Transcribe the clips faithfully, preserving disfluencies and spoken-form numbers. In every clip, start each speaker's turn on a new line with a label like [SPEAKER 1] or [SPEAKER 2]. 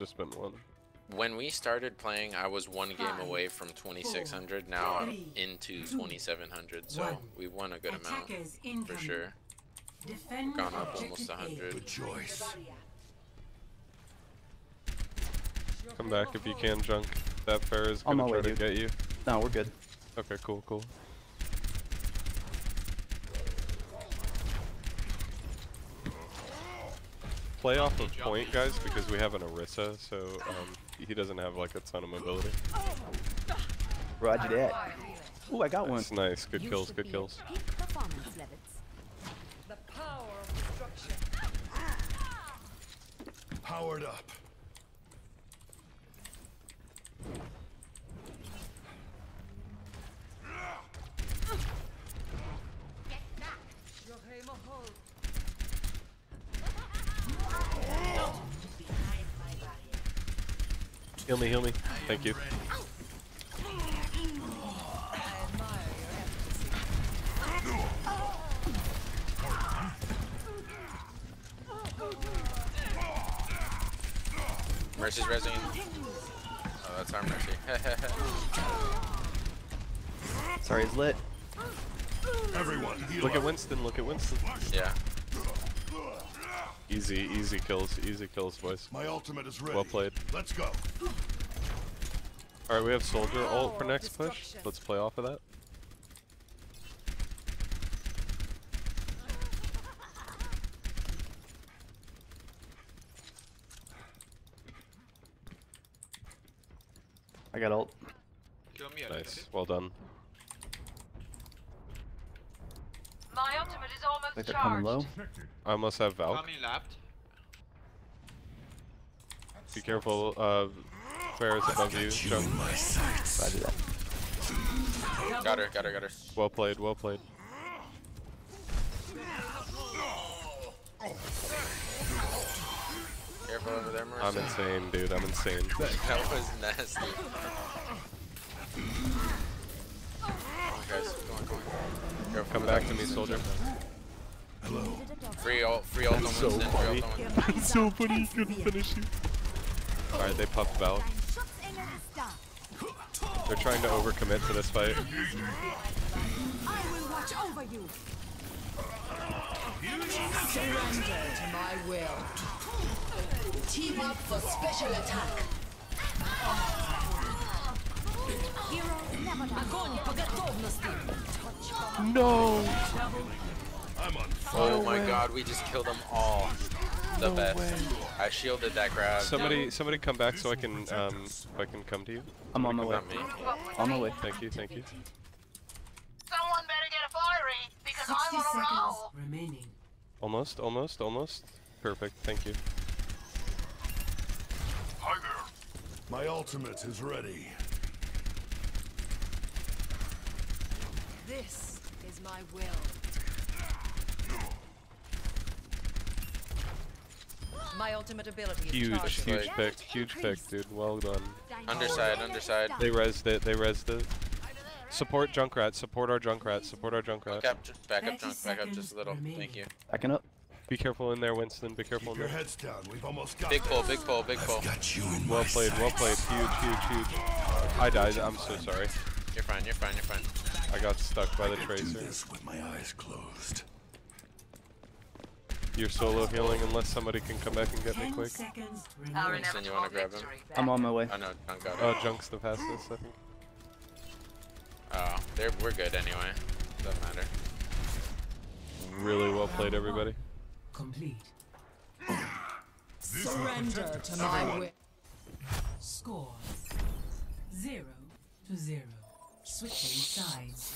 [SPEAKER 1] Just been one.
[SPEAKER 2] When we started playing, I was one game away from twenty-six hundred. Now I'm into twenty-seven hundred, so we won a good amount for sure. We've gone up almost one hundred.
[SPEAKER 3] Good choice.
[SPEAKER 1] Come back if you can, Junk. That fair is
[SPEAKER 4] On
[SPEAKER 1] gonna
[SPEAKER 4] my
[SPEAKER 1] try
[SPEAKER 4] way,
[SPEAKER 1] to
[SPEAKER 4] dude.
[SPEAKER 1] get you.
[SPEAKER 4] No, we're good.
[SPEAKER 1] Okay, cool, cool. Play off of point, guys, because we have an Orisa, so um, he doesn't have like a ton of mobility.
[SPEAKER 4] Roger that. Ooh, I got one.
[SPEAKER 1] That's nice. Good kills, good kills.
[SPEAKER 5] The power of destruction.
[SPEAKER 3] Powered up.
[SPEAKER 1] Heal me, heal me. Thank you.
[SPEAKER 2] Mercy's resing. Oh, that's our Mercy.
[SPEAKER 4] Sorry, it's lit.
[SPEAKER 3] Everyone, heal
[SPEAKER 1] Look
[SPEAKER 3] up.
[SPEAKER 1] at Winston, look at Winston.
[SPEAKER 2] Yeah.
[SPEAKER 1] Easy, easy kills, easy kills, boys.
[SPEAKER 3] My ultimate is ready.
[SPEAKER 1] Well played.
[SPEAKER 3] Let's go.
[SPEAKER 1] Alright, we have Soldier ult for next push. Let's play off of that.
[SPEAKER 4] I got ult.
[SPEAKER 6] Kill me a little
[SPEAKER 1] Nice,
[SPEAKER 6] bit.
[SPEAKER 1] well done.
[SPEAKER 5] My ultimate is almost
[SPEAKER 4] Like they're coming low.
[SPEAKER 1] I almost have Valk.
[SPEAKER 6] Coming left.
[SPEAKER 1] Be careful, uh, Fair is above you. Junk.
[SPEAKER 4] Roger that.
[SPEAKER 2] Got her, got her, got her.
[SPEAKER 1] Well played, well played.
[SPEAKER 2] Careful over there, Marissa.
[SPEAKER 1] I'm insane, dude, I'm insane.
[SPEAKER 2] That was nasty. Come on, guys. Come on, come on. Careful,
[SPEAKER 1] Come back to me, Soldier.
[SPEAKER 3] Hello.
[SPEAKER 2] Free ult, free ult on
[SPEAKER 1] So
[SPEAKER 2] Winston, free
[SPEAKER 1] funny.
[SPEAKER 2] ult on Winston.
[SPEAKER 1] It's so funny, he couldn't finish you. Alright, they puffed Valk. They're trying to overcommit to this fight.
[SPEAKER 5] I will watch over you. Surrender to my will. Team up for special attack. Огонь по готовности.
[SPEAKER 1] No!
[SPEAKER 3] I'm on fire.
[SPEAKER 2] Oh my god, we just killed them all. The best. I shielded that grab.
[SPEAKER 1] Somebody, somebody come back so I can, um, so I can come to you.
[SPEAKER 4] I'm on my way.
[SPEAKER 2] Not me.
[SPEAKER 4] On my way.
[SPEAKER 1] Thank you, thank you.
[SPEAKER 5] Someone better get a fire rate because I'm
[SPEAKER 7] sixty
[SPEAKER 5] on a
[SPEAKER 7] seconds
[SPEAKER 5] roll.
[SPEAKER 7] remaining.
[SPEAKER 1] Almost, almost, almost. Perfect, thank you.
[SPEAKER 3] Hi there. My ultimate is ready.
[SPEAKER 5] This is my will. My ultimate ability is
[SPEAKER 1] Huge,
[SPEAKER 5] charged.
[SPEAKER 1] huge pick, huge pick, dude. Well done.
[SPEAKER 2] Underside, underside.
[SPEAKER 1] They rezzed it, they rezzed it. Support Junkrat, support our Junkrat, support our Junkrat.
[SPEAKER 2] Back up, just back up, Junk, back up just a little. Thank you.
[SPEAKER 4] Backing up.
[SPEAKER 1] Be careful in there, Winston, be careful
[SPEAKER 3] Keep
[SPEAKER 1] in
[SPEAKER 3] your
[SPEAKER 1] there.
[SPEAKER 3] heads down. We've almost got
[SPEAKER 2] Big
[SPEAKER 3] them.
[SPEAKER 2] pull, big pull, big pull.
[SPEAKER 3] I've got you in
[SPEAKER 1] Well
[SPEAKER 3] my
[SPEAKER 1] played, well played.
[SPEAKER 3] sights.
[SPEAKER 1] Huge, huge, huge. I died, I'm so sorry.
[SPEAKER 2] You're fine, you're fine, you're fine.
[SPEAKER 1] I got stuck by the
[SPEAKER 3] I do
[SPEAKER 1] Tracer.
[SPEAKER 3] this with my eyes closed.
[SPEAKER 1] You're solo healing unless somebody can come back and get me
[SPEAKER 7] Ten
[SPEAKER 1] quick.
[SPEAKER 7] seconds
[SPEAKER 5] Our
[SPEAKER 7] remaining.
[SPEAKER 2] Winston, you wanna grab him?
[SPEAKER 4] I'm on my way.
[SPEAKER 2] Oh no, Junk got it.
[SPEAKER 1] Oh, Junk's the fastest, I think.
[SPEAKER 2] Oh, they're, we're good anyway. Doesn't matter.
[SPEAKER 1] Really well played, everybody.
[SPEAKER 7] Complete.
[SPEAKER 5] Surrender to my will.
[SPEAKER 7] Score zero to zero. Switching sides.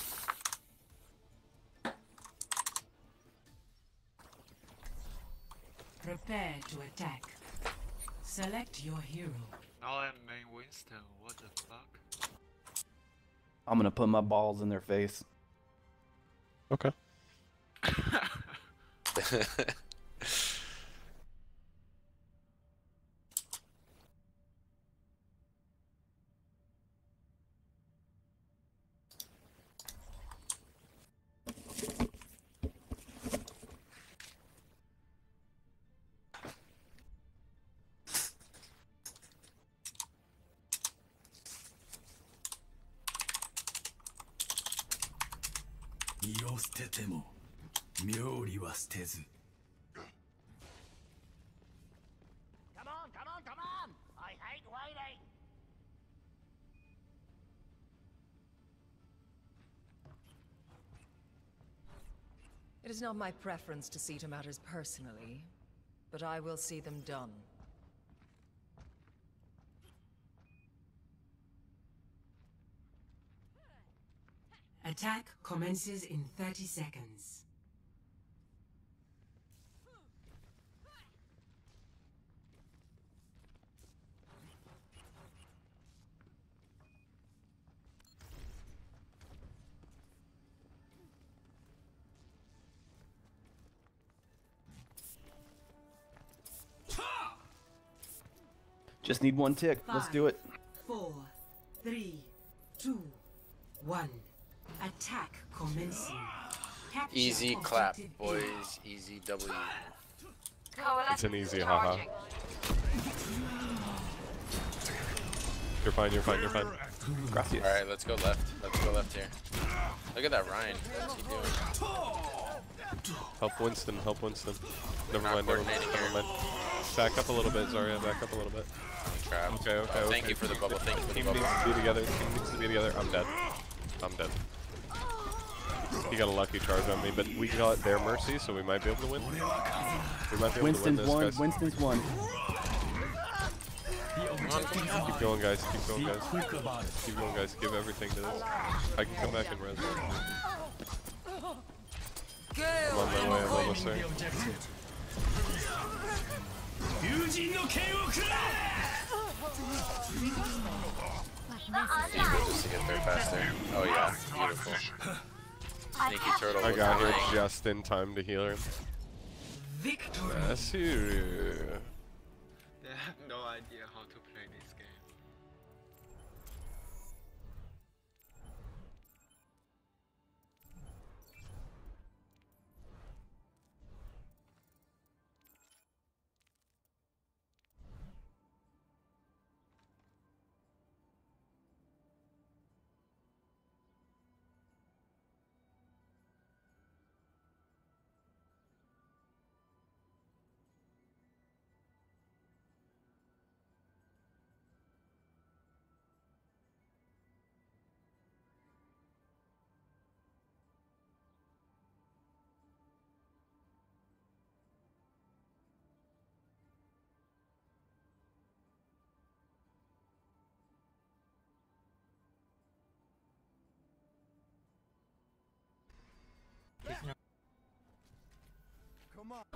[SPEAKER 7] Prepare to attack. Select your hero.
[SPEAKER 6] Now I'm main Winston. What the fuck?
[SPEAKER 4] I'm gonna put my balls in their face.
[SPEAKER 1] Okay.
[SPEAKER 3] 捨てても妙理は捨てず
[SPEAKER 8] Come on, come on, come on! I hate waiting!
[SPEAKER 5] It is not my preference to see to matters personally, but I will see them done.
[SPEAKER 7] Attack commences in thirty seconds.
[SPEAKER 4] Just need one tick. Let's do it.
[SPEAKER 7] Four, three, two, one. Attack commencing. Capture
[SPEAKER 2] Easy clap,
[SPEAKER 7] objective A.
[SPEAKER 2] boys. Easy W.
[SPEAKER 1] It's an easy haha. You're fine, you're fine, you're fine.
[SPEAKER 4] Gracias.
[SPEAKER 2] Alright, let's go left. Let's go left here. Look at that Ryan. What's he doing?
[SPEAKER 1] Help Winston, help Winston. Never
[SPEAKER 2] Not
[SPEAKER 1] mind, never mind,
[SPEAKER 2] coordinating
[SPEAKER 1] never mind. Back up a little bit, Zarya, back up a little bit.
[SPEAKER 2] Trap.
[SPEAKER 1] Okay, okay,
[SPEAKER 2] Oh, thank
[SPEAKER 1] okay.
[SPEAKER 2] you for the bubble. Thank you for the
[SPEAKER 1] Team
[SPEAKER 2] bubble.
[SPEAKER 1] needs to be together, team needs to be together. I'm dead. I'm dead. He got a lucky charge on me, but we got their mercy, so we might be able to win. We might be able
[SPEAKER 4] Winston's
[SPEAKER 1] to win
[SPEAKER 4] one.
[SPEAKER 1] this, guys.
[SPEAKER 4] Winston's one.
[SPEAKER 1] Keep going, guys. Keep going, guys. Keep going, guys. Give everything to this. I can come back and res. I'm on my way. I'm almost there.
[SPEAKER 2] Just to get there faster. Oh yeah, beautiful. Sneaky turtle.
[SPEAKER 1] I
[SPEAKER 2] was
[SPEAKER 1] got here
[SPEAKER 2] flying.
[SPEAKER 1] just in time to heal her.
[SPEAKER 7] Victory.
[SPEAKER 1] That's you.
[SPEAKER 6] They have no idea how to play this game.
[SPEAKER 3] Come on.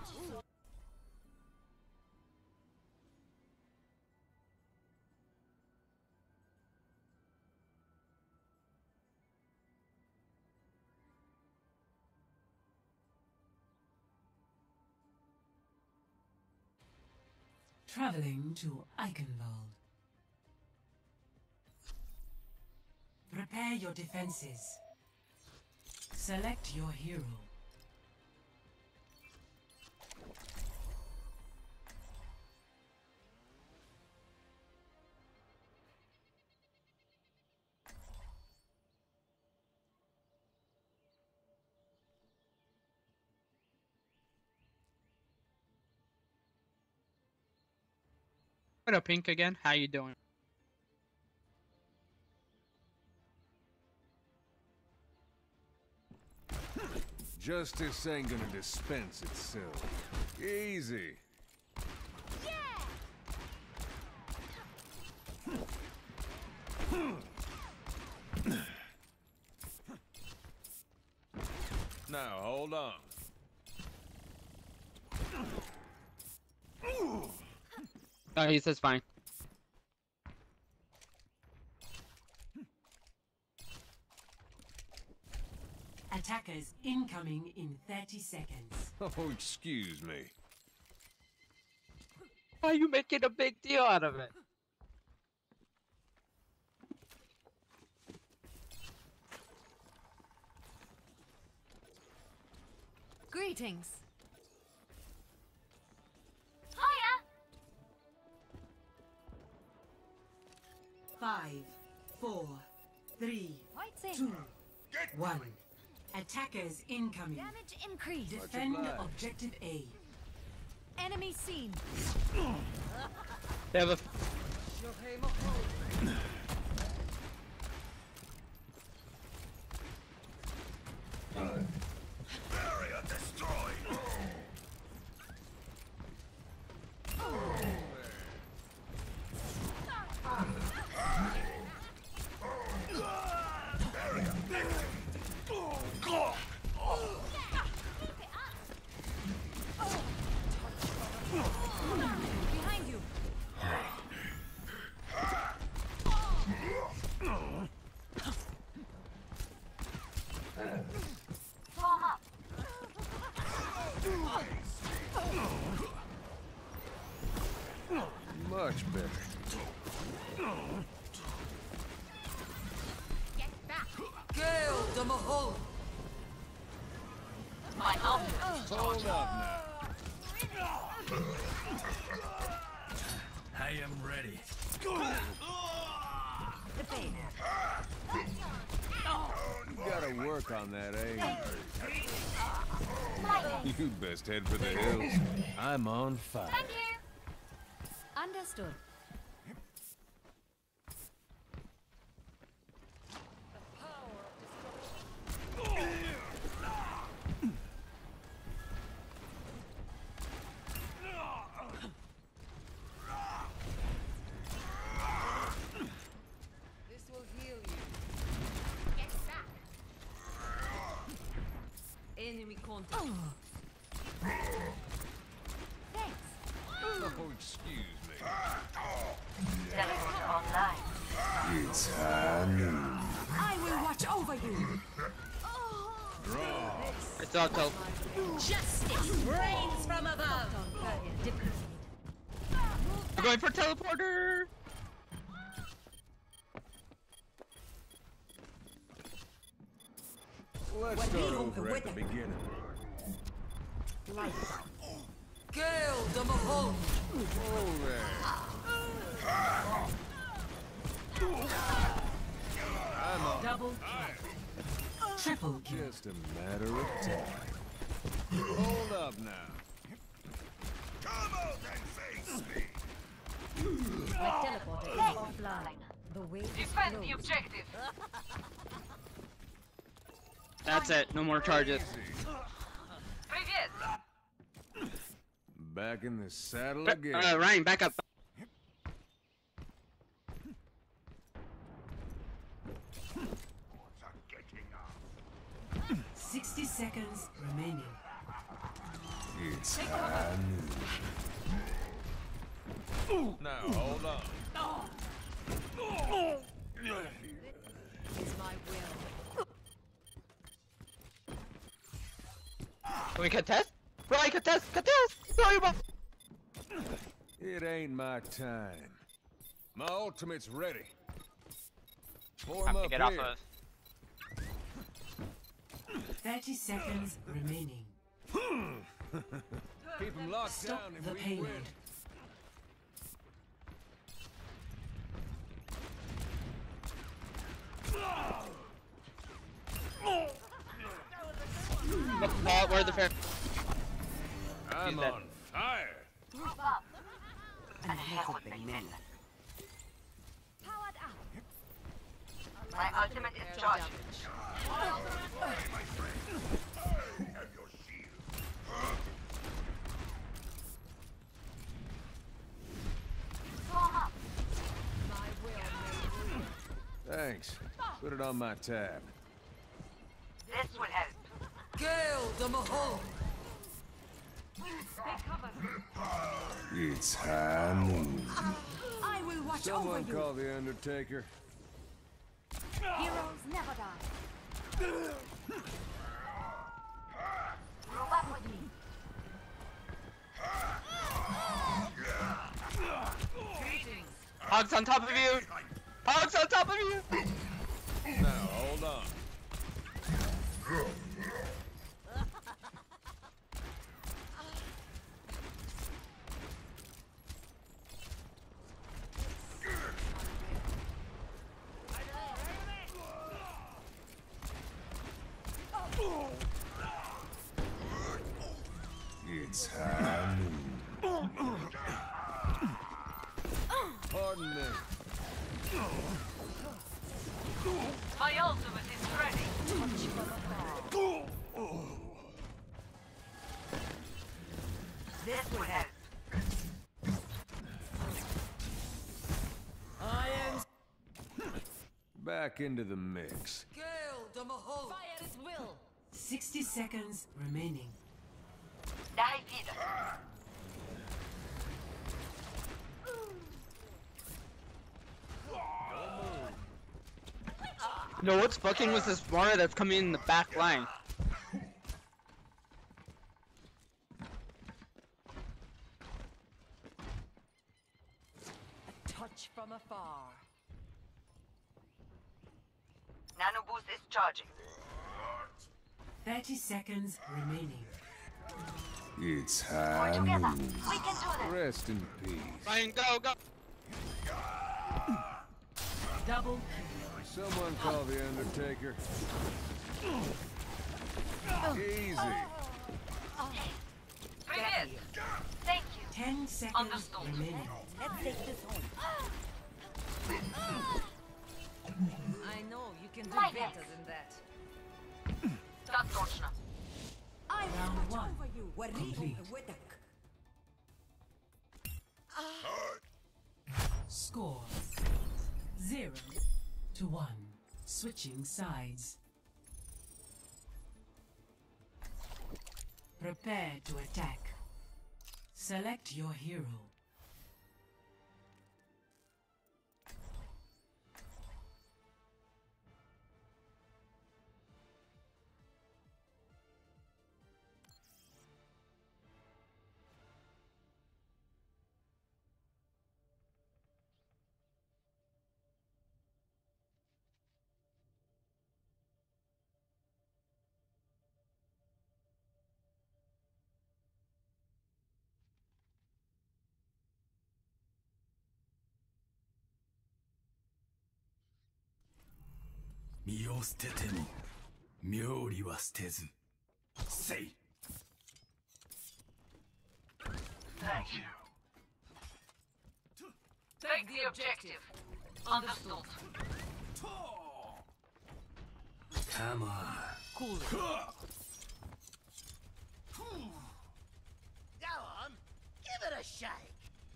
[SPEAKER 7] Traveling to Eichenwald. Prepare your defenses. Select your hero.
[SPEAKER 9] What up, Pink again? How you doing?
[SPEAKER 3] Justice ain't gonna dispense itself. Easy. Now, hold on.
[SPEAKER 9] Oh, he says fine.
[SPEAKER 7] Attackers incoming in thirty seconds.
[SPEAKER 3] Oh, excuse me.
[SPEAKER 9] Why are you making a big deal out of it?
[SPEAKER 5] Greetings.
[SPEAKER 7] Five, four, three, two, one. Attackers incoming.
[SPEAKER 10] Damage increase.
[SPEAKER 7] Defend objective A.
[SPEAKER 10] Enemy seen.
[SPEAKER 9] They have a.
[SPEAKER 3] Barrier destroyed.
[SPEAKER 10] Behind you. Form up.
[SPEAKER 3] Much better.
[SPEAKER 10] Get back.
[SPEAKER 7] Gale the Mahol.
[SPEAKER 10] My ultimate.
[SPEAKER 3] Hold up now.
[SPEAKER 8] I am ready.
[SPEAKER 10] The pain.
[SPEAKER 3] Gotta work on that, eh? You best head for the hills. I'm on fire.
[SPEAKER 10] Thank you. Understood.
[SPEAKER 5] This will heal you.
[SPEAKER 10] Get back.
[SPEAKER 5] Enemy contact.
[SPEAKER 10] Thanks.
[SPEAKER 3] Oh, excuse me.
[SPEAKER 10] Teleporter online.
[SPEAKER 3] It's high noon.
[SPEAKER 7] I will watch over you.
[SPEAKER 9] It's auto.
[SPEAKER 5] Justice reigns from above.
[SPEAKER 9] I'm going for teleporter.
[SPEAKER 3] Let's start over at the beginning.
[SPEAKER 7] Gale the Mahol.
[SPEAKER 3] Oh, there. I'm on
[SPEAKER 7] Double
[SPEAKER 3] fire.
[SPEAKER 7] kill. Triple kill.
[SPEAKER 3] Just a matter of time. Hold up now. Come out and face me.
[SPEAKER 10] My teleporter is offline. The way
[SPEAKER 5] Defend the objective.
[SPEAKER 9] That's it. No more charges.
[SPEAKER 5] Привет.
[SPEAKER 3] Back in the saddle
[SPEAKER 9] Ba-
[SPEAKER 3] again.
[SPEAKER 9] Uh, Ryan, back up.
[SPEAKER 7] Sixty seconds remaining.
[SPEAKER 3] It's high noon. Now, hold on.
[SPEAKER 5] It's my will.
[SPEAKER 9] Can we contest? Ryan, contest! Contest! Sorry about.
[SPEAKER 3] It ain't my time. My ultimate's ready. Form up
[SPEAKER 9] get
[SPEAKER 3] here.
[SPEAKER 9] off of.
[SPEAKER 7] Thirty seconds remaining.
[SPEAKER 3] Keep them locked
[SPEAKER 7] Stop
[SPEAKER 3] down and
[SPEAKER 7] the
[SPEAKER 3] we
[SPEAKER 7] payload.
[SPEAKER 3] win.
[SPEAKER 9] Oh, where's the fair?
[SPEAKER 3] I'm
[SPEAKER 9] He's dead.
[SPEAKER 3] on fire.
[SPEAKER 10] Group up.
[SPEAKER 8] الحقد بالمال.
[SPEAKER 10] Powered up.
[SPEAKER 8] My ultimate is charged.
[SPEAKER 10] Form up.
[SPEAKER 5] My will may rule.
[SPEAKER 3] Thanks. Put it on my tab.
[SPEAKER 8] This will help.
[SPEAKER 7] Gale the Mahol.
[SPEAKER 3] It's high noon.
[SPEAKER 7] I will watch over
[SPEAKER 3] Someone
[SPEAKER 7] you.
[SPEAKER 3] call the Undertaker.
[SPEAKER 10] Heroes never die. Group up with me.
[SPEAKER 9] Hogs on top of you! Hogs on top of you!
[SPEAKER 3] Now, hold on. Pardon me.
[SPEAKER 10] My ultimate is ready. This will help.
[SPEAKER 7] I am
[SPEAKER 3] Back into the mix.
[SPEAKER 5] Gale de Mahol.
[SPEAKER 10] Fire at will.
[SPEAKER 7] sixty seconds remaining.
[SPEAKER 10] Die wieder.
[SPEAKER 9] You know what's fucking with this Mara that's coming in the back line?
[SPEAKER 5] A touch from afar.
[SPEAKER 10] Nano boost is charging.
[SPEAKER 7] thirty seconds remaining.
[SPEAKER 3] It's high
[SPEAKER 10] Together,
[SPEAKER 3] noon.
[SPEAKER 10] we can do this.
[SPEAKER 3] Rest in peace.
[SPEAKER 9] Ryan, go, go!
[SPEAKER 7] Double
[SPEAKER 3] Someone call the Undertaker. Easy.
[SPEAKER 10] Привет. Thank you.
[SPEAKER 7] ten seconds
[SPEAKER 10] Understood.
[SPEAKER 7] remaining.
[SPEAKER 10] Let's take this home.
[SPEAKER 5] I know you can do
[SPEAKER 10] My
[SPEAKER 5] better
[SPEAKER 10] neck.
[SPEAKER 5] than that.
[SPEAKER 10] Так точно.
[SPEAKER 7] Round one. Complete. Score zero to one. Switching sides. Prepare to attack. Select your hero.
[SPEAKER 10] Thank you. Take the objective. Understood.
[SPEAKER 3] Come on.
[SPEAKER 5] Cool it.
[SPEAKER 8] Go on, give it a shake.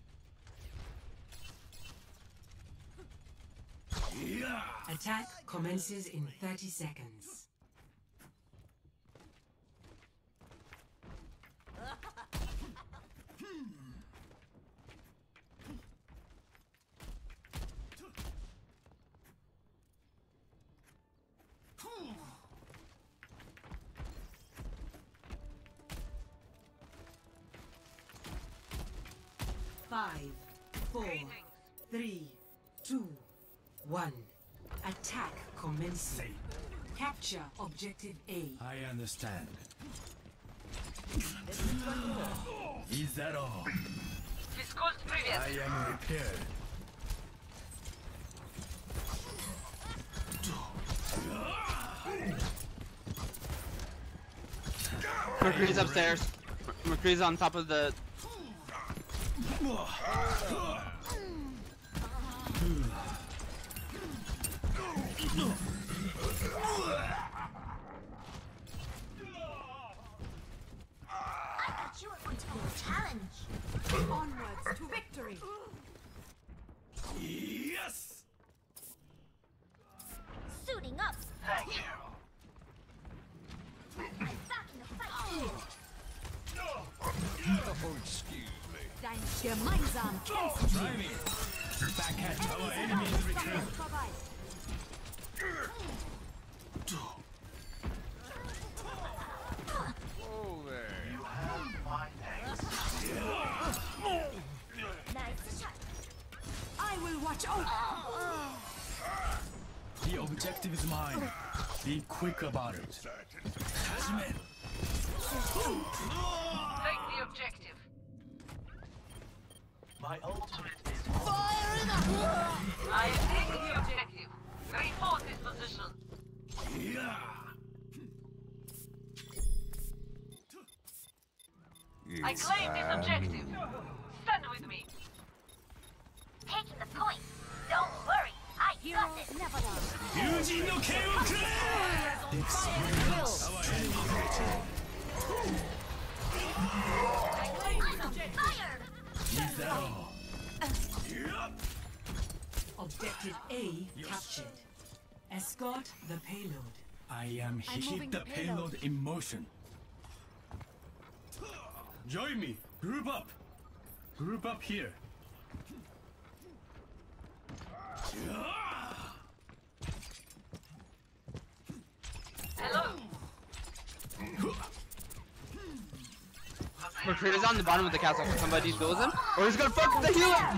[SPEAKER 7] Attack commences in thirty seconds. Five, four, three, two, one. Attack commencing. Capture objective A.
[SPEAKER 3] I understand. Is that all?
[SPEAKER 10] Физкульт, привет.
[SPEAKER 3] I am repaired.
[SPEAKER 9] McCree's upstairs. McCree's on top of the...
[SPEAKER 10] I thought you were going to be a challenge.
[SPEAKER 5] Onwards to victory.
[SPEAKER 3] Yes!
[SPEAKER 10] Suiting up. Thank you. I'm back in the fight.
[SPEAKER 3] Oh, excuse me.
[SPEAKER 10] Dein gemeinsam kämpfen.
[SPEAKER 3] Try me. Backhand. Our enemies return.
[SPEAKER 10] Vorbei.
[SPEAKER 3] Oh, there.
[SPEAKER 10] Nice shot.
[SPEAKER 7] I will watch over.
[SPEAKER 3] The objective is mine. Be quick about it. Hajime.
[SPEAKER 10] Take the objective.
[SPEAKER 8] My ultimate is
[SPEAKER 10] Fire in the I am taking the objective. Reinforce this position. I
[SPEAKER 3] It's
[SPEAKER 10] claim this
[SPEAKER 3] high
[SPEAKER 10] objective.
[SPEAKER 3] noon.
[SPEAKER 10] Stand with me.
[SPEAKER 8] taking the point. Don't worry, I got this. Never done.
[SPEAKER 7] Objective A captured. Escort the payload.
[SPEAKER 3] I am hit the payload in motion. Join me. Group up. Group up here.
[SPEAKER 10] Hello.
[SPEAKER 9] McCree's on the bottom of the castle. Somebody kills him, or he's gonna fuck the healer.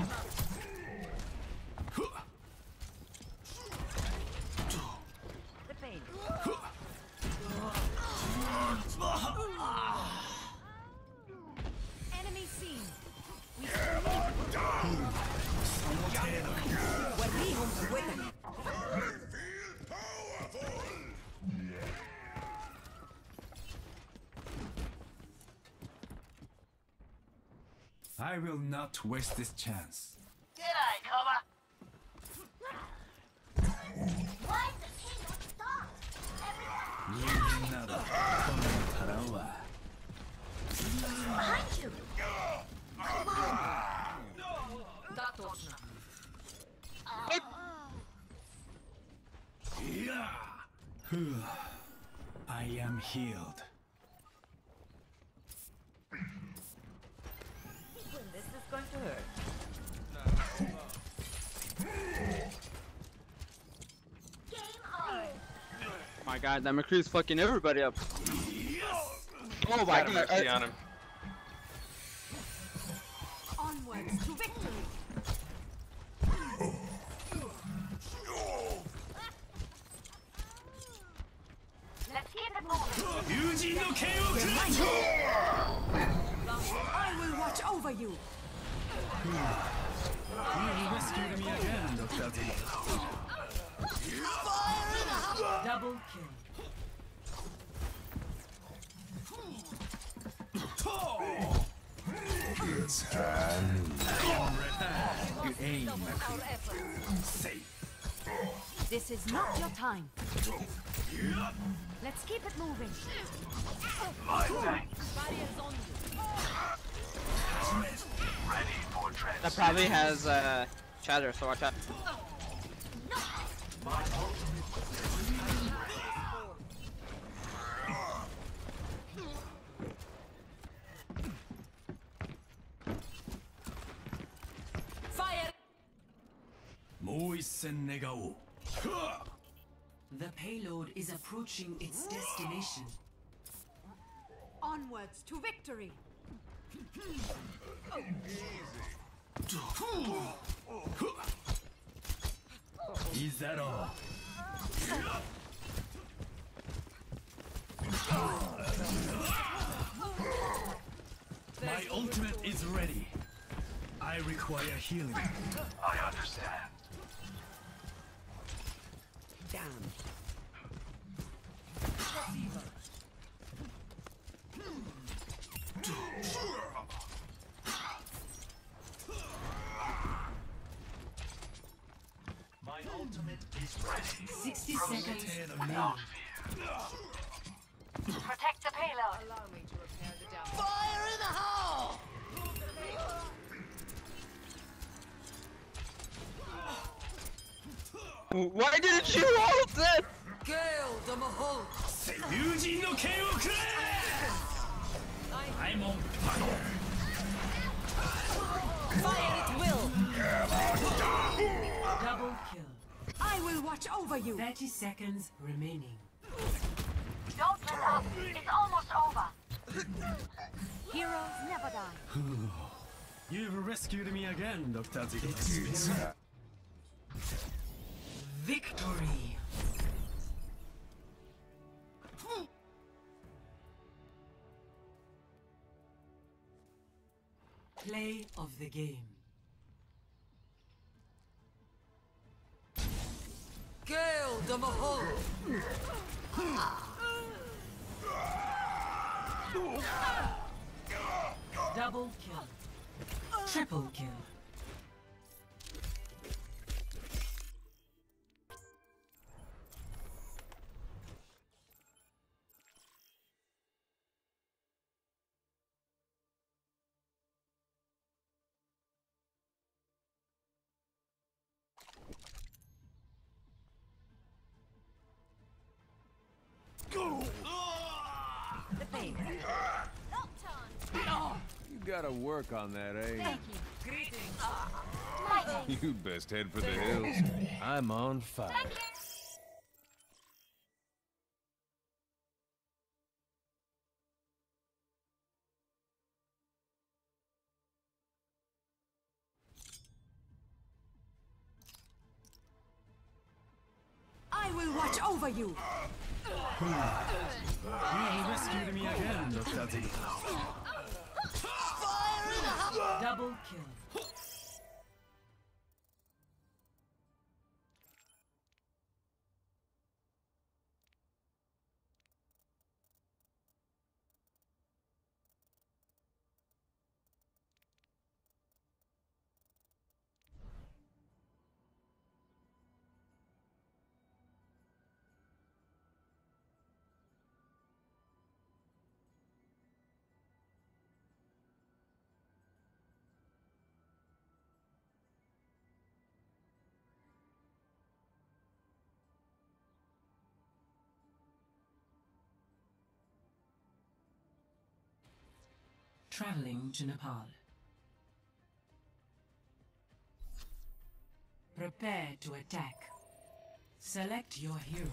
[SPEAKER 8] Enemy seen.
[SPEAKER 3] I will not waste this chance.
[SPEAKER 8] G'day, Cobra. Why is the king not stopped? Behind you.
[SPEAKER 5] Так точно.
[SPEAKER 3] I am healed.
[SPEAKER 5] This is going to hurt.
[SPEAKER 9] My God, that McCree's fucking everybody up. Oh my God!
[SPEAKER 2] Mercy on him.
[SPEAKER 8] Onwards to victory. Let's keep it moving.
[SPEAKER 7] I will watch over you.
[SPEAKER 3] You rescued me again, Doctor Z.
[SPEAKER 7] Double kill.
[SPEAKER 3] You aim,
[SPEAKER 8] This is not your time. Let's keep it moving.
[SPEAKER 9] That probably has uh, chatter, so watch out.
[SPEAKER 5] Fire!
[SPEAKER 7] The payload is approaching its destination.
[SPEAKER 8] Onwards to victory.
[SPEAKER 3] Is that all? My ultimate is ready. I require healing. I understand.
[SPEAKER 7] Damn.
[SPEAKER 3] My ultimate is ready.
[SPEAKER 7] sixty seconds remaining.
[SPEAKER 8] Protect the payload.
[SPEAKER 5] Allow me to repair the damage.
[SPEAKER 8] Fire in the hole!
[SPEAKER 9] Why didn't you ult it?
[SPEAKER 5] Gale the Mahul!
[SPEAKER 3] I'm on fire.
[SPEAKER 5] Fire at will!
[SPEAKER 7] Double kill.
[SPEAKER 8] I will watch over you.
[SPEAKER 7] thirty seconds remaining.
[SPEAKER 8] Don't let up. It's almost over. Heroes never die.
[SPEAKER 3] You've rescued me again, Doctor Z.
[SPEAKER 7] Victory. Play of the game.
[SPEAKER 5] Gale the Mahul!
[SPEAKER 7] Double kill. Triple kill.
[SPEAKER 3] You gotta work on that, eh?
[SPEAKER 10] Thank you. Greetings.
[SPEAKER 3] You best head for the hills. I'm on fire.
[SPEAKER 7] I will watch over you.
[SPEAKER 11] You rescued me again, Doctor Ziegler.
[SPEAKER 7] Double kill. Traveling to Nepal. Prepare to attack. Select your hero.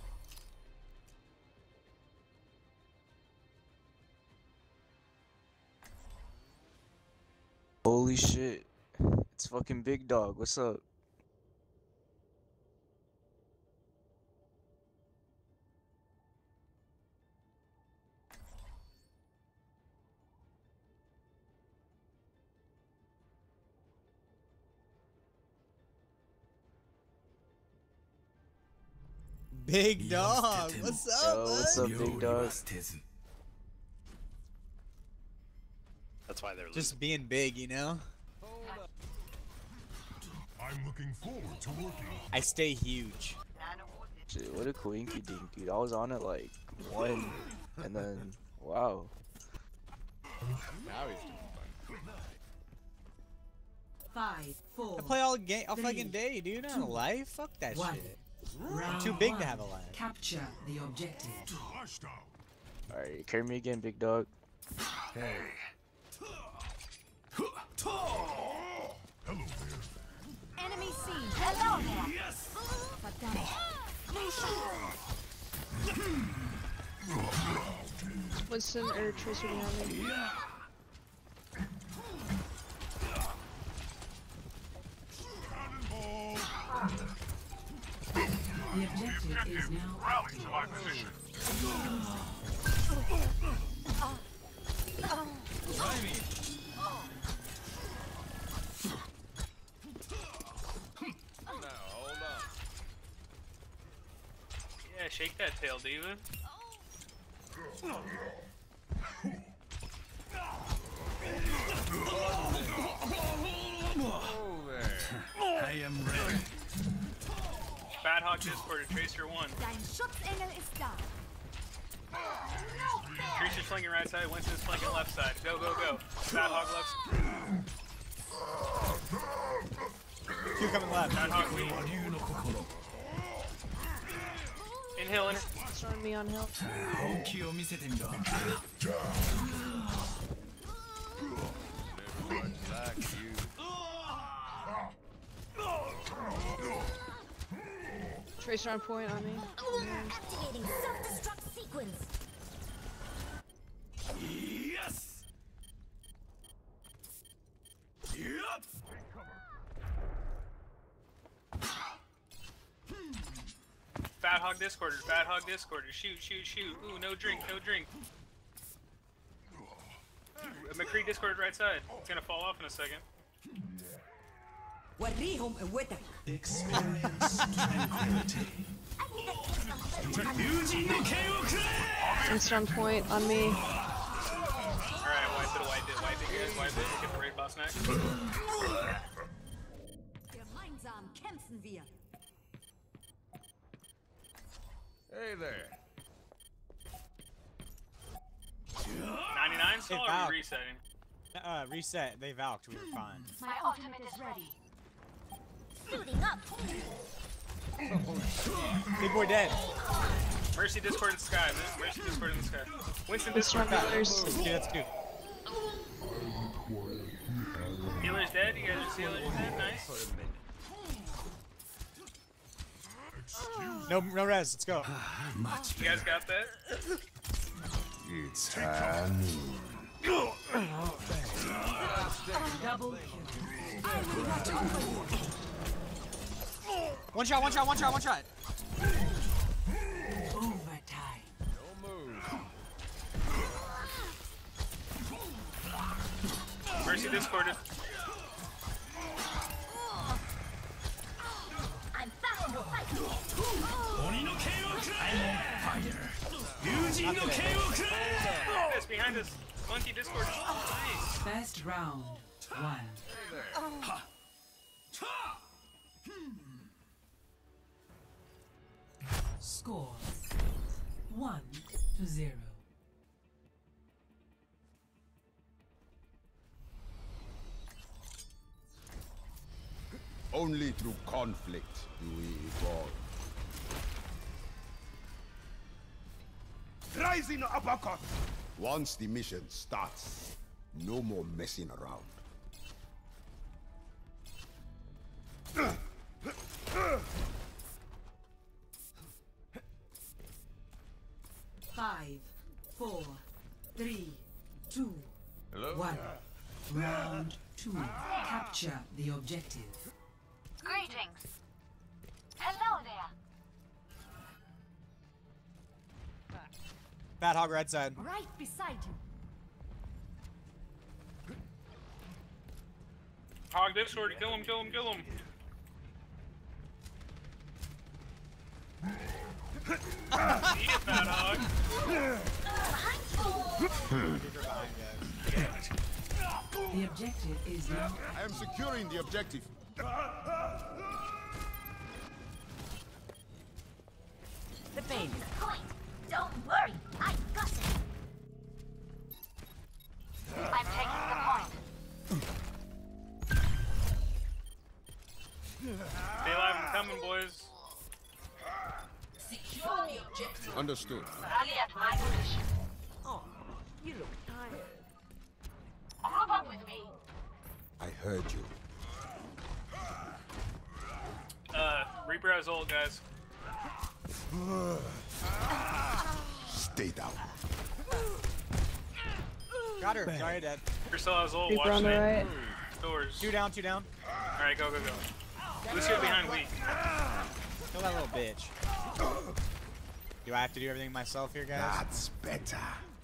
[SPEAKER 12] Holy shit. It's fucking Big Dog. What's up?
[SPEAKER 13] Big Dog, what's up,
[SPEAKER 12] Yo, what's up, Big Dog?
[SPEAKER 14] That's why they're
[SPEAKER 13] Just being big, you know?
[SPEAKER 15] I'm looking forward to working.
[SPEAKER 13] I stay huge.
[SPEAKER 12] Shit, what a coinky dink, dude. I was on it like one, and then, wow.
[SPEAKER 1] Now he's doing fun.
[SPEAKER 7] Five, four.
[SPEAKER 13] I play all game, all
[SPEAKER 7] three,
[SPEAKER 13] fucking day, dude. I don't have a life. Fuck that
[SPEAKER 7] one.
[SPEAKER 13] shit.
[SPEAKER 7] Round
[SPEAKER 13] I'm too big
[SPEAKER 7] one.
[SPEAKER 13] to have a life.
[SPEAKER 7] Capture the objective.
[SPEAKER 12] Alright, carry me again, Big Dog.
[SPEAKER 3] Hey.
[SPEAKER 15] Hello there.
[SPEAKER 10] Enemy seen. Hello there. Yes.
[SPEAKER 16] Winston or Tracer behind me.
[SPEAKER 7] The objective is now
[SPEAKER 15] Rally to my position.
[SPEAKER 11] Try me.
[SPEAKER 6] Now, hold on. Yeah, shake that tail, Diva.
[SPEAKER 3] Oh, there.
[SPEAKER 11] I am ready.
[SPEAKER 6] Bad Hawk Discord to Tracer one.
[SPEAKER 10] Dein Schutzengel ist da.
[SPEAKER 6] Tracer's flanking right side, Winston's flanking left side. Go, go, go. Bad Hawk left.
[SPEAKER 13] Two coming left.
[SPEAKER 6] Bad Hawk lead. In hill, in
[SPEAKER 16] Throwing me on hill.
[SPEAKER 11] 本気を見せてみろ。
[SPEAKER 3] Like you.
[SPEAKER 16] Tracer on point on me.
[SPEAKER 10] Activating self-destruct sequence.
[SPEAKER 11] Yes. Yep.
[SPEAKER 6] Bad Hog Discorders, Bad Hog Discorders. Shoot, shoot, shoot. Ooh, no drink, no drink. McCree Discord right side. It's gonna fall off in a second.
[SPEAKER 11] Experience tranquility.
[SPEAKER 16] Winston on point on me.
[SPEAKER 6] Alright, wipe it, wipe it, wipe it, guys, wipe it. Get the raid boss next.
[SPEAKER 10] Gemeinsam kämpfen wir.
[SPEAKER 3] Hey there.
[SPEAKER 6] ninety-nine still,
[SPEAKER 13] Hey,
[SPEAKER 6] or are
[SPEAKER 13] Valk.
[SPEAKER 6] we resetting?
[SPEAKER 13] Uh, reset. They valked. We were fine.
[SPEAKER 10] My ultimate is ready. Suiting up.
[SPEAKER 13] Big boy dead.
[SPEAKER 6] Mercy, Discord, in the sky. Mercy, Discord, in the sky. Winston,
[SPEAKER 16] Let's
[SPEAKER 6] Discord.
[SPEAKER 16] run others.
[SPEAKER 13] Let's do, let's do.
[SPEAKER 6] Healer's dead. You guys are healer's dead. Nice.
[SPEAKER 13] No, no res. Let's go.
[SPEAKER 11] Much
[SPEAKER 6] You guys got that?
[SPEAKER 11] It's time.
[SPEAKER 7] Double
[SPEAKER 13] One shot, one shot, one shot, one shot.
[SPEAKER 7] overtime.
[SPEAKER 6] Mercy, Discorded.
[SPEAKER 8] I'm back in the fight.
[SPEAKER 6] Behind us, behind us. Monkey, Discord. Nice.
[SPEAKER 7] First round. One. Score. One to zero.
[SPEAKER 17] Only through conflict do we evolve. Rising uppercut! Once the mission starts, no more messing around.
[SPEAKER 7] Five, four, three, two,
[SPEAKER 11] Hello?
[SPEAKER 7] one. Round two. Capture the objective.
[SPEAKER 8] Greetings. Hello there.
[SPEAKER 13] Bad hog right side.
[SPEAKER 8] Right beside you.
[SPEAKER 6] Hog, Discord. Kill him, kill him, kill him. Eat it, Bad Hog.
[SPEAKER 7] The objective is now.
[SPEAKER 17] I am securing the objective.
[SPEAKER 8] The pain is point. Don't worry, I got it. I'm taking the point.
[SPEAKER 6] Stay alive, I'm coming, boys.
[SPEAKER 7] Secure the objective.
[SPEAKER 17] Understood.
[SPEAKER 8] Rally at my position. Oh, you look tired. Group up with me.
[SPEAKER 17] I heard you.
[SPEAKER 6] Uh, Reaper has ult, guys.
[SPEAKER 17] Stay down.
[SPEAKER 13] Got her. Sorry, dead.
[SPEAKER 6] Reaper still has ult.
[SPEAKER 16] Reaper
[SPEAKER 6] Watch
[SPEAKER 16] on the
[SPEAKER 6] me.
[SPEAKER 16] right.
[SPEAKER 6] Doors.
[SPEAKER 13] Two down, two down.
[SPEAKER 6] Alright, go, go, go. Lucio behind weak.
[SPEAKER 13] Kill that little bitch. Do I have to do everything myself here, guys?
[SPEAKER 17] That's better.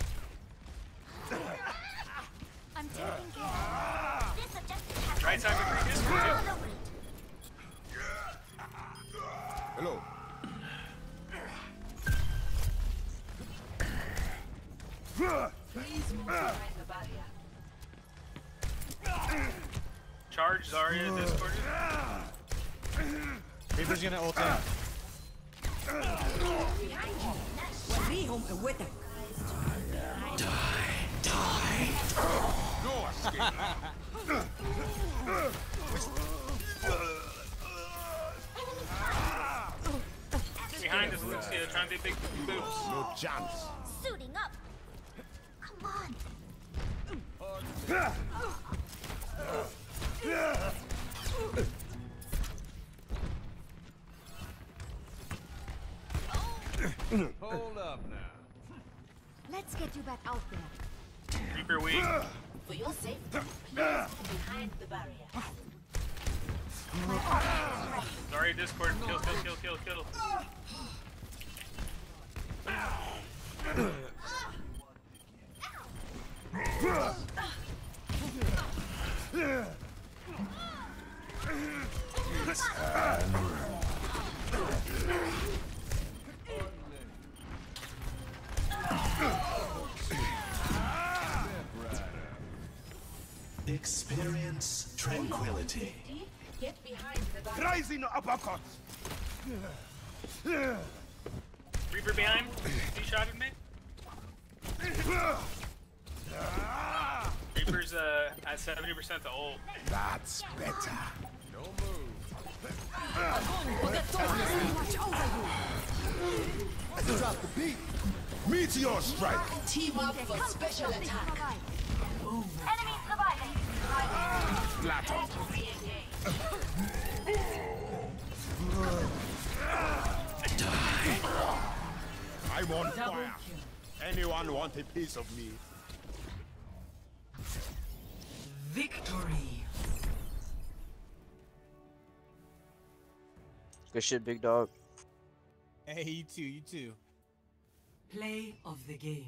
[SPEAKER 8] I'm taking care. This objective has
[SPEAKER 6] Right side with three Discord.
[SPEAKER 17] Hello.
[SPEAKER 7] Please move behind the barrier.
[SPEAKER 6] Charge Zarya, Discord.
[SPEAKER 13] Reaper's gonna ult in.
[SPEAKER 17] No escape.
[SPEAKER 6] Behind us, Lucio, trying to do big boobs.
[SPEAKER 17] No chance.
[SPEAKER 8] suiting up. Come on.
[SPEAKER 3] Hold up now.
[SPEAKER 8] Let's get you back out there.
[SPEAKER 6] Reaper weak.
[SPEAKER 8] For your safety, please behind the barrier.
[SPEAKER 6] Sorry, Discord. Kill, kill, kill, kill, kill.
[SPEAKER 11] Experience tranquility.
[SPEAKER 8] Get behind the barrier.
[SPEAKER 17] Rising uppercut.
[SPEAKER 6] Reaper behind. He shotted me. Reaper's uh, at seventy percent to ult.
[SPEAKER 17] That's better.
[SPEAKER 6] No move.
[SPEAKER 8] Watch over you.
[SPEAKER 17] stop the beat. Meteor strike.
[SPEAKER 7] Team up for special attack.
[SPEAKER 10] Enemy surviving.
[SPEAKER 17] Flatter. Die. I'm on
[SPEAKER 7] Double
[SPEAKER 17] fire.
[SPEAKER 7] kill.
[SPEAKER 17] Anyone want a piece of me?
[SPEAKER 7] Victory.
[SPEAKER 12] Good shit, big dog.
[SPEAKER 13] Hey, you too, you too.
[SPEAKER 7] Play of the game.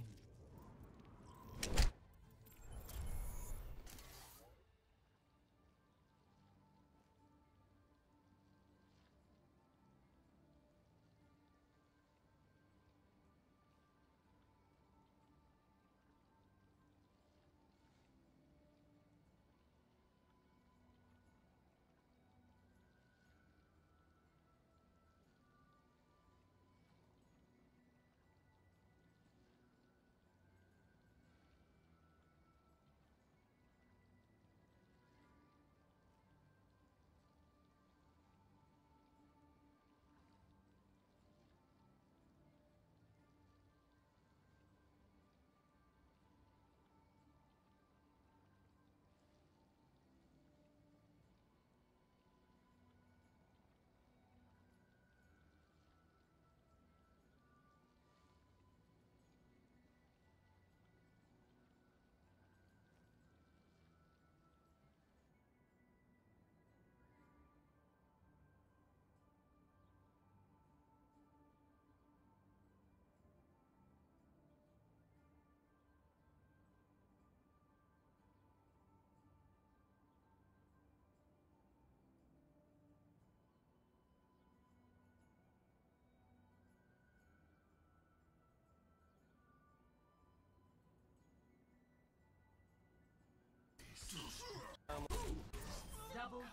[SPEAKER 7] Double.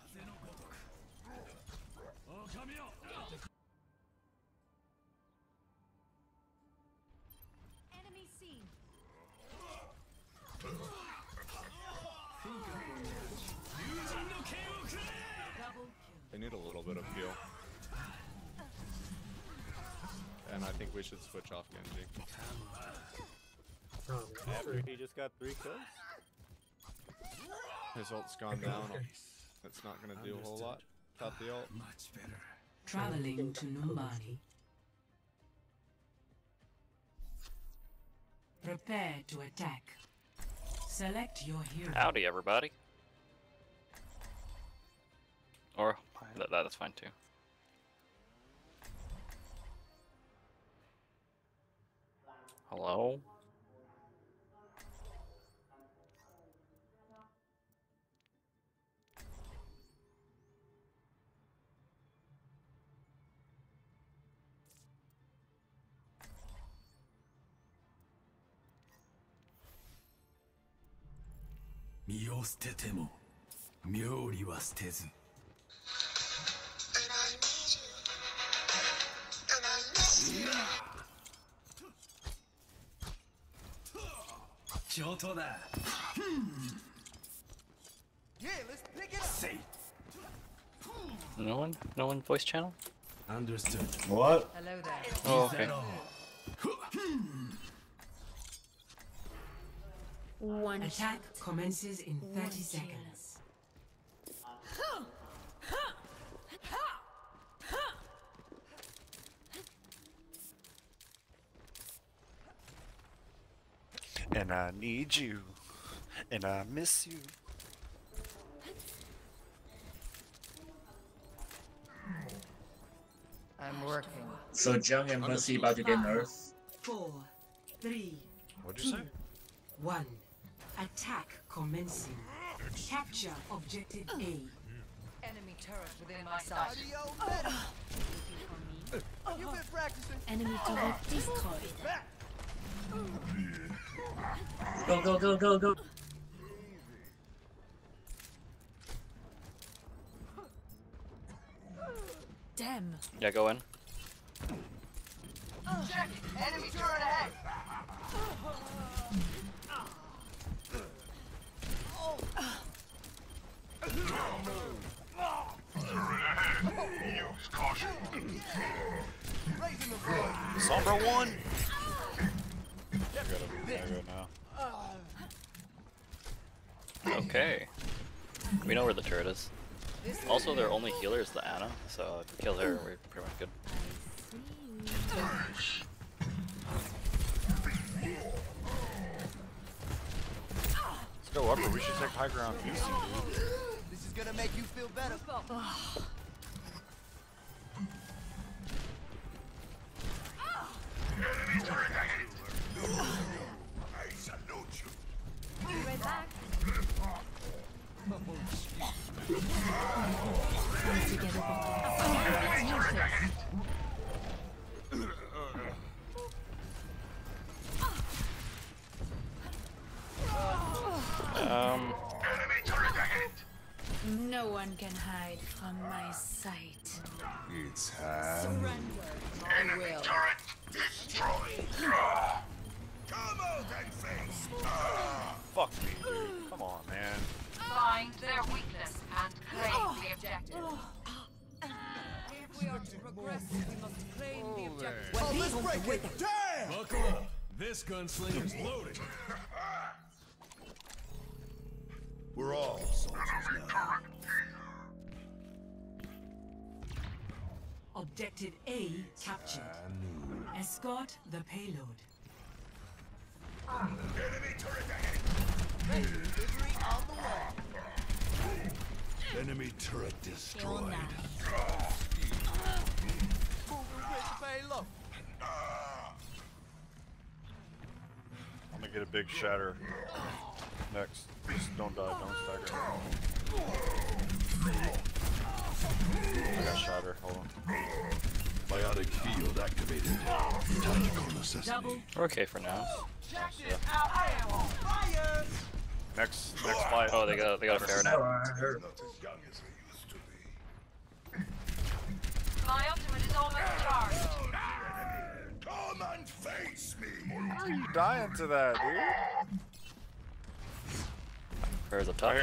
[SPEAKER 10] Enemy seen.
[SPEAKER 1] They need a little bit of heal. And I think we should switch off Genji.
[SPEAKER 18] After he just got three kills?
[SPEAKER 1] His ult's gone down. It's not gonna do a whole lot. Without the ult.
[SPEAKER 11] Much better.
[SPEAKER 7] Traveling to Numbani. Prepare to attack. Select your hero.
[SPEAKER 14] Howdy, everybody. Or that, that's fine too. Hello?
[SPEAKER 11] Miを捨てても妙理は捨てず。上等だ。
[SPEAKER 14] No one? No one voice channel?
[SPEAKER 11] Understood.
[SPEAKER 4] What?
[SPEAKER 5] Hello there.
[SPEAKER 14] Oh, okay.
[SPEAKER 7] One attack commences in thirty seconds.
[SPEAKER 19] And I need you, and I miss you.
[SPEAKER 5] I'm working.
[SPEAKER 20] So Jung and Mercy about to get nerfed.
[SPEAKER 7] Four, three,
[SPEAKER 1] What'd you say?
[SPEAKER 7] one. Attack commencing. Capture objective A.
[SPEAKER 5] Enemy turret within my sight.
[SPEAKER 3] You've been practicing.
[SPEAKER 10] Enemy turret destroyed.
[SPEAKER 20] Go, go, go, go, go.
[SPEAKER 10] Damn.
[SPEAKER 14] Yeah, go in.
[SPEAKER 3] Check it. Enemy turret ahead.
[SPEAKER 15] Turret ahead. Use caution.
[SPEAKER 19] Sombra one.
[SPEAKER 14] I gotta now. Okay. We know where the turret is. Also, their only healer is the Ana, so if we kill her, we're pretty much good.
[SPEAKER 19] Let's go upper. We should take high ground. Easy, dude.
[SPEAKER 3] This is gonna make you feel better.
[SPEAKER 15] Enemy turret ahead. I salute you.
[SPEAKER 10] Right back.
[SPEAKER 14] Um.
[SPEAKER 15] Enemy turret ahead.
[SPEAKER 7] No one can hide from my sight.
[SPEAKER 17] It's time.
[SPEAKER 15] Enemy turret destroyed. Come out and face.
[SPEAKER 19] Fuck me, dude. Come on, man.
[SPEAKER 10] Find their weakness and claim the objective.
[SPEAKER 5] If we are to progress, we must claim the objective.
[SPEAKER 3] Oh, let's break it. Damn!
[SPEAKER 11] Buckle up. This gunslinger's loaded.
[SPEAKER 17] We're all soldiers now.
[SPEAKER 7] Objective A captured. Escort the payload.
[SPEAKER 15] Enemy turret ahead.
[SPEAKER 3] Delivery on the way.
[SPEAKER 17] Enemy turret destroyed.
[SPEAKER 3] Moving with payload.
[SPEAKER 19] I'm gonna get a big shatter next. Just don't die, don't stagger. I got shatter, hold on.
[SPEAKER 17] Biotic field activated. Tactical necessity.
[SPEAKER 14] We're okay for now.
[SPEAKER 19] Next, next fight.
[SPEAKER 14] Oh, they got they got a fair now.
[SPEAKER 15] Not as young as we used to be.
[SPEAKER 10] My ultimate is almost charged.
[SPEAKER 15] Come and face me.
[SPEAKER 19] How are you dying to that, dude?
[SPEAKER 14] Fair's up top.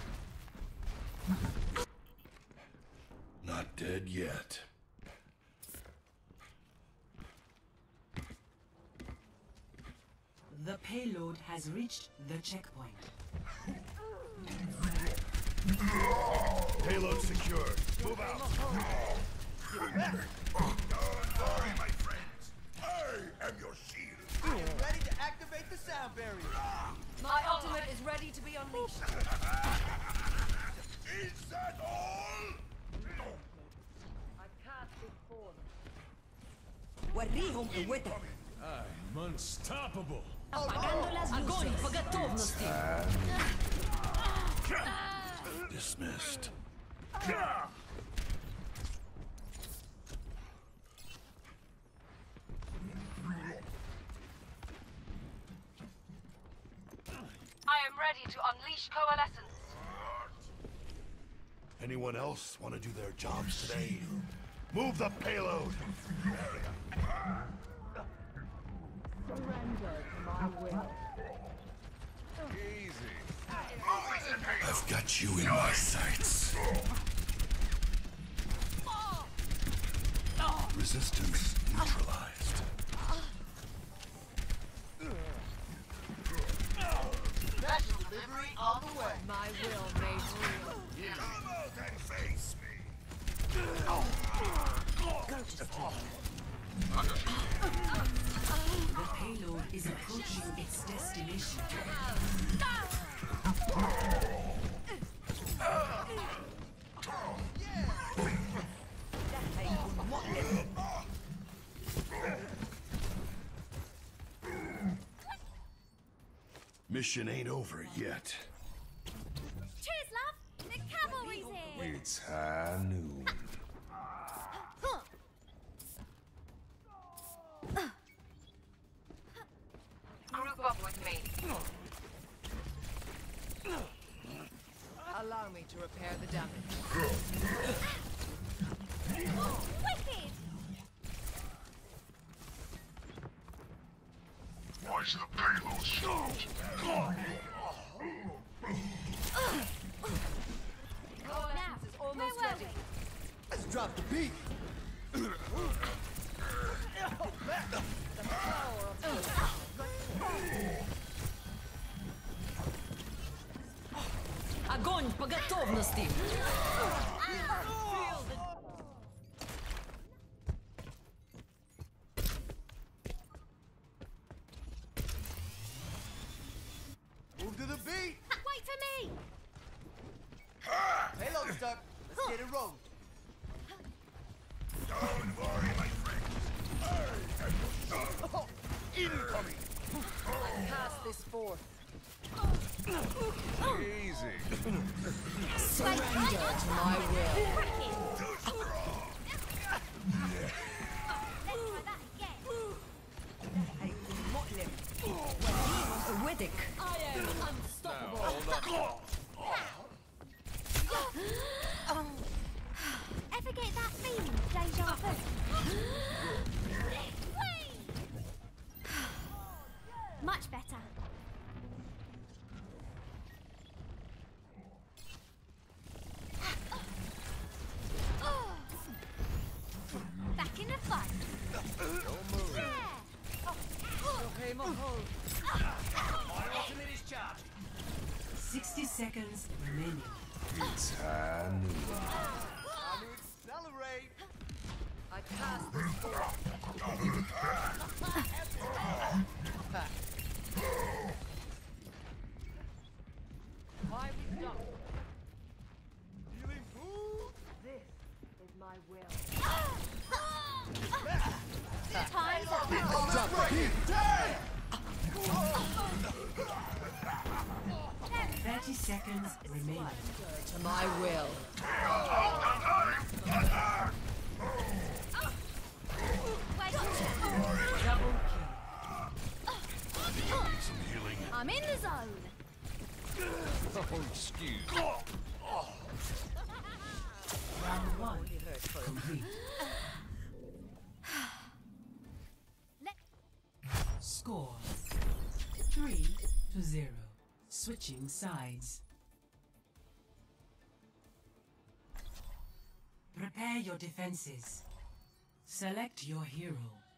[SPEAKER 17] Not dead yet.
[SPEAKER 7] The payload has reached the checkpoint.
[SPEAKER 17] Payload secured.
[SPEAKER 15] Move out. Don't worry, my friends. I am your shield.
[SPEAKER 3] Ready to activate the sound barrier.
[SPEAKER 5] My ultimate is ready to be unleashed.
[SPEAKER 15] Is that all?
[SPEAKER 10] I can't be formed.
[SPEAKER 11] I'm unstoppable.
[SPEAKER 7] Apagando las luces.
[SPEAKER 17] Dismissed.
[SPEAKER 10] I am ready to unleash coalescence.
[SPEAKER 17] Anyone else want to do their jobs today? Move the payload.
[SPEAKER 10] Surrender to my will.
[SPEAKER 17] I've got you in my sights. Resistance neutralized.
[SPEAKER 3] Special delivery on the way.
[SPEAKER 5] My will made real.
[SPEAKER 15] Come out and face me.
[SPEAKER 7] The payload is approaching its destination.
[SPEAKER 17] Mission ain't over yet.
[SPEAKER 10] Cheers, love! The cavalry's here!
[SPEAKER 17] It's high noon.
[SPEAKER 10] Group up with me.
[SPEAKER 5] Allow me to repair the damage.
[SPEAKER 10] Wicked!
[SPEAKER 15] Why is the payload stopped?
[SPEAKER 5] Coalescence is almost ready.
[SPEAKER 3] Let's drop
[SPEAKER 17] the beat.
[SPEAKER 5] Огонь по готовности!
[SPEAKER 3] Move to the beat.
[SPEAKER 10] Wait for me!
[SPEAKER 3] Payload stuck. Let's get it rolling.
[SPEAKER 15] Don't worry, my friend. Incoming.
[SPEAKER 5] Pass this forth.
[SPEAKER 3] Easy.
[SPEAKER 5] Surrender to my will. Riddick. I am unstoppable.
[SPEAKER 10] Ever get that feeling, deja vu? Much better. Back in the fight.
[SPEAKER 7] Okay, my ultimate is charged. Sixty seconds remaining.
[SPEAKER 17] It's time.
[SPEAKER 3] Time to accelerate.
[SPEAKER 5] I pass this forth. Why we don't?
[SPEAKER 3] Healing pool.
[SPEAKER 8] This is my will.
[SPEAKER 10] Time's up.
[SPEAKER 17] Drop the beat.
[SPEAKER 7] Thirty seconds remaining.
[SPEAKER 5] To my will.
[SPEAKER 7] Double
[SPEAKER 15] Some healing.
[SPEAKER 10] I'm in the zone.
[SPEAKER 3] Oh, excuse.
[SPEAKER 7] round one complete. Score three to zero. Switching sides. Prepare your defenses. Select your hero.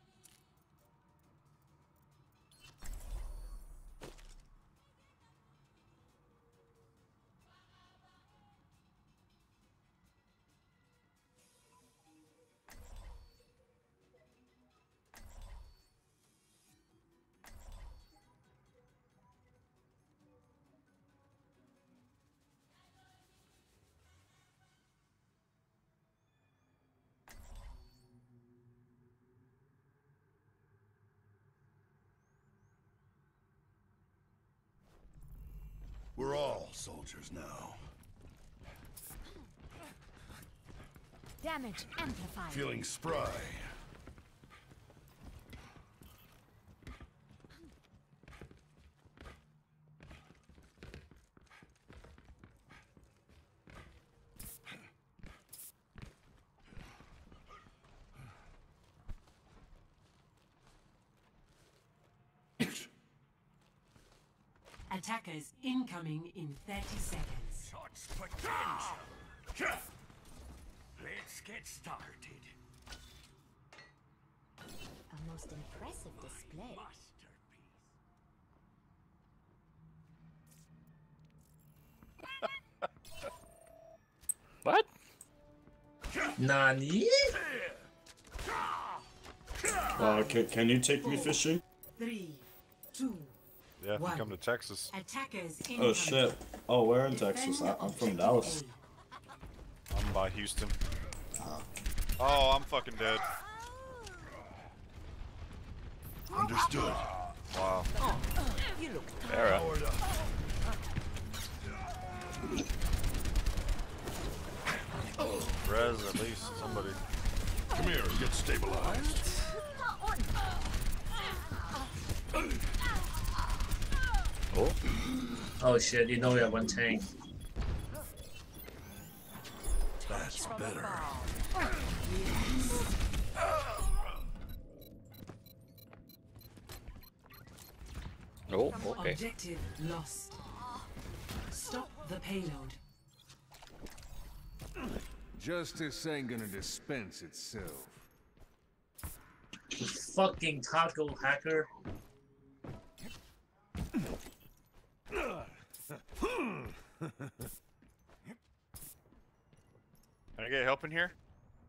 [SPEAKER 15] We're all soldiers now.
[SPEAKER 10] Damage amplified.
[SPEAKER 15] Feeling spry.
[SPEAKER 7] Attackers incoming in thirty seconds.
[SPEAKER 11] Shots potential. Let's get started.
[SPEAKER 10] A most impressive display.
[SPEAKER 14] What?
[SPEAKER 20] Nani?
[SPEAKER 21] Uh, can, can you take me fishing?
[SPEAKER 7] Three, two,
[SPEAKER 19] Yeah, if
[SPEAKER 7] one.
[SPEAKER 19] you come to Texas.
[SPEAKER 7] Attackers
[SPEAKER 21] Oh
[SPEAKER 7] incoming.
[SPEAKER 21] shit. Oh, where in Texas? I, I'm from Dallas.
[SPEAKER 19] I'm by Houston. Oh, I'm fucking dead.
[SPEAKER 15] Understood.
[SPEAKER 19] Wow.
[SPEAKER 8] You look
[SPEAKER 14] Era.
[SPEAKER 19] Rez, at least somebody.
[SPEAKER 15] Come here, get stabilized.
[SPEAKER 14] Oh.
[SPEAKER 20] Oh shit, you know we have one tank.
[SPEAKER 15] That's better.
[SPEAKER 14] Oh, okay.
[SPEAKER 7] Objective lost. Stop the payload.
[SPEAKER 3] Justice ain't gonna dispense itself.
[SPEAKER 20] You fucking taco hacker.
[SPEAKER 19] Can I get help in here?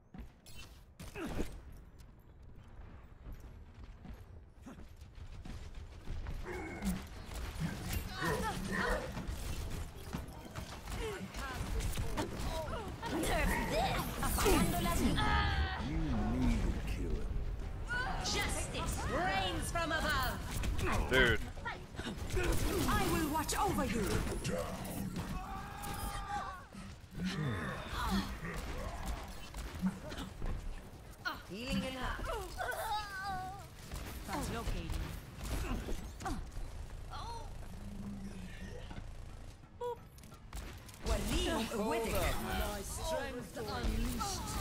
[SPEAKER 10] Justice reigns from above.
[SPEAKER 19] Dude.
[SPEAKER 10] I will watch over you. Healing enough. Translocating. Waleed with it. My strength unleashed.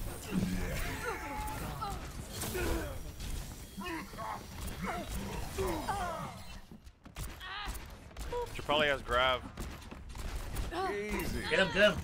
[SPEAKER 19] She probably has grav.
[SPEAKER 3] Easy.
[SPEAKER 20] Get him, get him.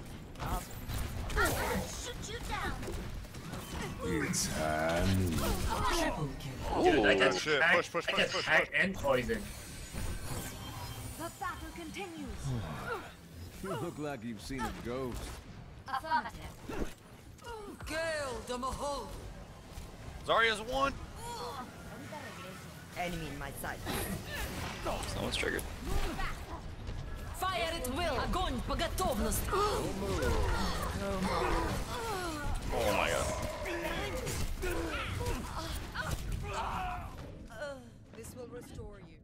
[SPEAKER 10] Shoot you down.
[SPEAKER 3] It's time.
[SPEAKER 20] Dude, I got
[SPEAKER 19] Oh, shit.
[SPEAKER 20] hack,
[SPEAKER 19] Push, push,
[SPEAKER 20] I
[SPEAKER 19] push,
[SPEAKER 20] got
[SPEAKER 19] push,
[SPEAKER 20] hack and poison.
[SPEAKER 10] The battle continues.
[SPEAKER 3] You look like you've seen a ghost.
[SPEAKER 10] Affirmative. Gale the Mahol.
[SPEAKER 19] Zarya's one.
[SPEAKER 8] Enemy in my sight.
[SPEAKER 14] Someone's triggered.
[SPEAKER 10] Fire at will. Огонь по готовности.
[SPEAKER 14] Oh my god.
[SPEAKER 5] This will restore you.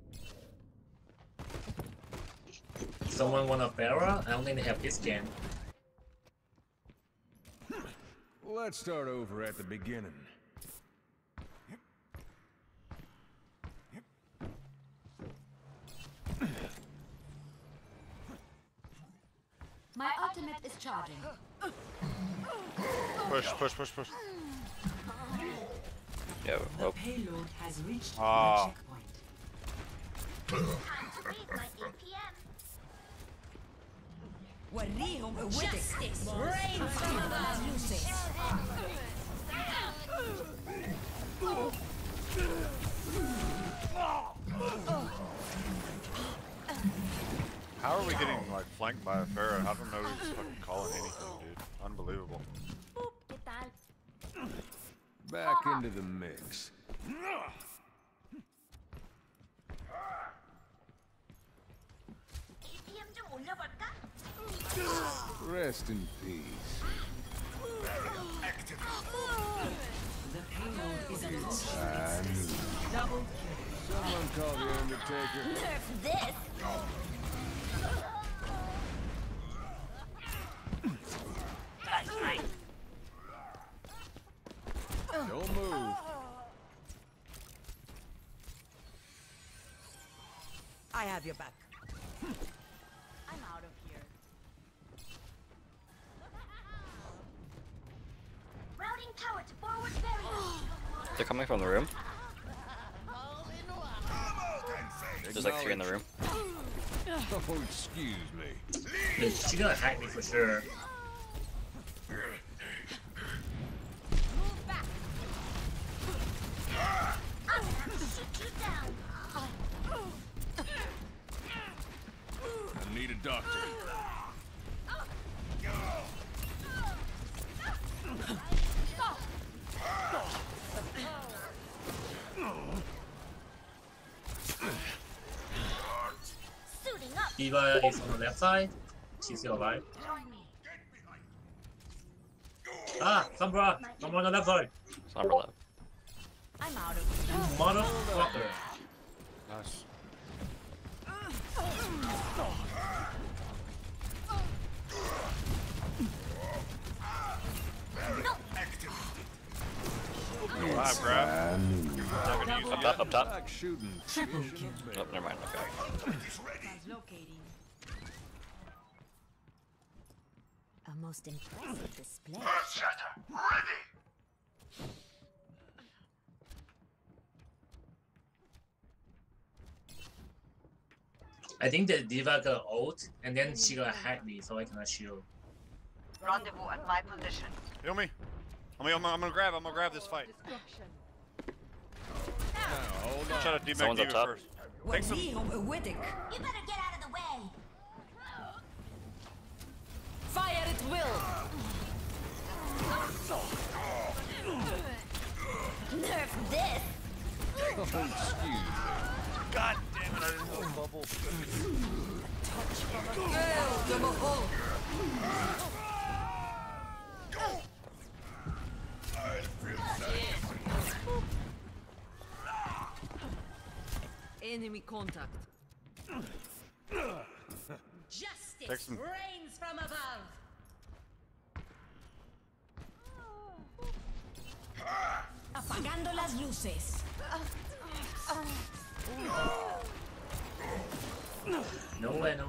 [SPEAKER 20] Someone want a Barra? I only have this game.
[SPEAKER 3] Let's start over at the beginning.
[SPEAKER 10] My ultimate is charging.
[SPEAKER 19] Push, push, push, push.
[SPEAKER 14] Yeah,
[SPEAKER 7] The
[SPEAKER 14] well,
[SPEAKER 7] payload has reached
[SPEAKER 19] Ah.
[SPEAKER 7] the checkpoint.
[SPEAKER 10] وريهم قوتك. Justice reigns from above.
[SPEAKER 19] How are we getting like flanked by a Pharah? I don't know who's fucking calling anything, dude. Unbelievable.
[SPEAKER 3] Back into the mix. Rest in peace.
[SPEAKER 7] The payload is approaching
[SPEAKER 3] I
[SPEAKER 7] its
[SPEAKER 3] knew.
[SPEAKER 7] destination. Double kill.
[SPEAKER 3] Someone call the Undertaker.
[SPEAKER 10] Nerf this.
[SPEAKER 3] Don't move.
[SPEAKER 8] I have your back.
[SPEAKER 10] I'm out of here. Routing power to forward barrier.
[SPEAKER 14] they're coming from the room. There's like three in the room.
[SPEAKER 3] Oh, excuse me.
[SPEAKER 20] Dude, she's gonna hack me for sure.
[SPEAKER 10] Move back. I'm gonna shoot you down.
[SPEAKER 3] I need a doctor.
[SPEAKER 10] Suiting up.
[SPEAKER 20] Eva is on the left side. She's still alive.
[SPEAKER 10] Join me.
[SPEAKER 20] Ah, Sombra! I'm on the left side.
[SPEAKER 14] Sombra left.
[SPEAKER 10] I'm out of here.
[SPEAKER 20] Motherfucker.
[SPEAKER 19] Nice. Wow, grab.
[SPEAKER 14] Up top, up top.
[SPEAKER 3] Like shooting.
[SPEAKER 7] Triple kill.
[SPEAKER 14] Oh, never mind. Okay.
[SPEAKER 7] Translocating.
[SPEAKER 10] A most impressive display.
[SPEAKER 15] Earthshatter, ready.
[SPEAKER 20] I think that Diva got ult, and then she gonna hack me, so I cannot shield.
[SPEAKER 10] Rendezvous at my position.
[SPEAKER 19] Heal me. I'm gonna, I'm gonna grab. I'm gonna grab this fight.
[SPEAKER 3] hold
[SPEAKER 19] Try to demec
[SPEAKER 14] Someone's up
[SPEAKER 19] Diva
[SPEAKER 14] top.
[SPEAKER 19] first. Take some.
[SPEAKER 10] You better get out of the way.
[SPEAKER 5] Fire at will!
[SPEAKER 10] Nerf this.
[SPEAKER 3] Oh, excuse.
[SPEAKER 19] God damn it! I didn't know bubble.
[SPEAKER 5] Enemy contact.
[SPEAKER 19] Take some.
[SPEAKER 10] Reigns from above. Apagando las luces.
[SPEAKER 20] No bueno.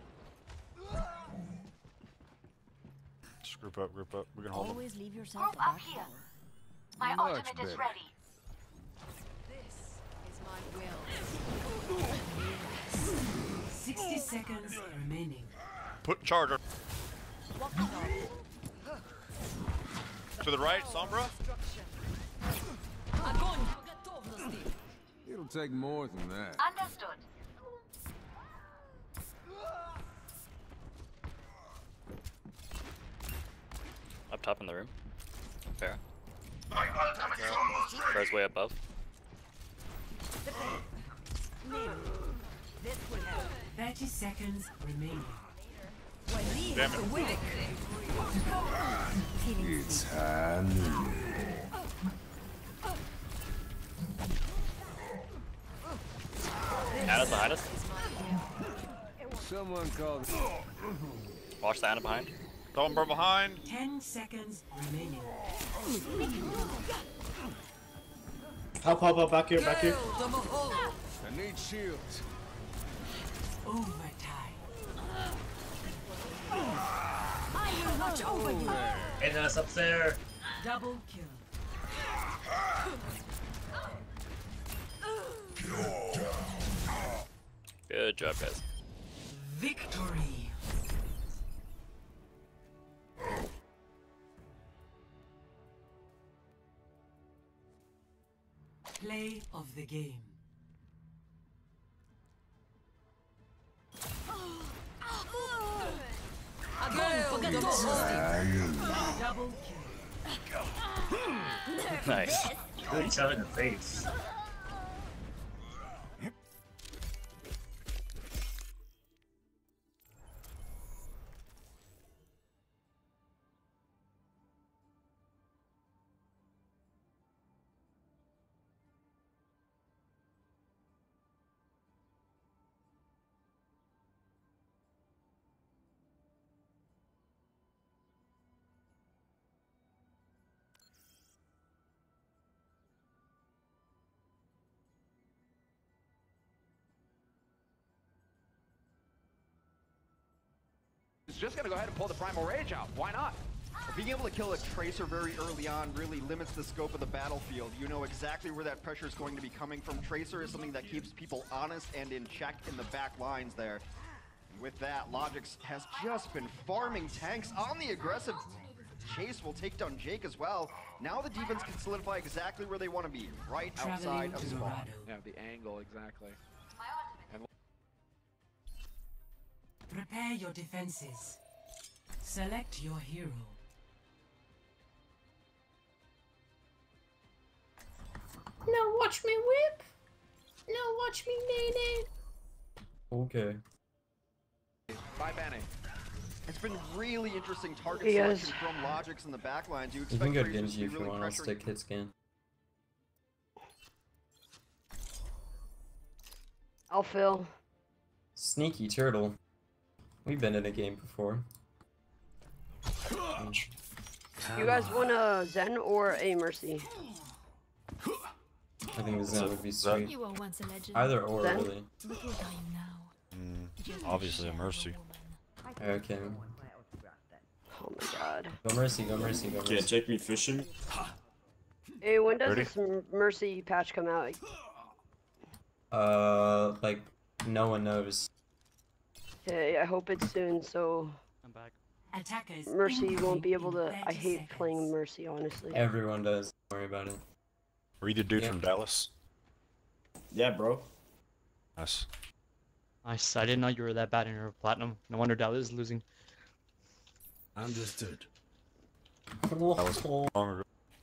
[SPEAKER 19] Just group up, group up. We can hold them.
[SPEAKER 10] Always leave yourself a back door. My
[SPEAKER 3] Much
[SPEAKER 10] ultimate is
[SPEAKER 3] better.
[SPEAKER 10] ready.
[SPEAKER 5] This is my will.
[SPEAKER 7] Sixty seconds remaining.
[SPEAKER 19] Put charger. To the right, Sombra.
[SPEAKER 3] It'll take more than that.
[SPEAKER 10] Understood.
[SPEAKER 14] Up top in the room. Fair.
[SPEAKER 15] My ultimate is almost ready.
[SPEAKER 14] Fair's way above.
[SPEAKER 7] Thirty seconds remaining.
[SPEAKER 19] Damn it.
[SPEAKER 3] It's time.
[SPEAKER 14] Ana's behind us.
[SPEAKER 3] Someone called.
[SPEAKER 14] Watch the Ana behind.
[SPEAKER 19] Sombra behind.
[SPEAKER 7] Ten seconds remaining.
[SPEAKER 21] Help, help, help, back here, back here.
[SPEAKER 3] I need shields.
[SPEAKER 7] Overtime.
[SPEAKER 10] I will watch over you.
[SPEAKER 20] Ana's up there.
[SPEAKER 7] Double kill.
[SPEAKER 14] Good job, guys.
[SPEAKER 7] Victory. Play of the game. Double kill.
[SPEAKER 14] Nice.
[SPEAKER 20] Good shot in the face.
[SPEAKER 4] He's just gonna go ahead and pull the Primal Rage out. Why not? Being able to kill a Tracer very early on really limits the scope of the battlefield. You know exactly where that pressure is going to be coming from. Tracer is something that keeps people honest and in check in the back lines there. And with that, Logix has just been farming tanks on the aggressive. Chase will take down Jake as well. Now the defense can solidify exactly where they want to be, right outside of spawn.
[SPEAKER 2] Yeah, the angle, exactly. And
[SPEAKER 7] Prepare your defenses. Select your hero.
[SPEAKER 22] Now watch me whip. Now watch me nay nay.
[SPEAKER 12] Okay.
[SPEAKER 4] Bye, Banning. It's been really interesting target
[SPEAKER 22] He
[SPEAKER 4] selection
[SPEAKER 22] is.
[SPEAKER 4] from Logix in the back lines. You
[SPEAKER 12] You
[SPEAKER 4] expect
[SPEAKER 12] can go
[SPEAKER 4] Tracers to
[SPEAKER 12] Genji
[SPEAKER 4] be
[SPEAKER 12] if you
[SPEAKER 4] really
[SPEAKER 12] want. I'll
[SPEAKER 4] pressuring.
[SPEAKER 12] stick hit scan.
[SPEAKER 22] I'll fill.
[SPEAKER 12] Sneaky turtle. We've been in a game before.
[SPEAKER 22] You guys want a Zen or a Mercy?
[SPEAKER 12] I think the Zen would be sweet.
[SPEAKER 23] You were once a legend.
[SPEAKER 12] Either or,
[SPEAKER 22] Zen?
[SPEAKER 12] really.
[SPEAKER 23] Look what I am now.
[SPEAKER 19] Mm, obviously a Mercy.
[SPEAKER 12] Okay.
[SPEAKER 22] Oh my god.
[SPEAKER 12] Go Mercy, go Mercy, go Mercy.
[SPEAKER 21] Can't take me fishing.
[SPEAKER 22] Hey, when does
[SPEAKER 12] Ready?
[SPEAKER 22] this M- Mercy patch come out?
[SPEAKER 12] Uh, like, no one knows.
[SPEAKER 22] Okay, I hope it's soon, so...
[SPEAKER 14] I'm back.
[SPEAKER 7] Attackers
[SPEAKER 22] Mercy won't be able to. I hate playing Mercy, honestly.
[SPEAKER 21] Everyone does. Don't worry about it.
[SPEAKER 19] Were you the dude
[SPEAKER 21] Yeah.
[SPEAKER 19] from Dallas?
[SPEAKER 21] Yeah, bro.
[SPEAKER 19] Nice.
[SPEAKER 6] Nice. I didn't know you were that bad in your platinum. No wonder Dallas is losing.
[SPEAKER 11] Understood.
[SPEAKER 19] That was long ago.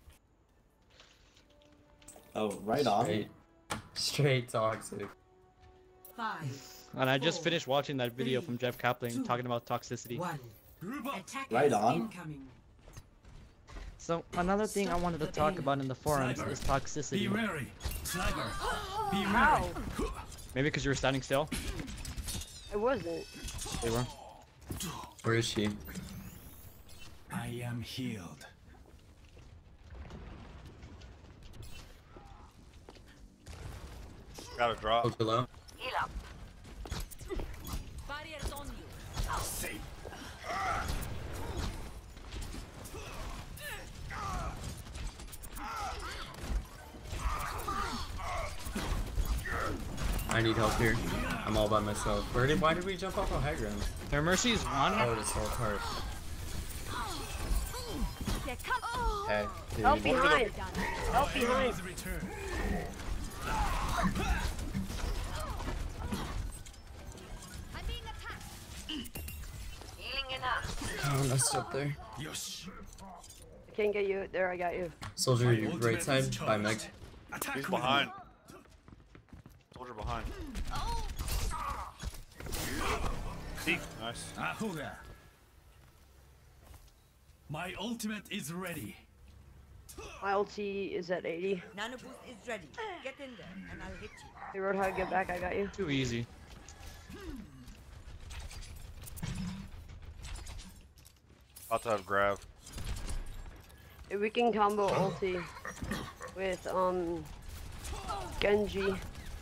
[SPEAKER 21] Oh, right on. Straight, straight toxic.
[SPEAKER 7] Five.
[SPEAKER 6] And I just finished watching that video from Jeff Kaplan talking about toxicity.
[SPEAKER 7] One.
[SPEAKER 21] Right on.
[SPEAKER 7] Incoming.
[SPEAKER 6] So another thing I wanted to talk about in the forums is toxicity.
[SPEAKER 11] Be wary. Sniper. Be wary.
[SPEAKER 22] How?
[SPEAKER 6] Maybe because you were standing still.
[SPEAKER 22] I wasn't.
[SPEAKER 6] They were.
[SPEAKER 21] Where is she?
[SPEAKER 11] I am healed.
[SPEAKER 19] Got a drop.
[SPEAKER 21] Oh, below.
[SPEAKER 10] Heal up. Barriers on you.
[SPEAKER 11] Safe.
[SPEAKER 21] I need help here. I'm all by myself. Where did? Why did we jump off a high ground?
[SPEAKER 6] Their Mercy is one.
[SPEAKER 21] Oh, this whole part. Hey, dude.
[SPEAKER 22] Help behind. Help behind.
[SPEAKER 10] I'm being attacked. Healing enough.
[SPEAKER 21] Oh, that's up there.
[SPEAKER 22] I can't get you. There, I got you.
[SPEAKER 21] Soldier, your right side by Meg.
[SPEAKER 19] He's behind. Soldier behind. See? Nice.
[SPEAKER 11] Ahuga. My ultimate is ready.
[SPEAKER 22] My ulti is at eighty.
[SPEAKER 8] Nano boost is ready. Get in there, and I'll hit you.
[SPEAKER 22] Hey, Roadhog, get back. I got you.
[SPEAKER 6] Too easy.
[SPEAKER 19] About to have grab.
[SPEAKER 22] If we can combo ulti with um Genji.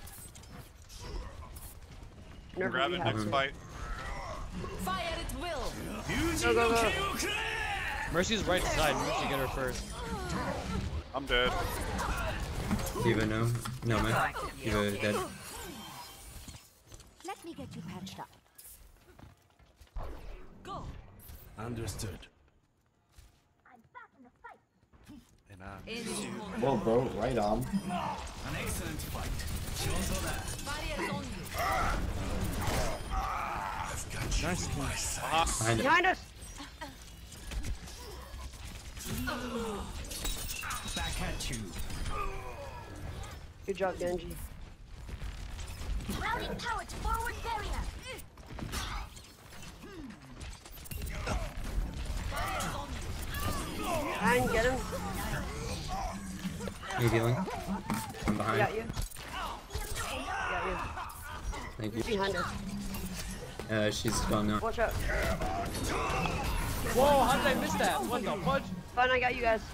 [SPEAKER 19] I'm grabbing next fight.
[SPEAKER 10] Fire at will.
[SPEAKER 22] Go, go, go.
[SPEAKER 6] Mercy's right side. Mercy get her first.
[SPEAKER 19] I'm dead.
[SPEAKER 21] Diva, no. No, man. Diva dead.
[SPEAKER 8] Let me get you patched up.
[SPEAKER 10] Go.
[SPEAKER 11] Understood.
[SPEAKER 10] I'm back in the fight.
[SPEAKER 19] And I'm
[SPEAKER 21] Whoa, bro. Right on.
[SPEAKER 11] An excellent fight. Shows that.
[SPEAKER 10] Barriers on you.
[SPEAKER 11] I've got you
[SPEAKER 6] Nice.
[SPEAKER 11] on my side.
[SPEAKER 21] Behind it.
[SPEAKER 22] Behind us.
[SPEAKER 11] Back at you.
[SPEAKER 22] Good job, Genji.
[SPEAKER 10] Routing power to forward barrier.
[SPEAKER 22] Behind, get him.
[SPEAKER 21] Are you healing? I'm
[SPEAKER 22] I
[SPEAKER 21] behind.
[SPEAKER 22] got you. Got you.
[SPEAKER 21] Thank you.
[SPEAKER 22] Behind us.
[SPEAKER 21] Uh, she's gone now.
[SPEAKER 22] Watch out.
[SPEAKER 6] Whoa, how did I miss that? What the fudge?
[SPEAKER 22] Fine, I got you guys.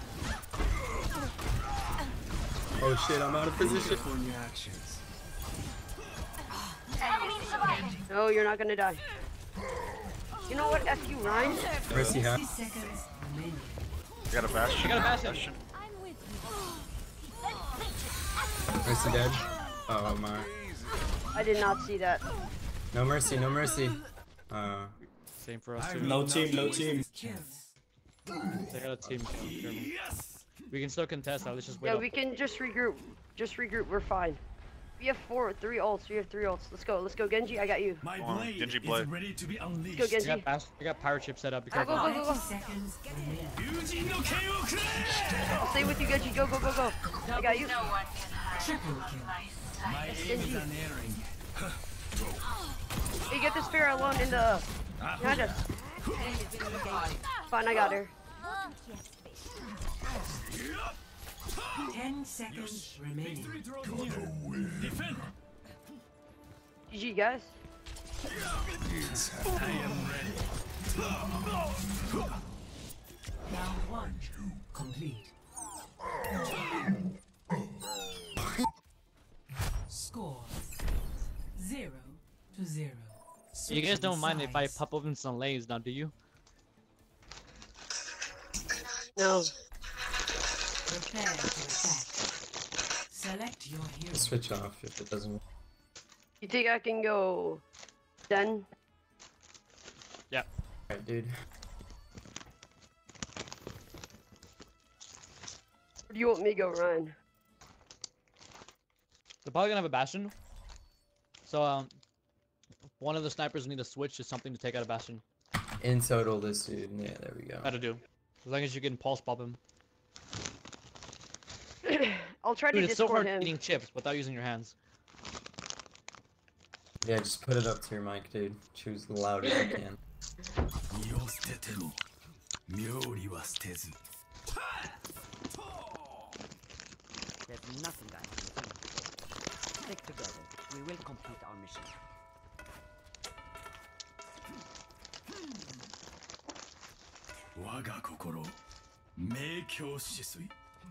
[SPEAKER 21] Oh shit, I'm out of position.
[SPEAKER 11] For your actions.
[SPEAKER 10] Enemy surviving.
[SPEAKER 22] No, you're not gonna die. You know what? F you, Ryan.
[SPEAKER 21] Mercy half.
[SPEAKER 7] Seconds remaining.
[SPEAKER 19] You got a bastion.
[SPEAKER 6] You got a bastion.
[SPEAKER 10] I'm with you.
[SPEAKER 21] Mercy dead. Oh my.
[SPEAKER 22] I did not see that.
[SPEAKER 21] No mercy, no mercy. Uh,
[SPEAKER 6] Same for us too.
[SPEAKER 21] no team, no team.
[SPEAKER 6] They got a team. We can still contest now. Let's just wait.
[SPEAKER 22] Yeah,
[SPEAKER 6] up.
[SPEAKER 22] we can just regroup. Just regroup. We're fine. We have four, three ults. We have three ults. Let's go. Let's go, Genji. I got you.
[SPEAKER 11] My
[SPEAKER 19] Come on,
[SPEAKER 11] blade
[SPEAKER 19] Genji
[SPEAKER 11] is
[SPEAKER 19] blade.
[SPEAKER 11] ready to be unleashed.
[SPEAKER 22] Let's go,
[SPEAKER 6] We
[SPEAKER 22] Genji.
[SPEAKER 6] got, bas- we got power chip set up. Be
[SPEAKER 22] Go,
[SPEAKER 6] careful.
[SPEAKER 22] go, go, go, go.
[SPEAKER 7] Seconds remaining.
[SPEAKER 22] I'll stay with you, Genji. Go, go, go, go. I got you.
[SPEAKER 10] No one can hide.
[SPEAKER 7] Triple kill.
[SPEAKER 11] My aim is unerring.
[SPEAKER 22] Hey, get this spear alone in the... Behind us. Fine, I got her.
[SPEAKER 7] Ten seconds remaining.
[SPEAKER 11] Defend.
[SPEAKER 22] G G, guys.
[SPEAKER 11] I am ready.
[SPEAKER 7] Round one complete. Score zero to zero.
[SPEAKER 6] You guys don't mind if I pop open some lanes now, do you?
[SPEAKER 22] No.
[SPEAKER 7] Prepare to attack. Select your hero.
[SPEAKER 21] Switch off if it doesn't.
[SPEAKER 22] You think I can go... Den?
[SPEAKER 6] Yeah.
[SPEAKER 21] Alright, dude.
[SPEAKER 22] Where do you want me to go, Ryan?
[SPEAKER 6] They're probably gonna have a Bastion. So, um, one of the snipers need to switch to something to take out a Bastion.
[SPEAKER 21] In total, this dude. Yeah, there we go.
[SPEAKER 6] How to do. As long as you can pulse pop him.
[SPEAKER 22] I'll try
[SPEAKER 6] Dude,
[SPEAKER 22] to
[SPEAKER 6] it's so
[SPEAKER 22] Discord
[SPEAKER 6] hard
[SPEAKER 22] him.
[SPEAKER 6] eating chips without using your hands.
[SPEAKER 21] Yeah, just put it up to your mic, dude. Choose the loudest you can.
[SPEAKER 8] There's nothing I can do. Stick together. We will complete our mission.
[SPEAKER 11] Waga kokoro, meikyou shisui.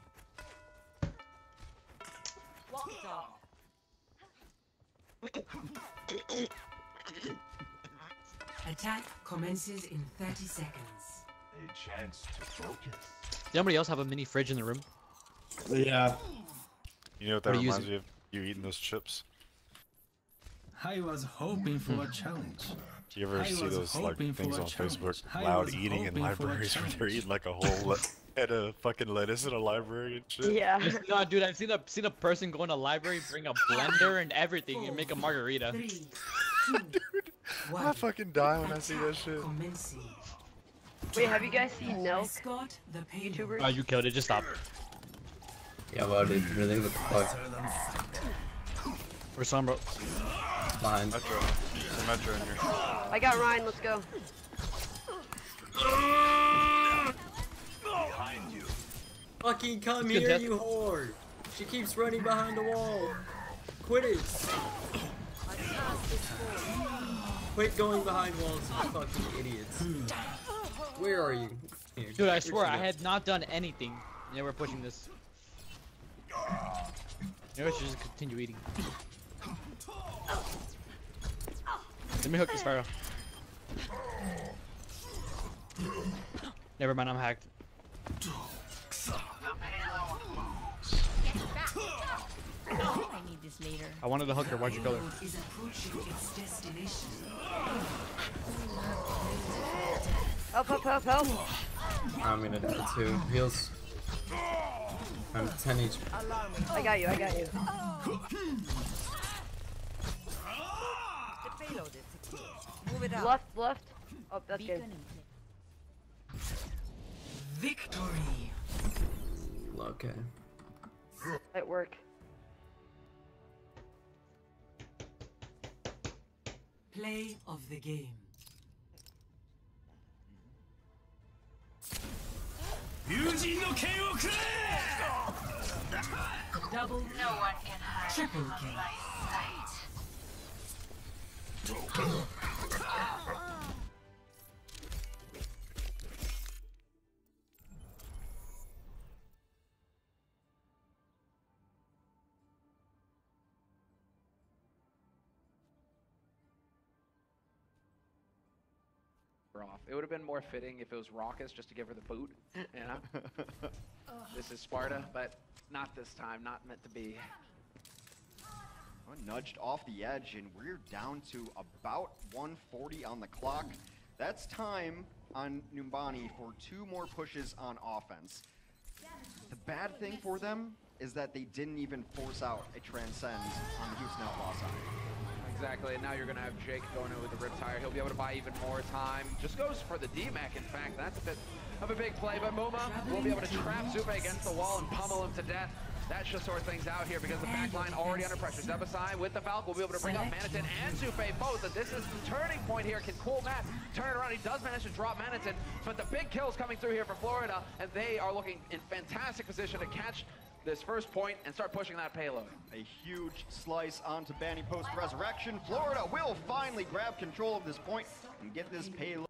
[SPEAKER 7] Attack commences in thirty seconds.
[SPEAKER 15] A chance to focus.
[SPEAKER 6] Does anybody else have a mini fridge in the room?
[SPEAKER 19] Yeah. You know what that
[SPEAKER 6] What are you
[SPEAKER 19] reminds
[SPEAKER 6] using?
[SPEAKER 19] me of? You eating those chips.
[SPEAKER 11] I was hoping for a challenge.
[SPEAKER 19] Do you ever
[SPEAKER 11] I
[SPEAKER 19] see
[SPEAKER 11] was
[SPEAKER 19] those like
[SPEAKER 11] hoping for
[SPEAKER 19] things
[SPEAKER 11] a
[SPEAKER 19] on
[SPEAKER 11] challenge.
[SPEAKER 19] Facebook?
[SPEAKER 11] I
[SPEAKER 19] Loud
[SPEAKER 11] was
[SPEAKER 19] eating in
[SPEAKER 11] hoping for a
[SPEAKER 19] libraries where they're
[SPEAKER 11] challenge.
[SPEAKER 19] eating like a whole le head of fucking lettuce in a library and shit.
[SPEAKER 22] Yeah.
[SPEAKER 6] No, dude, I've seen a seen a person go in a library, bring a blender and everything, and make a margarita.
[SPEAKER 19] Dude, I fucking die when I see that shit.
[SPEAKER 22] Wait, have you guys seen Nelk? YouTuber?
[SPEAKER 6] Oh, you killed it. Just stop.
[SPEAKER 21] Yeah, well, dude, really, what the fuck?
[SPEAKER 6] Where's Sombra?
[SPEAKER 21] Behind.
[SPEAKER 19] Metro. There's a Metro in here.
[SPEAKER 22] I got Ryan, let's go.
[SPEAKER 15] Behind you.
[SPEAKER 21] Fucking come
[SPEAKER 6] Good
[SPEAKER 21] here,
[SPEAKER 6] death.
[SPEAKER 21] you whore! She keeps running behind the wall. Quit it! Quit going behind walls, you fucking idiots. Where are you? Here,
[SPEAKER 6] Dude, I
[SPEAKER 21] where'd
[SPEAKER 6] swear
[SPEAKER 21] she
[SPEAKER 6] I
[SPEAKER 21] go?
[SPEAKER 6] had not done anything. Yeah, we're pushing this. Maybe I should just continue eating. Let me hook this Pharaoh. Never mind, I'm hacked.
[SPEAKER 23] I need this later.
[SPEAKER 6] I wanted to hook her. Why'd you kill her?
[SPEAKER 7] Is approaching its destination.
[SPEAKER 22] Help, help, help, help.
[SPEAKER 21] I'm gonna die too. Heals. I'm ten H P.
[SPEAKER 22] I got you, I got you.
[SPEAKER 8] The payload is secure. Move it out.
[SPEAKER 22] Left, left. Oh, that's good.
[SPEAKER 7] Victory.
[SPEAKER 21] Okay.
[SPEAKER 22] At work.
[SPEAKER 7] Play of the game. Double.
[SPEAKER 10] No one can hide
[SPEAKER 7] Triple
[SPEAKER 10] from
[SPEAKER 7] kill.
[SPEAKER 10] my sight.
[SPEAKER 2] Off. It would have been more fitting if it was Raucous just to give her the boot, you know? This is Sparta, but not this time, not meant to be.
[SPEAKER 4] Well, nudged off the edge, and we're down to about one forty on the clock. That's time on Numbani for two more pushes on offense. The bad thing for them is that they didn't even force out a Transcend on the Houston Outlaw side.
[SPEAKER 2] Exactly, and now you're going to have Jake going in with the Riptire. He'll be able to buy even more time. Just goes for the D MAC, in fact. That's a bit of a big play, but Muma will be able to trap Zupe against the wall and pummel him to death. That should sort things out here because the back line already under pressure. Zebasai with the Falcon will be able to bring up Manitin and Zupe both, and this is the turning point here. Can Cool Matt turn it around? He does manage to drop Manitin, but the big kills coming through here from Florida, and they are looking in fantastic position to catch this first point and start pushing that payload.
[SPEAKER 4] A huge slice onto Banny Post Resurrection. Florida will finally grab control of this point and get this payload.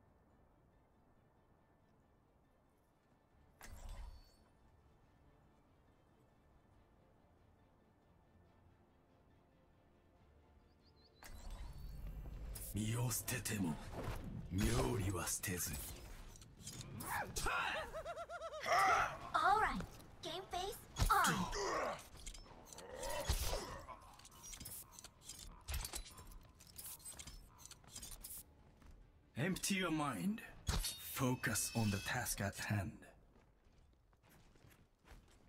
[SPEAKER 23] All right. Game face on.
[SPEAKER 11] Empty your mind. Focus on the task at hand.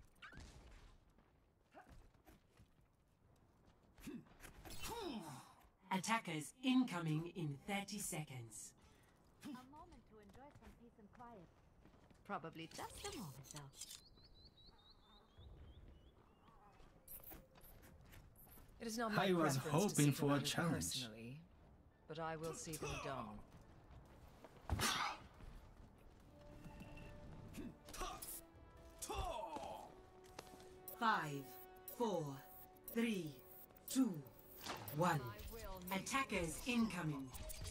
[SPEAKER 7] Attackers incoming in thirty seconds.
[SPEAKER 23] A moment to enjoy some peace and quiet. Probably just a moment, though.
[SPEAKER 5] It is not my
[SPEAKER 11] I was
[SPEAKER 5] preference to
[SPEAKER 11] hoping
[SPEAKER 5] see
[SPEAKER 11] for a
[SPEAKER 5] matters
[SPEAKER 11] challenge.
[SPEAKER 5] personally, but I will see them done.
[SPEAKER 7] Five, four, three, two, one. Attackers incoming.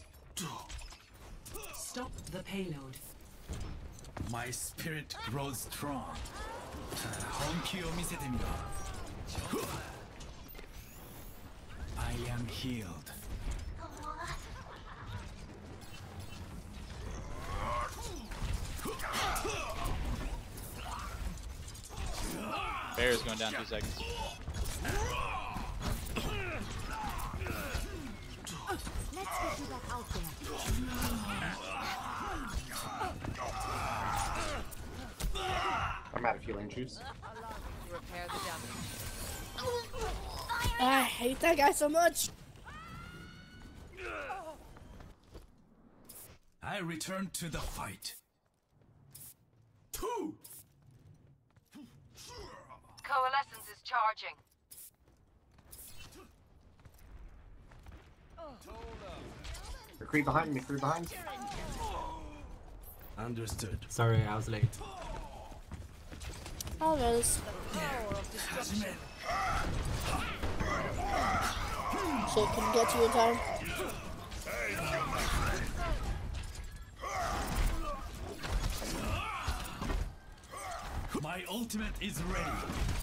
[SPEAKER 7] Stop the payload.
[SPEAKER 11] My spirit grows strong. 本気を見せてみろ。I am healed.
[SPEAKER 6] Bear's going down two seconds.
[SPEAKER 23] Let's get you back out there.
[SPEAKER 9] I'm out of healing juice.
[SPEAKER 5] Repair the damage.
[SPEAKER 13] I hate that guy so much.
[SPEAKER 11] I return to the fight. Two.
[SPEAKER 10] Coalescence is charging.
[SPEAKER 9] McCree behind me, McCree behind.
[SPEAKER 11] Understood.
[SPEAKER 21] Sorry, I was late.
[SPEAKER 13] Oh, there's. Shit, can get you in time.
[SPEAKER 11] My ultimate is ready.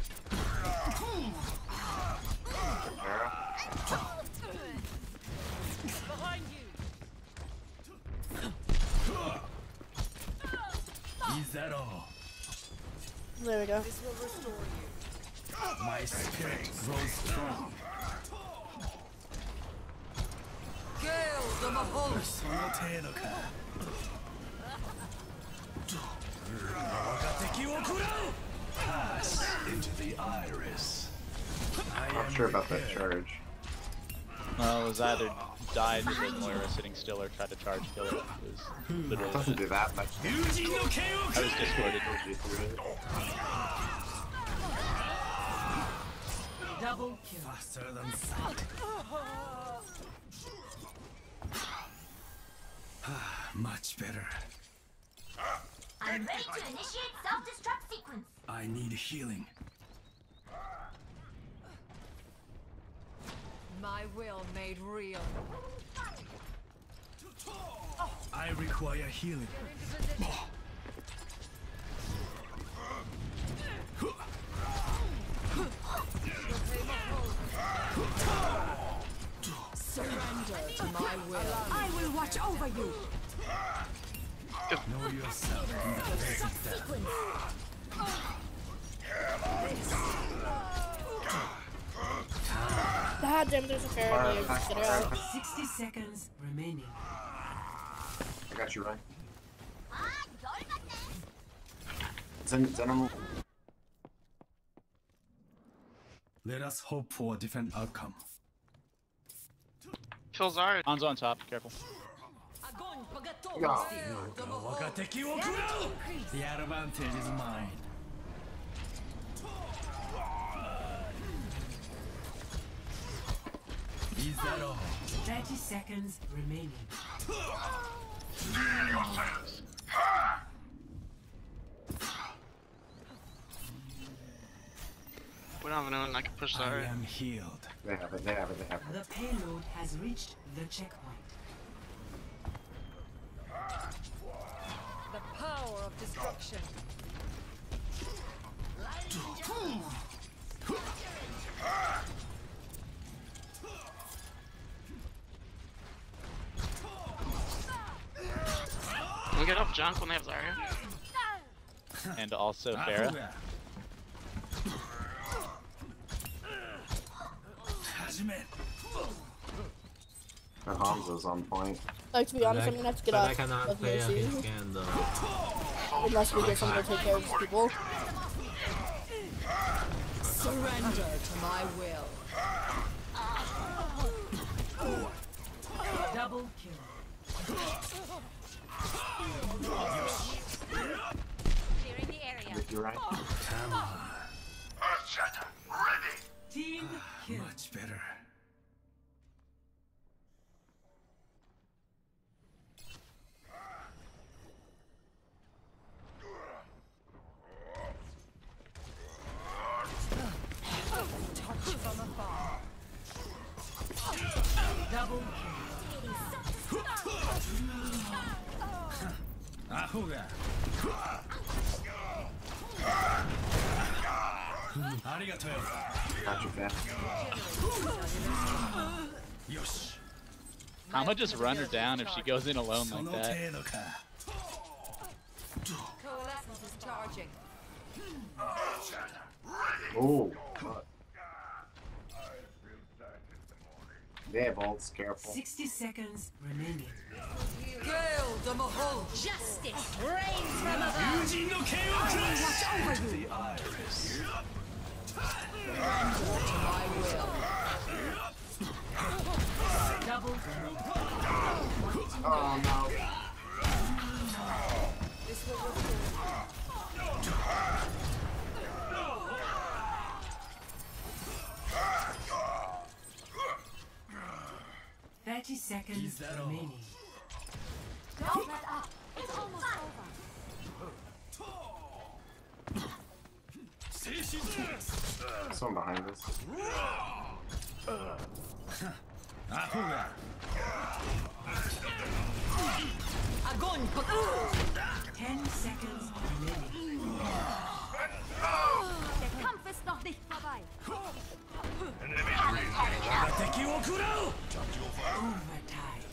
[SPEAKER 5] Behind you.
[SPEAKER 11] Is that all?
[SPEAKER 13] There we go.
[SPEAKER 5] This will restore you.
[SPEAKER 11] My spirit grows strong.
[SPEAKER 5] Gale the Mahol.
[SPEAKER 11] その程度か。我が敵を食らう。Pass into the iris.
[SPEAKER 9] I'm not sure about that charge.
[SPEAKER 6] Well, it was either died with Moira sitting still or tried to charge kill it. It was literally.
[SPEAKER 9] It doesn't do that much.
[SPEAKER 6] I was discorded.
[SPEAKER 7] Double kill.
[SPEAKER 11] Faster than sight. Much better.
[SPEAKER 23] I'm ready to initiate self-destruct sequence.
[SPEAKER 11] I need healing.
[SPEAKER 5] My will made real.
[SPEAKER 11] I require healing.
[SPEAKER 5] Surrender to my will.
[SPEAKER 7] I will watch over you.
[SPEAKER 11] Know yourself in the face of death.
[SPEAKER 13] God damn, there's a fairy here. Get her out.
[SPEAKER 7] Sixty seconds remaining.
[SPEAKER 9] I got you, Ryan. Zen, Zen,
[SPEAKER 11] Let us hope for a different outcome.
[SPEAKER 6] Kills are. Hanzo on top, careful.
[SPEAKER 11] The advantage is mine. Is that all?
[SPEAKER 7] Thirty seconds remaining.
[SPEAKER 16] We don't have anyone that can push that,
[SPEAKER 11] I
[SPEAKER 16] right?
[SPEAKER 11] am healed.
[SPEAKER 9] They have it, they have it, they have it.
[SPEAKER 7] The payload has reached the checkpoint.
[SPEAKER 5] The power of destruction.
[SPEAKER 16] Can we get off junk when they have Zarya?
[SPEAKER 6] And also Pharah.
[SPEAKER 9] Our Hanzo's on point.
[SPEAKER 13] Like, to be honest, I'm gonna have to get
[SPEAKER 21] but
[SPEAKER 13] off
[SPEAKER 21] I cannot
[SPEAKER 13] of
[SPEAKER 21] play
[SPEAKER 13] Mercy.
[SPEAKER 21] against Scan though.
[SPEAKER 13] Unless we get someone to take care of these people.
[SPEAKER 5] Surrender to my will.
[SPEAKER 7] Double kill.
[SPEAKER 23] Clearing the area.
[SPEAKER 9] You're right.
[SPEAKER 11] Come on.
[SPEAKER 15] Earthshatter, ready.
[SPEAKER 7] Team kill.
[SPEAKER 11] Much better.
[SPEAKER 5] Touch from afar.
[SPEAKER 7] Double
[SPEAKER 11] Ahoga. Arigato.
[SPEAKER 9] Got your back.
[SPEAKER 11] Yosh.
[SPEAKER 6] I'ma just run her down if she goes in alone like that.
[SPEAKER 5] Coalescence is charging.
[SPEAKER 9] Oh, God. They have ults, careful.
[SPEAKER 7] sixty seconds remaining.
[SPEAKER 5] Gale the Mahal.
[SPEAKER 23] Justice reigns from above.
[SPEAKER 11] Yujin no Ken wo crush into the iris.
[SPEAKER 5] Surrender to my will.
[SPEAKER 7] Double
[SPEAKER 9] Oh, no.
[SPEAKER 5] This will restore.
[SPEAKER 7] thirty seconds remaining.
[SPEAKER 23] Don't let up. It's almost over.
[SPEAKER 9] Someone behind us.
[SPEAKER 11] Ahoga.
[SPEAKER 5] Agon.
[SPEAKER 7] Ten seconds remaining.
[SPEAKER 23] Der Kampf ist noch nicht vorbei.
[SPEAKER 11] Teki wo kurau.
[SPEAKER 7] Overtime.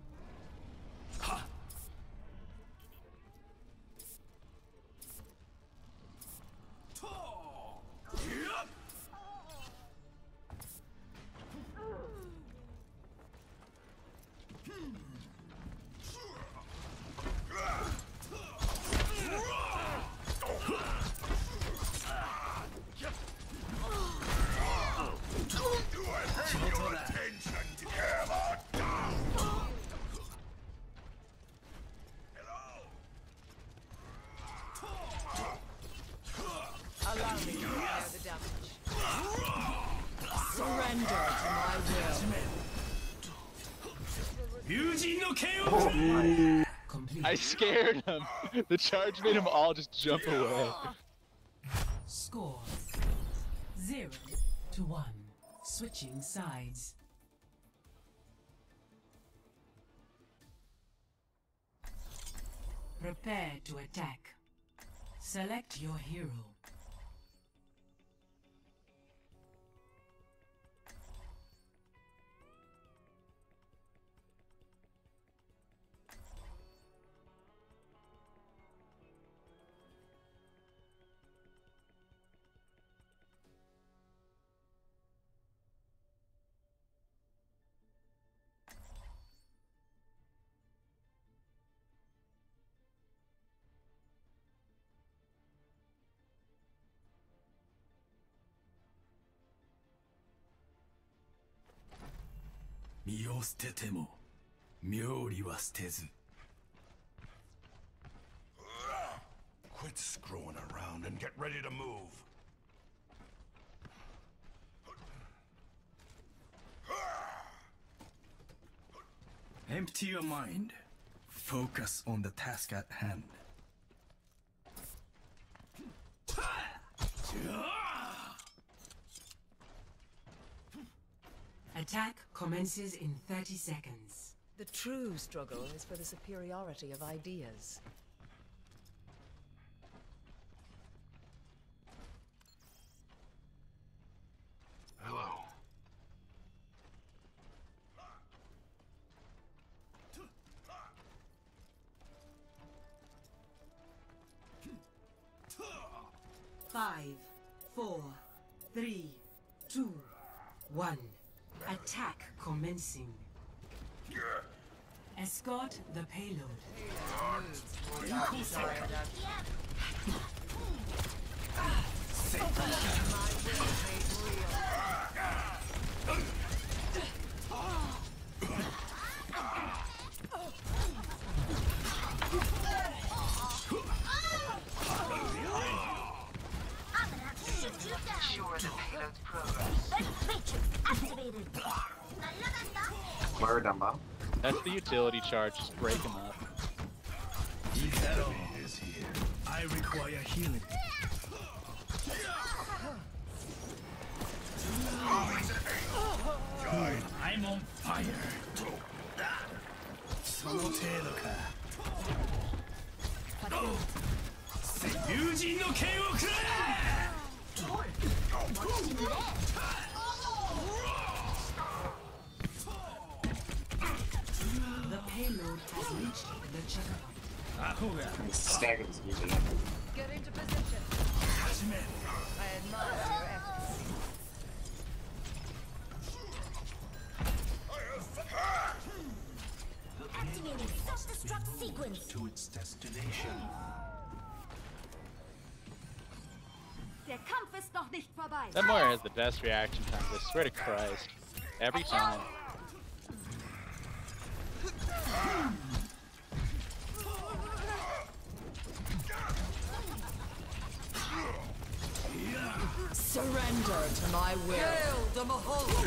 [SPEAKER 5] Allow me to repair the damage. Surrender to my will.
[SPEAKER 11] Yujin no Ken wo
[SPEAKER 6] I scared him. The charge made them all just jump away.
[SPEAKER 7] Score zero to one. Switching sides. Prepare to attack. Select your hero.
[SPEAKER 11] Mi o sutete mo, myori wa sutezu.
[SPEAKER 15] Quit screwing around and get ready to move.
[SPEAKER 11] Empty your mind. Focus on the task at hand.
[SPEAKER 7] Attack commences in thirty seconds.
[SPEAKER 5] The true struggle is for the superiority of ideas.
[SPEAKER 15] Hello.
[SPEAKER 7] Five, four, three, two, one. Attack commencing. Escort the payload.
[SPEAKER 10] ensure the payload's progress.
[SPEAKER 23] Activated.
[SPEAKER 9] Where down bottom?
[SPEAKER 1] That's the utility charge. Just break him up.
[SPEAKER 11] Ikaro is here. I require healing. I'm on fire. その程度か。友人の剣をくらえ。
[SPEAKER 7] The payload has reached the checkpoint.
[SPEAKER 9] Stagger this using it.
[SPEAKER 5] Get into position. I admire your efforts.
[SPEAKER 23] Activating self-destruct sequence.
[SPEAKER 11] To its destination.
[SPEAKER 23] Der Kampf ist noch nicht vorbei.
[SPEAKER 1] That Moira has the best reaction time. I swear to Christ. Every time.
[SPEAKER 5] Surrender to my will. Hail the Mahal!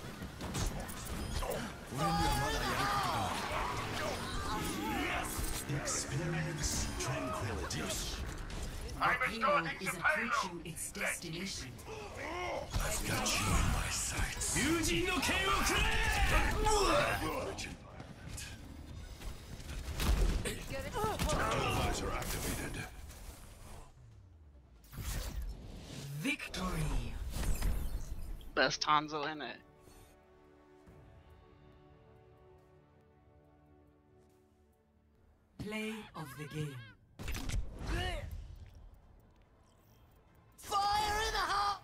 [SPEAKER 11] Experience tranquility.
[SPEAKER 7] The payload is approaching its destination.
[SPEAKER 11] I've got you in my sights. Yuji no Ken wo kuree! Televisor activated.
[SPEAKER 7] Victory.
[SPEAKER 16] Best Hanzo in it.
[SPEAKER 7] Play of the game.
[SPEAKER 5] Fire in the heart!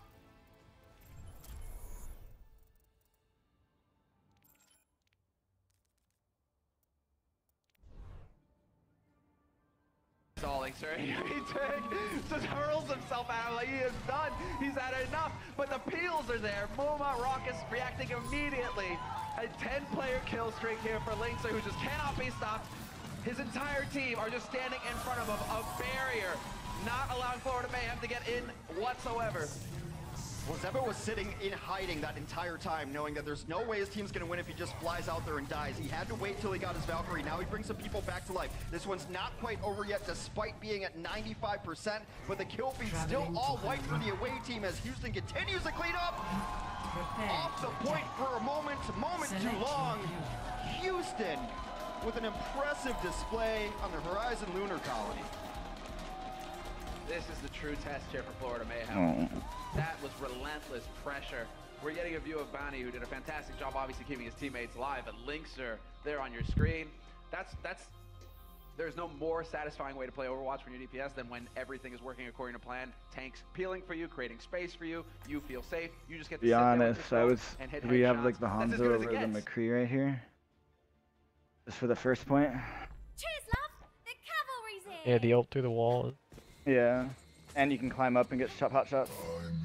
[SPEAKER 2] Stalling, sir. He just hurls himself out like he is done. He's had enough, but the peels are there. Moma Raucus reacting immediately. A ten player kill streak here for Linkser, who just cannot be stopped. His entire team are just standing in front of him, a barrier, not allowing Florida Mayhem to get in whatsoever.
[SPEAKER 4] Well, Zebo was sitting in hiding that entire time, knowing that there's no way his team's gonna win if he just flies out there and dies. He had to wait till he got his Valkyrie. Now he brings some people back to life. This one's not quite over yet, despite being at ninety-five percent, but the kill feed's still all white for the away team as Houston continues to clean up. Off the point for a moment, moment too long. Houston with an impressive display on the Horizon Lunar Colony.
[SPEAKER 2] This is the true test here for Florida Mayhem.
[SPEAKER 17] Oh.
[SPEAKER 2] That was relentless pressure. We're getting a view of Bounty, who did a fantastic job, obviously keeping his teammates alive. But Linkser there on your screen. That's that's. There's no more satisfying way to play Overwatch when you're D P S than when everything is working according to plan. Tanks peeling for you, creating space for you. You feel safe. You just get to
[SPEAKER 17] Be
[SPEAKER 2] sit there with
[SPEAKER 17] honest,
[SPEAKER 2] your
[SPEAKER 17] I
[SPEAKER 2] phone
[SPEAKER 17] was.
[SPEAKER 2] and hit
[SPEAKER 17] We have
[SPEAKER 2] headshots.
[SPEAKER 17] like the
[SPEAKER 2] That's as
[SPEAKER 17] Hanzo
[SPEAKER 2] good as it
[SPEAKER 17] over the
[SPEAKER 2] gets.
[SPEAKER 17] McCree right here. Just for the first point.
[SPEAKER 23] Cheers, love. The cavalry's here.
[SPEAKER 6] Yeah, the ult through the wall.
[SPEAKER 17] Yeah. And you can climb up and get shot hot shots.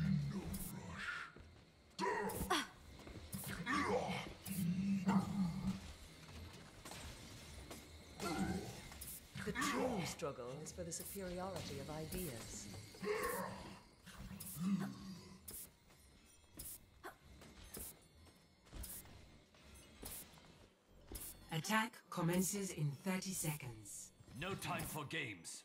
[SPEAKER 5] The true struggle is for the superiority of ideas.
[SPEAKER 7] Attack commences in thirty seconds.
[SPEAKER 11] No time for games.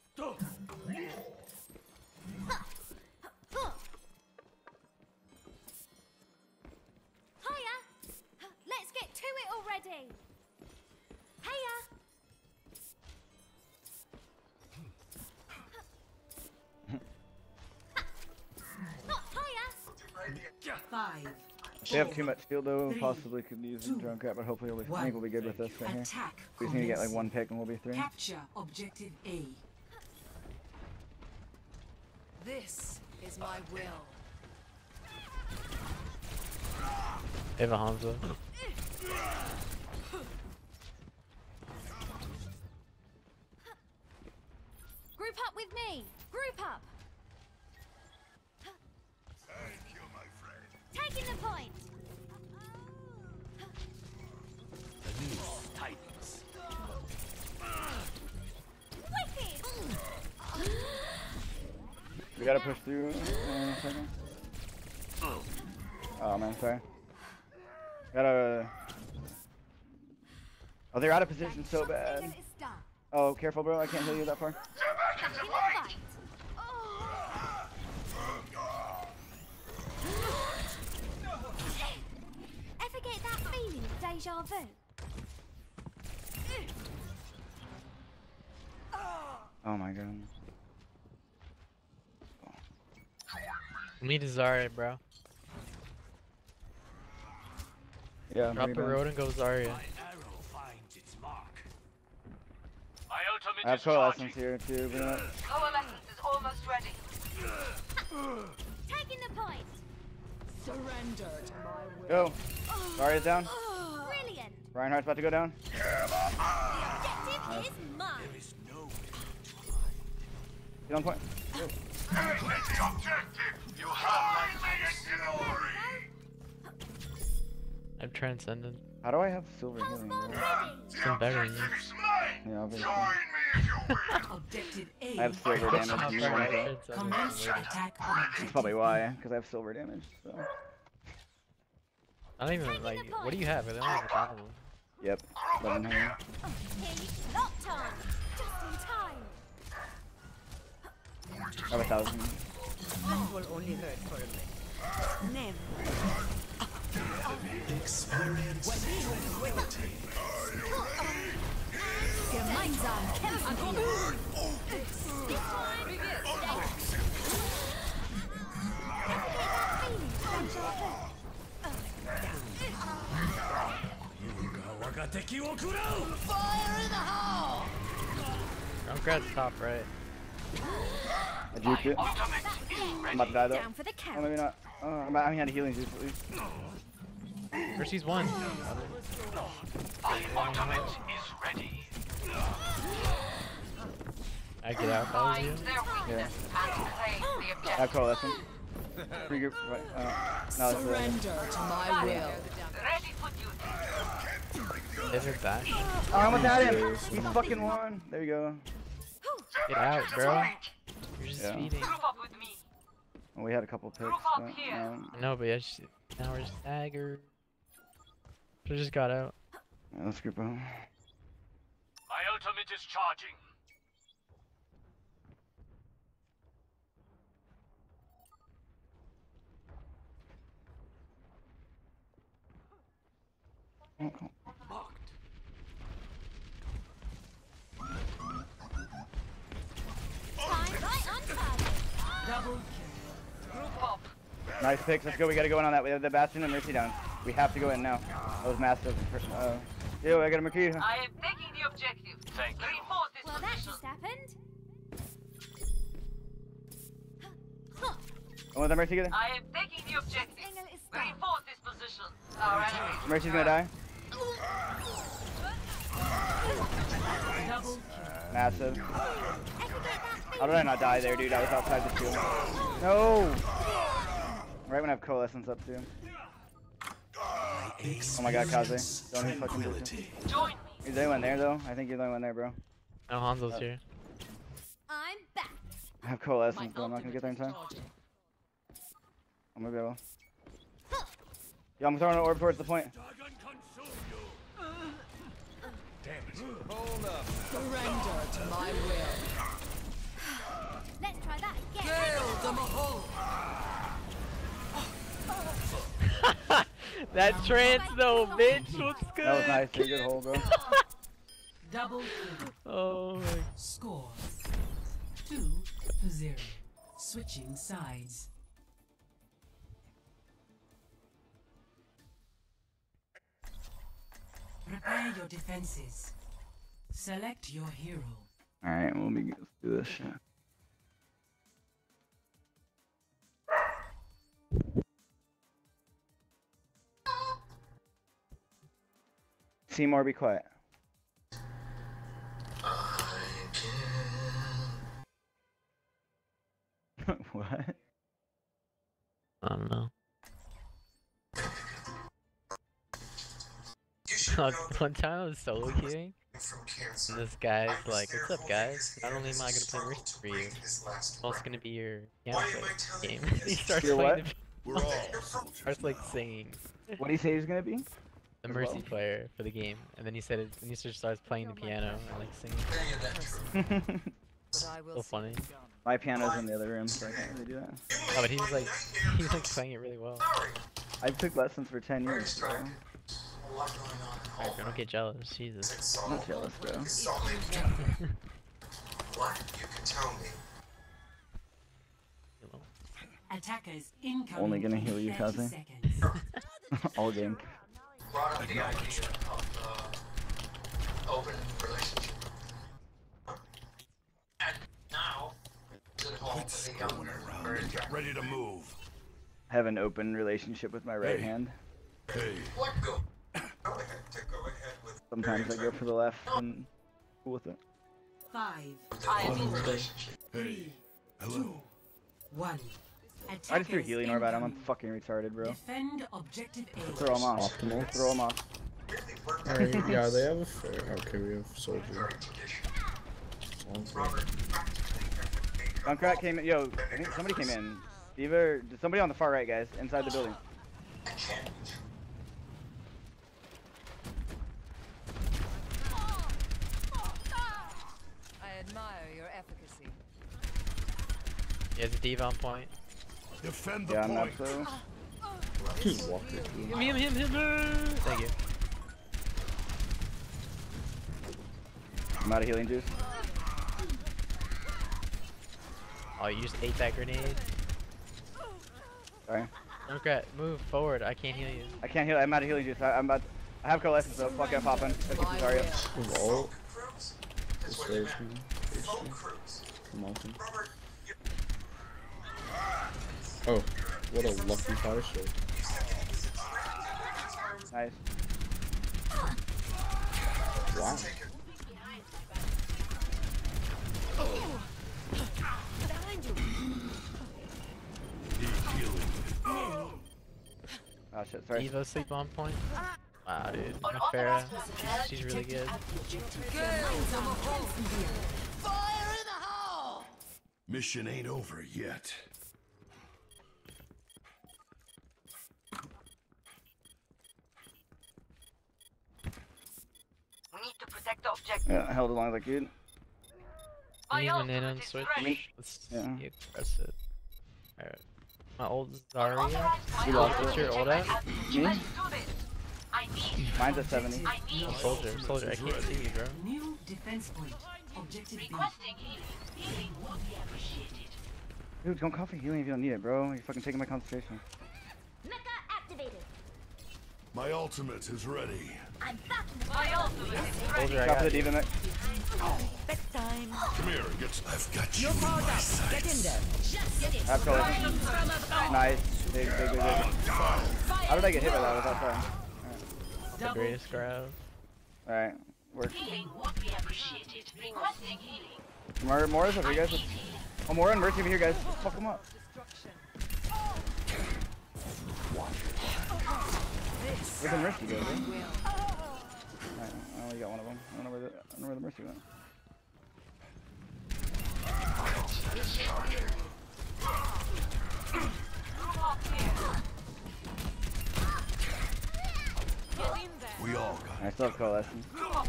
[SPEAKER 23] Hiya. Let's get to it already. Hiya. Hiya.
[SPEAKER 7] Five.
[SPEAKER 17] They have too much shield though, possibly could use a drone crap, but hopefully we'll be, I think we'll be good with this right here.
[SPEAKER 7] Attack
[SPEAKER 17] We just need to get like one pick and we'll be three.
[SPEAKER 7] Capture objective A.
[SPEAKER 5] This is my will.
[SPEAKER 6] Eva Hanzo.
[SPEAKER 23] Group up with me. Group up.
[SPEAKER 15] Thank you, my friend.
[SPEAKER 23] Taking the point.
[SPEAKER 11] Titans.
[SPEAKER 23] Wicked.
[SPEAKER 17] We gotta push through uh, in a second. Oh man, sorry. Gotta. Oh, they're out of position so bad. Oh, careful, bro. I can't heal you that far.
[SPEAKER 23] Ever get that feeling of deja vu?
[SPEAKER 17] Oh my god.
[SPEAKER 3] We need a Zarya, bro.
[SPEAKER 17] Yeah, I'm
[SPEAKER 3] Drop the
[SPEAKER 17] pretty
[SPEAKER 3] road and go Zarya.
[SPEAKER 17] I have coalescence here too, but not...
[SPEAKER 10] Coalescence is almost ready.
[SPEAKER 23] Taking the point. Surrender to my will.
[SPEAKER 17] Go. Zarya's down.
[SPEAKER 23] Brilliant.
[SPEAKER 17] Reinhardt's about to go down.
[SPEAKER 23] The objective
[SPEAKER 17] Nice.
[SPEAKER 23] is mine.
[SPEAKER 17] Get on point. Go.
[SPEAKER 15] You have my glory.
[SPEAKER 3] I've transcended.
[SPEAKER 17] How do I have silver healing, bro?
[SPEAKER 3] It's been better than you.
[SPEAKER 17] Yeah, I'll be
[SPEAKER 7] Objective A.
[SPEAKER 17] I have silver damage.
[SPEAKER 3] That's
[SPEAKER 17] you
[SPEAKER 3] not
[SPEAKER 17] know,
[SPEAKER 3] right.
[SPEAKER 17] so-
[SPEAKER 3] It's on
[SPEAKER 7] Commence
[SPEAKER 3] the way.
[SPEAKER 7] attack on
[SPEAKER 17] That's
[SPEAKER 7] objective.
[SPEAKER 17] probably why, because I have silver damage. So.
[SPEAKER 3] I don't even like. What do you have? I don't have a thousand.
[SPEAKER 17] Yep. eleven hundred.
[SPEAKER 23] Here you locked on. Just in time.
[SPEAKER 17] I have a thousand.
[SPEAKER 8] That will only hurt for a minute. Never.
[SPEAKER 11] Experience tranquility.
[SPEAKER 23] Gemeinsam kämpfen wir.
[SPEAKER 11] Fire in the hole!
[SPEAKER 3] Junkrat's top right.
[SPEAKER 17] I juked it. I'm about to die though.
[SPEAKER 23] Down for the count.
[SPEAKER 17] Oh, maybe not. Oh, I'm I'm out of healing juice at least.
[SPEAKER 3] Mercy's one.
[SPEAKER 15] My ultimate is ready.
[SPEAKER 3] I get out. That was you.
[SPEAKER 10] Find their
[SPEAKER 17] Yeah.
[SPEAKER 10] weakness and claim the
[SPEAKER 17] I
[SPEAKER 10] objective.
[SPEAKER 17] have coalescence. Regroup. Right. Uh, no, it's, uh,
[SPEAKER 8] Surrender to my will.
[SPEAKER 10] Ready for duty.
[SPEAKER 3] There's her dash.
[SPEAKER 17] Oh, I almost had him. He fucking won. There you go.
[SPEAKER 3] Get out, bro. You're just
[SPEAKER 17] Yeah.
[SPEAKER 3] feeding.
[SPEAKER 10] Group up with me.
[SPEAKER 17] Well, we had a couple picks. But, um,
[SPEAKER 3] No, but yeah, just, now we're staggered. I just got out.
[SPEAKER 17] yeah, let's group up.
[SPEAKER 15] My ultimate is charging.
[SPEAKER 23] Time right on target.
[SPEAKER 7] Double
[SPEAKER 10] Group up.
[SPEAKER 17] Nice picks. Let's go. We gotta go in on that. We have the Bastion and Mercy down. We have to go in now. That was massive. Uh, yo, I got a Mercury.
[SPEAKER 10] I am taking the objective.
[SPEAKER 15] Thank you.
[SPEAKER 10] Reinforce this
[SPEAKER 23] Well, that
[SPEAKER 10] position.
[SPEAKER 23] just happened.
[SPEAKER 17] I want that Mercy together.
[SPEAKER 10] I am taking the objective.
[SPEAKER 23] Engel is down.
[SPEAKER 10] Reinforce this position. Our enemy.
[SPEAKER 17] Mercy's gonna die.
[SPEAKER 7] double
[SPEAKER 17] Massive. How did I not die there, dude? I was outside the shield. No! Right when I have coalescence up too. Oh my god, Kaze. Don't even fucking do it.
[SPEAKER 10] Join me.
[SPEAKER 17] Is anyone there though? I think you're the only one there, bro.
[SPEAKER 3] No, Hanzo's
[SPEAKER 17] Uh,
[SPEAKER 3] here.
[SPEAKER 23] I'm back.
[SPEAKER 17] I have coalescence, but I'm not gonna get there in time. Oh, maybe I will. Yo, I'm throwing an orb towards the point.
[SPEAKER 8] Surrender to my will.
[SPEAKER 23] Let's try that again.
[SPEAKER 8] Gale them a hole.
[SPEAKER 3] That trance though, bitch. What's good?
[SPEAKER 17] That was nice. Pretty good hole, bro.
[SPEAKER 7] double kill.
[SPEAKER 3] Oh my.
[SPEAKER 7] Score two to zero. Switching sides. Prepare your defenses. Select your hero.
[SPEAKER 17] Alright, well, let me let's do this shit. Seymour, be quiet. What?
[SPEAKER 3] I don't know. One time I was solo queuing, and this guy's like, "What's up, guys? Not only am I gonna play Mercy for you, I'm also gonna be your piano player game." He starts
[SPEAKER 17] Your
[SPEAKER 3] playing
[SPEAKER 17] what?
[SPEAKER 3] the
[SPEAKER 15] We're all soldiers.
[SPEAKER 3] Starts like singing.
[SPEAKER 17] What do you say he's gonna be?
[SPEAKER 3] The
[SPEAKER 17] As
[SPEAKER 3] Mercy
[SPEAKER 17] well?
[SPEAKER 3] player for the game, and then he said it. And he just starts playing the piano and like singing. So funny.
[SPEAKER 17] My piano's in the other room, so I can't really do that.
[SPEAKER 3] Oh, but he's like, he's like playing it really well.
[SPEAKER 17] I took lessons for ten years, so.
[SPEAKER 3] Alright, don't get jealous, Jesus.
[SPEAKER 17] I'm not jealous, bro.
[SPEAKER 15] What? You can tell me.
[SPEAKER 7] Attackers incoming.
[SPEAKER 17] Only gonna heal you,
[SPEAKER 7] thirty
[SPEAKER 17] Kazi.
[SPEAKER 7] seconds.
[SPEAKER 17] All game.
[SPEAKER 15] Brought up the idea of uh, open relationship. And now, to the home
[SPEAKER 11] Quit screwing around and get ready to move.
[SPEAKER 17] I have an open relationship with my right
[SPEAKER 11] Hey.
[SPEAKER 17] hand.
[SPEAKER 11] Hey.
[SPEAKER 15] What go? Go ahead to go ahead with.
[SPEAKER 17] Sometimes I go for the left and cool with it.
[SPEAKER 7] Five,
[SPEAKER 15] Open
[SPEAKER 7] four,
[SPEAKER 15] relationship.
[SPEAKER 7] three,
[SPEAKER 11] Hello.
[SPEAKER 7] one.
[SPEAKER 17] I just threw
[SPEAKER 7] Attackers
[SPEAKER 17] healing orb at him. I'm
[SPEAKER 7] incoming.
[SPEAKER 17] fucking retarded, bro.
[SPEAKER 7] Defend objective A.
[SPEAKER 17] Throw him off.
[SPEAKER 12] Optimal.
[SPEAKER 17] Throw him off.
[SPEAKER 12] Alright, yeah, they have a fair. Okay, we have soldier. Okay.
[SPEAKER 17] Junkrat came in. Yo, I think somebody came in. Diva, somebody on the far right, guys, inside the building.
[SPEAKER 5] I admire your efficacy.
[SPEAKER 3] He has a diva on point.
[SPEAKER 11] Defend the
[SPEAKER 17] Yeah, I'm not
[SPEAKER 11] point.
[SPEAKER 17] so.
[SPEAKER 12] Walker too.
[SPEAKER 3] Him, him, him, him, him. Thank you.
[SPEAKER 17] I'm out of healing juice.
[SPEAKER 3] Oh, you just ate that grenade.
[SPEAKER 17] Sorry.
[SPEAKER 3] Junkrat, move forward. I can't heal you.
[SPEAKER 17] I can't heal. I'm out of healing juice. I, I'm about. I have coalescence, so fuck it, I'm popping. Sorry.
[SPEAKER 12] Vault. This way from H G. From mountain. Oh, what a lucky fire shield.
[SPEAKER 17] Nice.
[SPEAKER 12] Wow.
[SPEAKER 17] Oh shit, sorry.
[SPEAKER 3] Diva sleep on point. Wow, dude. Farah, she's, she's really good.
[SPEAKER 11] Mission ain't over yet.
[SPEAKER 10] We need to protect the objective.
[SPEAKER 17] Yeah, I held it long as I could.
[SPEAKER 3] I need my nano and switch. Let's
[SPEAKER 17] Yeah.
[SPEAKER 3] see, press it. Alright. My old Zarya.
[SPEAKER 17] You lost
[SPEAKER 3] What's
[SPEAKER 17] it.
[SPEAKER 3] your ult at?
[SPEAKER 17] Me? Mine's at seventy.
[SPEAKER 3] Oh, soldier, soldier, I can't see you, bro.
[SPEAKER 7] New defense point. Objective B.
[SPEAKER 17] Dude, don't call for healing if you don't need it, bro. You're fucking taking my concentration.
[SPEAKER 11] My ultimate is ready.
[SPEAKER 10] I'm back. My ultimate is ready.
[SPEAKER 3] Soldier, I
[SPEAKER 17] Drop
[SPEAKER 3] got
[SPEAKER 17] the
[SPEAKER 3] you.
[SPEAKER 17] diva next.
[SPEAKER 23] Bedtime.
[SPEAKER 11] Come here and get. I've got you
[SPEAKER 23] You're
[SPEAKER 11] in
[SPEAKER 23] powered
[SPEAKER 11] my
[SPEAKER 23] up. Get in
[SPEAKER 11] sights.
[SPEAKER 23] there. Just
[SPEAKER 17] I have coalescence. Nice. Big, big, big, big. How did I get hit by that without trying?
[SPEAKER 3] The greatest grab.
[SPEAKER 17] Alright. Work.
[SPEAKER 10] Healing would be appreciated. Requesting healing.
[SPEAKER 17] More, more is over here, guys. Oh, more and Mercy over here, guys. Fuck them up. Where'd the Mercy go, dude? Alright, I only got one of them. I don't know where the, I don't know where the Mercy went.
[SPEAKER 11] We all got.
[SPEAKER 17] I still have coalescence.
[SPEAKER 10] Rally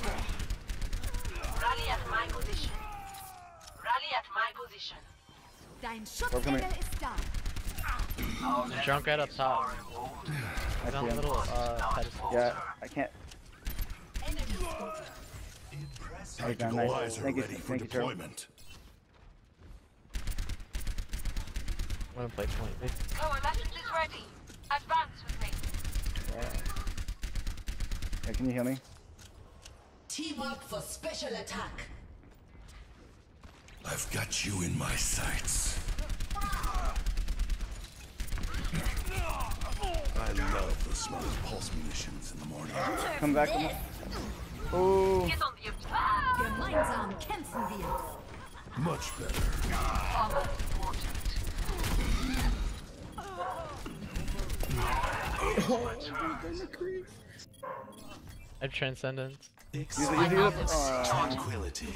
[SPEAKER 10] at my position. Rally at my position.
[SPEAKER 23] Dein
[SPEAKER 17] We're coming.
[SPEAKER 23] Schutzengel ist da.
[SPEAKER 3] Junkrat up top.
[SPEAKER 17] I
[SPEAKER 3] He's on
[SPEAKER 17] see
[SPEAKER 3] a
[SPEAKER 17] him.
[SPEAKER 3] little uh, pedestal.
[SPEAKER 17] Yeah, I can't. Okay,
[SPEAKER 11] Tactical
[SPEAKER 17] nice.
[SPEAKER 11] eyes are
[SPEAKER 17] Thank you,
[SPEAKER 11] ready for
[SPEAKER 17] thank you, Charles.
[SPEAKER 11] deployment.
[SPEAKER 3] I'm gonna play point. Wait.
[SPEAKER 10] Coalescence is ready. Advance with me.
[SPEAKER 17] Yeah, can you heal me?
[SPEAKER 7] Teamwork for special attack.
[SPEAKER 11] I've got you in my sights. I love the smell of pulse munitions in the morning.
[SPEAKER 17] Come back. Come oh.
[SPEAKER 10] Get on the objective.
[SPEAKER 23] Gemeinsam kämpfen wir.
[SPEAKER 11] Much better.
[SPEAKER 3] I have Transcendence.
[SPEAKER 17] Use it, use it, use it. Uh,
[SPEAKER 11] Tranquility.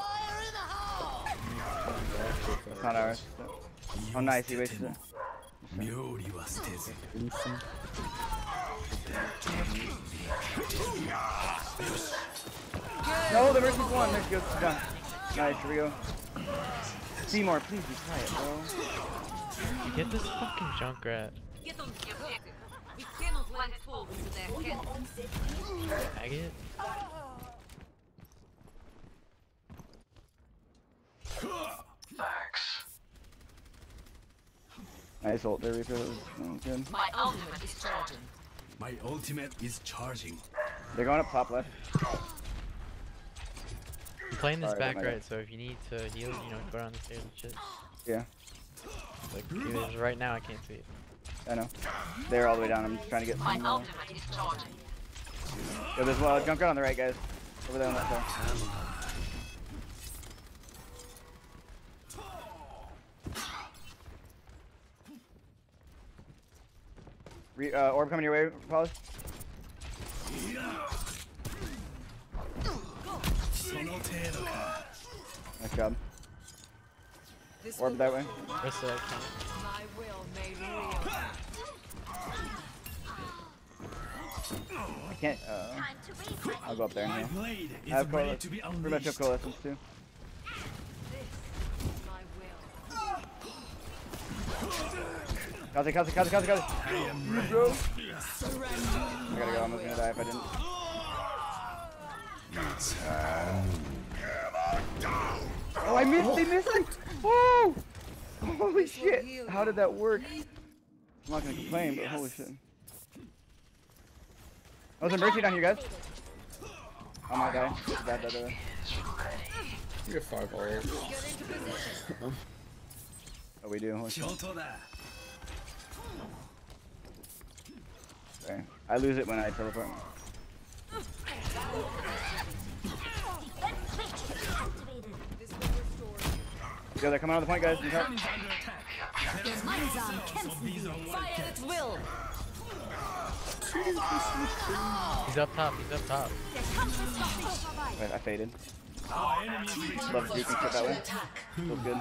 [SPEAKER 17] That's not ours. Oh, nice. He wasted it. No, the Mercy's won. There she goes. She's done. Nice, here we go. Seymour, please be quiet, bro.
[SPEAKER 3] Get this fucking Junkrat.
[SPEAKER 10] Get on the objective. We cannot let it fall into their hands.
[SPEAKER 3] Maggot?
[SPEAKER 12] Thanks.
[SPEAKER 17] Nice ult there, Reaper. That was, that was good.
[SPEAKER 10] My ultimate is charging.
[SPEAKER 11] My ultimate is charging.
[SPEAKER 17] They're going up top left.
[SPEAKER 3] I'm playing this
[SPEAKER 17] Sorry,
[SPEAKER 3] back
[SPEAKER 17] my
[SPEAKER 3] right,
[SPEAKER 17] bad.
[SPEAKER 3] so if you need to heal, you know, go down the stairs and shit.
[SPEAKER 17] Yeah,
[SPEAKER 3] Like, because right now I can't see it.
[SPEAKER 17] I know. They're all the way down. I'm just trying to get
[SPEAKER 10] My
[SPEAKER 17] some. Uh...
[SPEAKER 10] ultimate is charging.
[SPEAKER 17] Yo, there's one Junkrat on the right, guys. Over there on that side. Re uh, orb coming your way, Paulus. Nice job. Orb that way.
[SPEAKER 3] Rest of that can't.
[SPEAKER 5] My will made real.
[SPEAKER 17] I can't. Uh, I'll go up there now. I have coalescence. Pretty much have coalescence too. Kazi, Kazi, Kazi, Kazi, Kazi. Bro. I gotta go. I'm gonna die if I didn't. Oh, I missed. They missed it. Oh! Holy shit! How did that work? I'm not gonna complain, but holy shit. Oh, there's a Mercy down here, guys. Oh my god. Bad, bad, bad.
[SPEAKER 14] You get five hours.
[SPEAKER 17] Oh, we do. Holy shit. Okay. I lose it when I teleport. Yo, they're coming on the point, guys.
[SPEAKER 5] Fire at will.
[SPEAKER 3] He's up top, he's up top.
[SPEAKER 17] Wait, I faded. Love if you can sit that way. Feels good.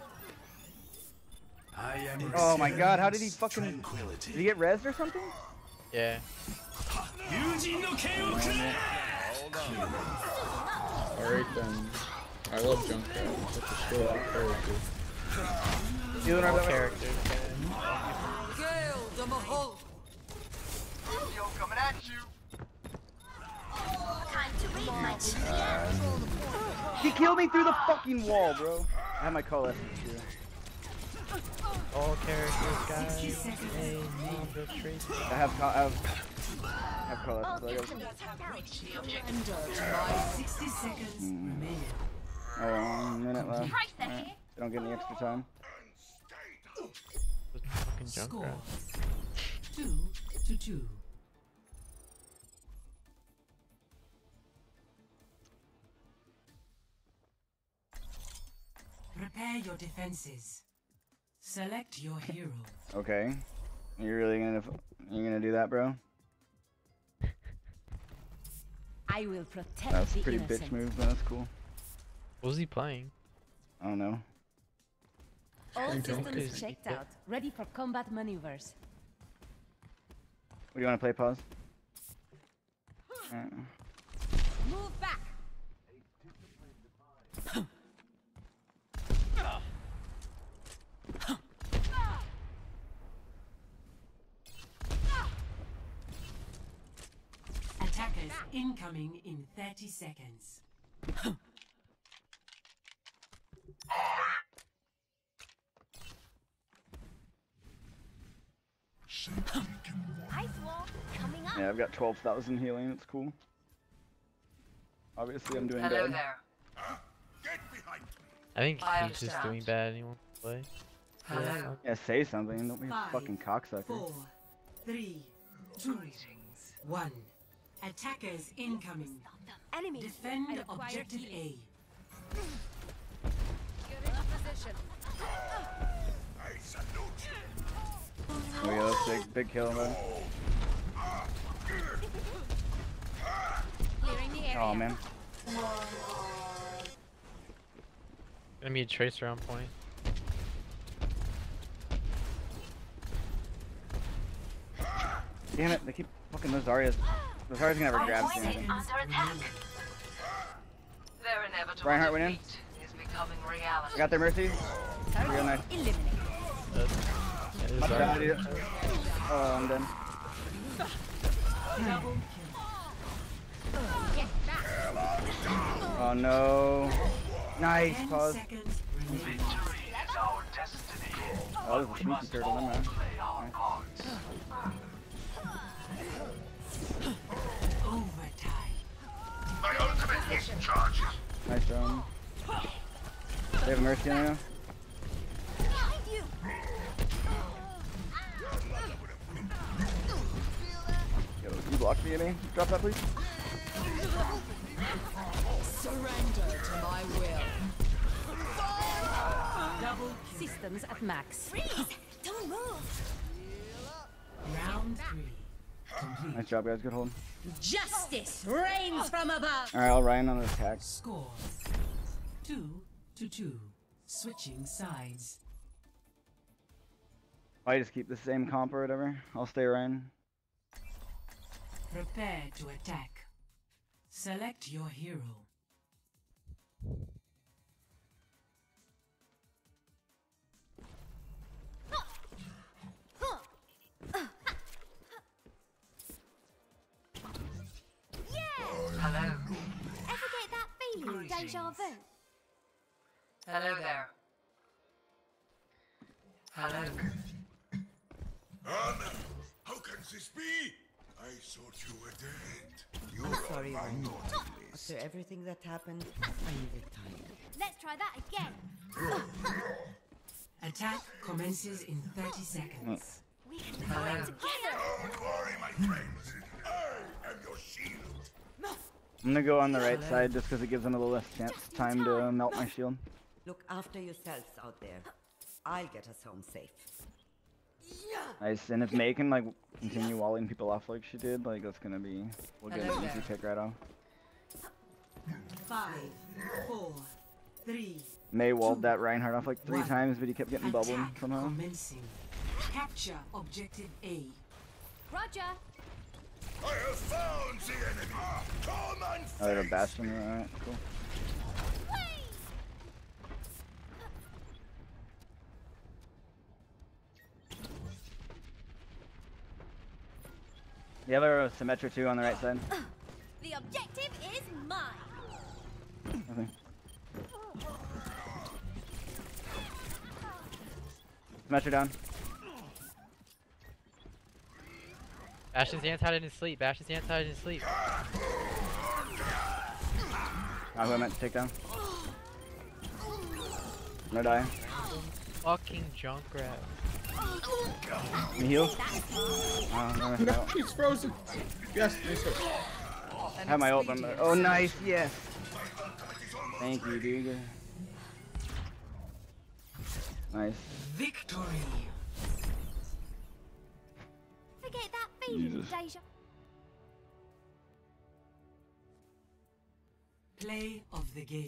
[SPEAKER 17] Oh my god, how did he fucking... Did he get rezzed or something?
[SPEAKER 3] Yeah.
[SPEAKER 14] Alright then. I love Junkrat. Such a strong character.
[SPEAKER 17] You don't have that
[SPEAKER 3] character.
[SPEAKER 5] Gale the Mahol.
[SPEAKER 12] Yo, coming at you.
[SPEAKER 17] He killed me through the fucking wall, bro. I have my coalescence here.
[SPEAKER 3] All characters, guys. Hey, mom, go straight.
[SPEAKER 17] I have co I have I have coalescence. So I gotta...
[SPEAKER 7] sixty seconds remaining.
[SPEAKER 17] Oh, one minute left. Right. They don't get any extra time.
[SPEAKER 3] Fucking
[SPEAKER 7] Score
[SPEAKER 3] Junkrat.
[SPEAKER 7] two to two. Prepare your defenses. Select your hero.
[SPEAKER 17] Okay. You're really gonna you're gonna do that, bro?
[SPEAKER 23] I will protect
[SPEAKER 17] That's a
[SPEAKER 23] the
[SPEAKER 17] pretty
[SPEAKER 23] innocent.
[SPEAKER 17] bitch move, but that's cool.
[SPEAKER 3] What was he playing?
[SPEAKER 17] I don't know.
[SPEAKER 23] All
[SPEAKER 3] I don't
[SPEAKER 23] systems
[SPEAKER 3] know.
[SPEAKER 23] checked out. Ready for combat maneuvers.
[SPEAKER 17] What do you want to play, pause? Alright.
[SPEAKER 23] Move back.
[SPEAKER 7] Attackers incoming in thirty seconds.
[SPEAKER 23] Ice wall coming up.
[SPEAKER 17] Yeah, I've got twelve thousand healing. It's cool. Obviously, I'm doing
[SPEAKER 10] Hello
[SPEAKER 17] bad.
[SPEAKER 10] there.
[SPEAKER 3] I think
[SPEAKER 10] I
[SPEAKER 3] he's just
[SPEAKER 10] understand.
[SPEAKER 3] doing bad and he won't play. Yeah.
[SPEAKER 17] Yeah, say something. Don't be a
[SPEAKER 7] Five,
[SPEAKER 17] fucking cocksucker.
[SPEAKER 7] Four, three, two, one. Attackers incoming.
[SPEAKER 23] Enemy.
[SPEAKER 7] Defend
[SPEAKER 23] I require
[SPEAKER 7] objective
[SPEAKER 23] healing.
[SPEAKER 7] A.
[SPEAKER 5] Get into position.
[SPEAKER 17] Oh yeah, that's big, big kill, man.
[SPEAKER 5] Clearing the area.
[SPEAKER 17] Oh man.
[SPEAKER 3] Gonna be a tracer on point.
[SPEAKER 17] Damn it, they keep fucking those Zarya's. Those Zarya's gonna never grab
[SPEAKER 10] Under
[SPEAKER 17] anything.
[SPEAKER 10] attack. Their inevitable
[SPEAKER 17] Reinhardt went in.
[SPEAKER 10] defeat is becoming reality.
[SPEAKER 17] I got their Mercy. Real nice. Much time to do it. Oh, I'm done. Oh no. Nice, pause. Oh, this is a sneaky turtle, never mind.
[SPEAKER 15] My ultimate is charged.
[SPEAKER 17] Nice drone. They have a Mercy on you. Yo, you blocked me, Amy. Drop that, please.
[SPEAKER 5] Surrender to my will.
[SPEAKER 23] Double systems at max.
[SPEAKER 5] Freeze! Don't move!
[SPEAKER 7] Round three.
[SPEAKER 17] Nice job, guys. Good hold.
[SPEAKER 23] Justice reigns from above.
[SPEAKER 17] Alright, I'll Ryan on the attack.
[SPEAKER 7] Score two to two. Switching sides.
[SPEAKER 17] I just keep the same comp or whatever. I'll stay Ryan.
[SPEAKER 7] Prepare to attack. Select your hero.
[SPEAKER 10] Hello.
[SPEAKER 23] Ever get that feeling, deja vu?
[SPEAKER 10] Hello there. Hello.
[SPEAKER 15] Anna, how can this be? I thought you were dead. You're
[SPEAKER 8] I'm sorry,
[SPEAKER 15] on my
[SPEAKER 8] Ryan.
[SPEAKER 15] naughty list.
[SPEAKER 8] After everything that happened, I needed time.
[SPEAKER 23] Let's try that again.
[SPEAKER 7] Attack commences in thirty seconds.
[SPEAKER 23] We can do it together.
[SPEAKER 15] Don't worry, my friends. I am your shield.
[SPEAKER 17] I'm gonna go on the right side just because it gives them a little less chance time to melt my shield.
[SPEAKER 8] Look after yourselves out there. I'll get us home safe.
[SPEAKER 17] Nice, and if May can like continue walling people off like she did, like that's gonna be, we'll get an
[SPEAKER 8] Hello
[SPEAKER 17] easy
[SPEAKER 8] there.
[SPEAKER 17] pick right off.
[SPEAKER 7] Five, four, three.
[SPEAKER 17] May walled that Reinhardt off like three
[SPEAKER 7] One.
[SPEAKER 17] times, but he kept getting bubbled
[SPEAKER 7] Attack
[SPEAKER 17] somehow.
[SPEAKER 7] commencing. Capture objective A.
[SPEAKER 23] Roger.
[SPEAKER 15] I have found the enemy. Come and
[SPEAKER 17] Oh, they have a Bastion, alright, cool. You have a Symmetra too on the right side.
[SPEAKER 23] The objective is mine.
[SPEAKER 17] Okay. Symmetra down.
[SPEAKER 3] Bastion's anti in his sleep. Bastion's anti in his sleep.
[SPEAKER 17] Not who I meant to take down. No die.
[SPEAKER 3] Fucking Junkrat.
[SPEAKER 17] Can you heal? Oh, no,
[SPEAKER 14] No,
[SPEAKER 17] no.
[SPEAKER 14] he's frozen. Yes, nice hit.
[SPEAKER 17] I have my ult on there. Oh, nice, yes. Thank you, dude. Nice.
[SPEAKER 7] Victory.
[SPEAKER 23] Forget that feeling,
[SPEAKER 17] Jesus.
[SPEAKER 23] deja.
[SPEAKER 7] Play of the game.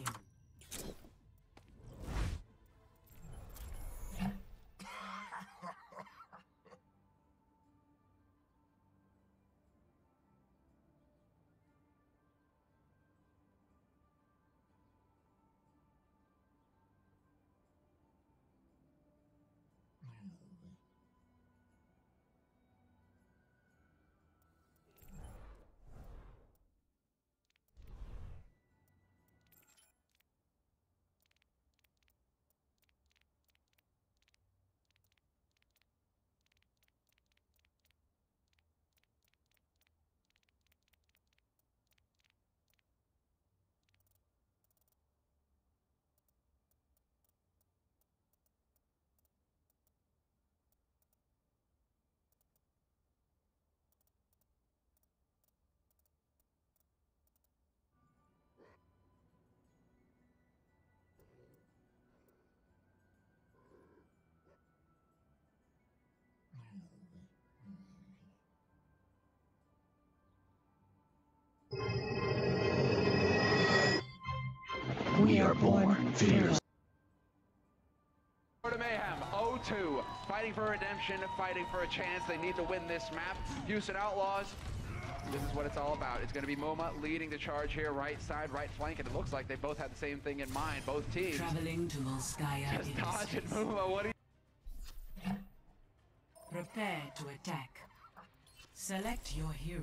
[SPEAKER 11] We are born fearless.
[SPEAKER 2] To Mayhem, O two. Fighting for redemption, fighting for a chance. They need to win this map. Houston Outlaws, this is what it's all about. It's going to be Moma leading the charge here, right side, right flank, and it looks like they both had the same thing in mind, both teams.
[SPEAKER 7] Traveling to Volskaya
[SPEAKER 2] Just dodge it, Moma. What do you...
[SPEAKER 7] Prepare to attack. Select your hero.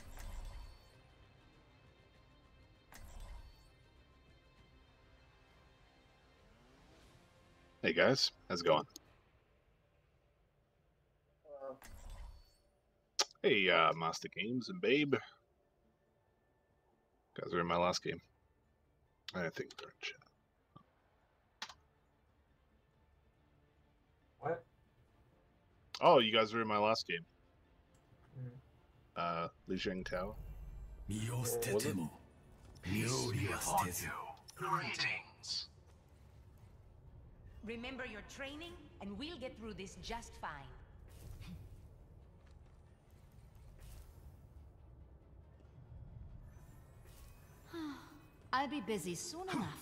[SPEAKER 18] Hey guys, how's it going? Hey, uh, Master Games and Babe. Guys were in my last game. I think they're in chat.
[SPEAKER 19] What?
[SPEAKER 18] Oh, you guys were in my last game. Uh, Li Zheng Tao. Was it?
[SPEAKER 10] Greetings.
[SPEAKER 23] Remember your training, and we'll get through this just fine. I'll be busy soon enough.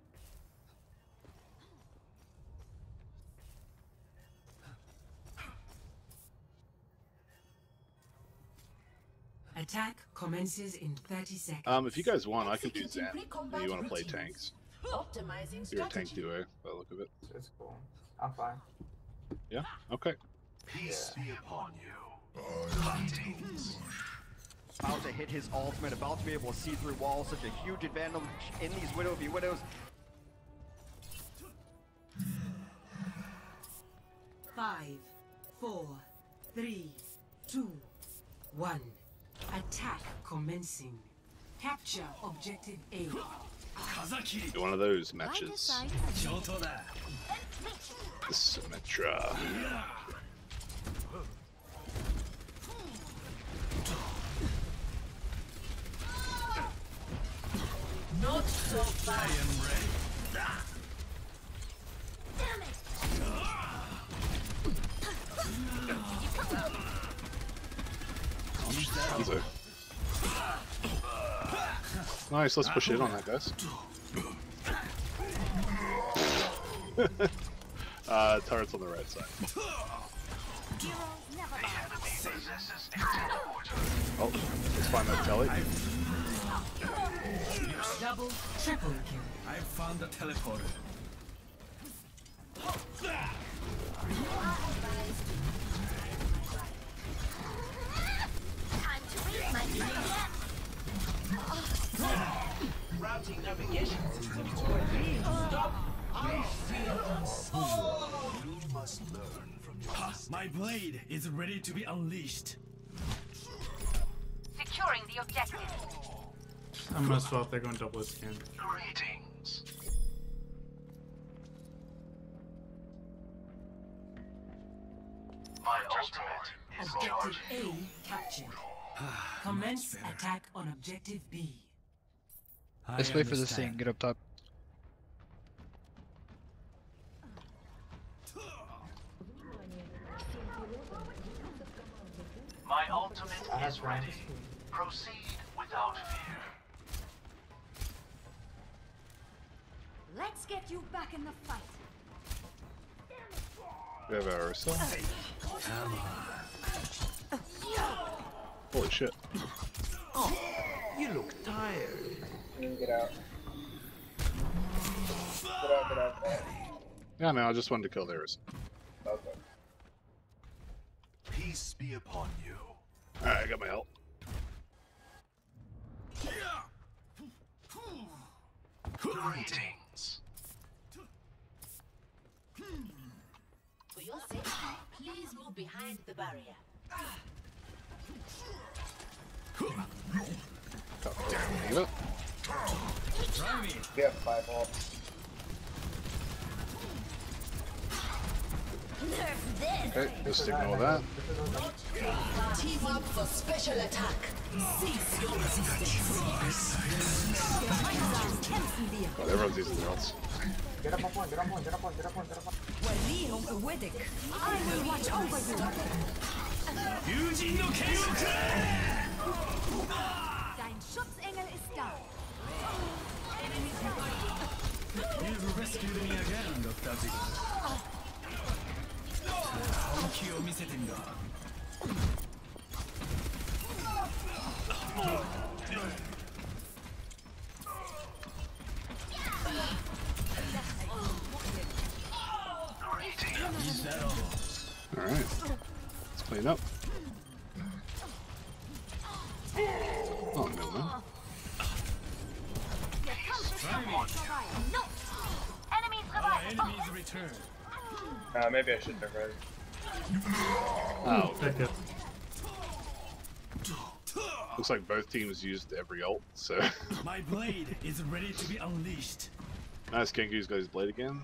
[SPEAKER 7] Attack commences in thirty seconds.
[SPEAKER 18] Um, if you guys want, I can do Zen. If you want to play tanks.
[SPEAKER 23] Optimizing
[SPEAKER 18] You're a tank duo, by the look of it.
[SPEAKER 19] It's cool. I'm fine.
[SPEAKER 18] Yeah? Okay.
[SPEAKER 15] Peace be upon you.
[SPEAKER 4] Greetings. About to hit his ultimate, about to be able to see through walls, such a huge advantage in these Widow v Widows.
[SPEAKER 7] Five, four, three, two, one. Attack commencing. Capture objective A.
[SPEAKER 18] Do one of those matches. The Symmetra.
[SPEAKER 10] Not so fast. I am ready. Damn it!
[SPEAKER 18] Hanzo. Nice, let's push in on that, guys. uh, turret's on the right side. Oh, let's find that telly.
[SPEAKER 7] Double, triple kill.
[SPEAKER 11] I found the teleporter.
[SPEAKER 10] Time to read my routing navigation system to a stop. I feel
[SPEAKER 11] You must learn from your mistakes. My blade is ready to be unleashed.
[SPEAKER 23] Securing the objective.
[SPEAKER 14] I'm gonna swap, they're going double scan.
[SPEAKER 10] Greetings. My ultimate is
[SPEAKER 7] Objective
[SPEAKER 10] charging.
[SPEAKER 7] A captured. Commence attack on objective B.
[SPEAKER 20] Let's wait for this thing. Get up top.
[SPEAKER 10] My ultimate is ready. Proceed without fear.
[SPEAKER 23] Let's get you back in the fight.
[SPEAKER 18] We have our Ursa. Holy shit.
[SPEAKER 10] Oh, you look tired.
[SPEAKER 19] Get out. Get out, get out, get out.
[SPEAKER 18] Yeah, man, I just wanted to kill the Ursa.
[SPEAKER 19] Okay.
[SPEAKER 15] Peace be upon you.
[SPEAKER 18] Alright, I got my ult.
[SPEAKER 10] Greetings.
[SPEAKER 23] For your safety, please move behind the barrier.
[SPEAKER 18] God damn it.
[SPEAKER 19] We have five ults.
[SPEAKER 23] Nerf this!
[SPEAKER 18] Okay, just ignore that.
[SPEAKER 23] Team up for special attack. Cease your resistance.
[SPEAKER 18] God, everyone's using their ults.
[SPEAKER 19] Get up on point, get up on point, get up on point, get up on point, get up on point.
[SPEAKER 23] Waliro Weddick. I will watch over you.
[SPEAKER 11] Yujin no Ken wo kure!
[SPEAKER 23] Dein Schutzengel ist da.
[SPEAKER 11] You've rescued me again, Doctor Ziggler.
[SPEAKER 18] Alright, let's clean up. Oh, no, man.
[SPEAKER 11] Enemies return.
[SPEAKER 19] Uh, maybe I should have read.
[SPEAKER 18] Oh, okay. Looks like both teams used every ult, so.
[SPEAKER 11] My blade is ready to be unleashed.
[SPEAKER 18] Nice, Kenku's got his blade again.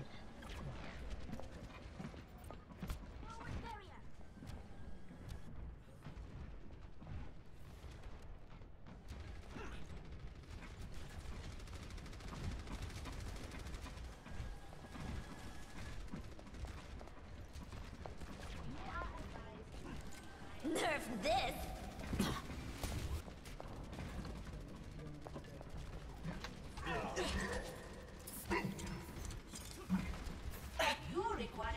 [SPEAKER 23] Nerf this!
[SPEAKER 7] You require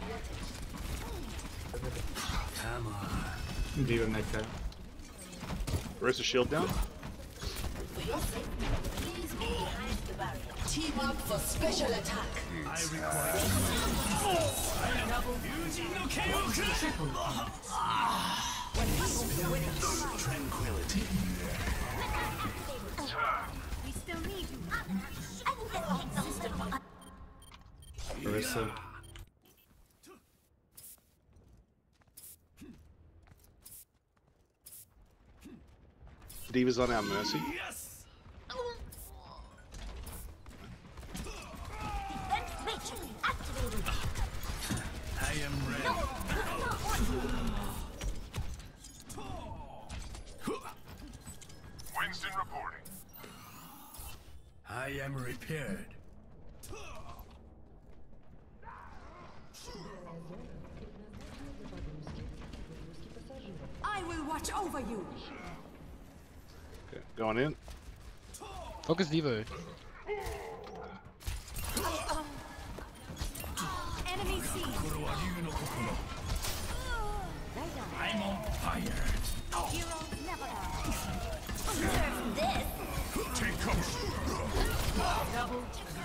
[SPEAKER 11] Come on.
[SPEAKER 14] D.Va make that.
[SPEAKER 18] Where's the shield down?
[SPEAKER 7] Team up for special attack.
[SPEAKER 11] I require. Tranquility.
[SPEAKER 23] We still need you.
[SPEAKER 14] Orisa.
[SPEAKER 18] D.Va's on our mercy.
[SPEAKER 11] Yes. I am ready.
[SPEAKER 15] Winston reporting.
[SPEAKER 11] I am repaired.
[SPEAKER 7] I will watch over you.
[SPEAKER 18] Okay, going in.
[SPEAKER 6] Focus D.Va.
[SPEAKER 23] Enemy C.
[SPEAKER 11] I'm on fire.
[SPEAKER 23] Heroes never die. Nerf this!
[SPEAKER 11] Take cover.
[SPEAKER 23] Double.